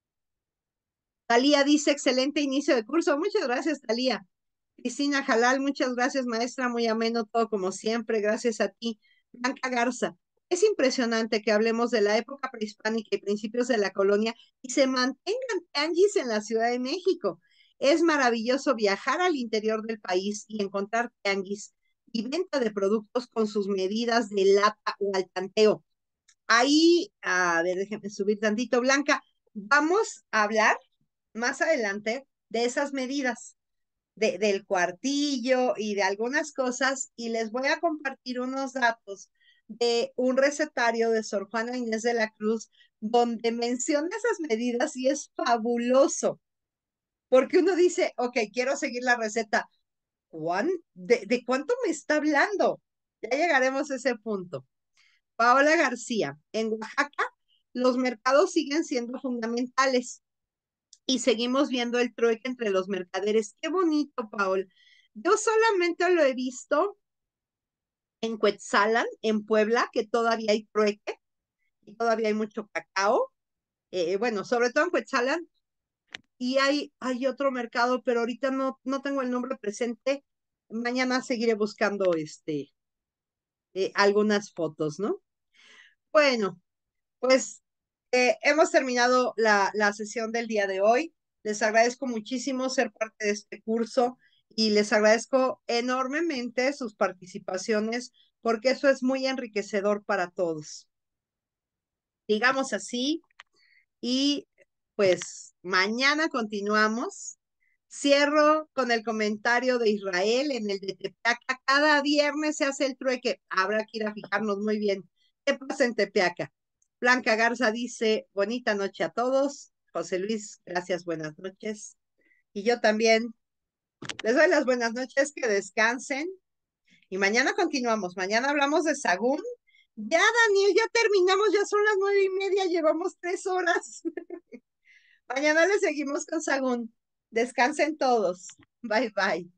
Talía dice, excelente inicio de curso. Muchas gracias, Talía. Cristina Jalal, muchas gracias, maestra. Muy ameno todo como siempre. Gracias a ti. Blanca Garza. Es impresionante que hablemos de la época prehispánica y principios de la colonia y se mantengan tianguis en la Ciudad de México. Es maravilloso viajar al interior del país y encontrar tianguis y venta de productos con sus medidas de lata o al tanteo. Ahí, a ver, déjenme subir tantito, Blanca. Vamos a hablar más adelante de esas medidas de, del cuartillo y de algunas cosas y les voy a compartir unos datos de un recetario de Sor Juana Inés de la Cruz donde menciona esas medidas y es fabuloso, porque uno dice, ok, quiero seguir la receta. ¿Cuán, de, ¿De cuánto me está hablando? Ya llegaremos a ese punto. Paola García, en Oaxaca, los mercados siguen siendo fundamentales y seguimos viendo el trueque entre los mercaderes. Qué bonito, Paul. Yo solamente lo he visto en Cuetzalan, en Puebla, que todavía hay trueque y todavía hay mucho cacao. Eh, bueno, sobre todo en Cuetzalan, y hay, hay otro mercado, pero ahorita no, no tengo el nombre presente. Mañana seguiré buscando este, eh, algunas fotos, ¿no? Bueno, pues eh, hemos terminado la, la sesión del día de hoy. Les agradezco muchísimo ser parte de este curso y les agradezco enormemente sus participaciones porque eso es muy enriquecedor para todos. Digamos así, y pues mañana continuamos. Cierro con el comentario de Israel en el de Tepeaca. Cada viernes se hace el trueque. Habrá que ir a fijarnos muy bien qué pasa en Tepeaca. Blanca Garza dice, bonita noche a todos. José Luis, gracias, buenas noches. Y yo también les doy las buenas noches, que descansen. Y mañana continuamos. Mañana hablamos de Sagún. Ya, Daniel, ya terminamos, ya son las nueve y media, llevamos tres horas. Mañana le seguimos con Sagún. Descansen todos. Bye, bye.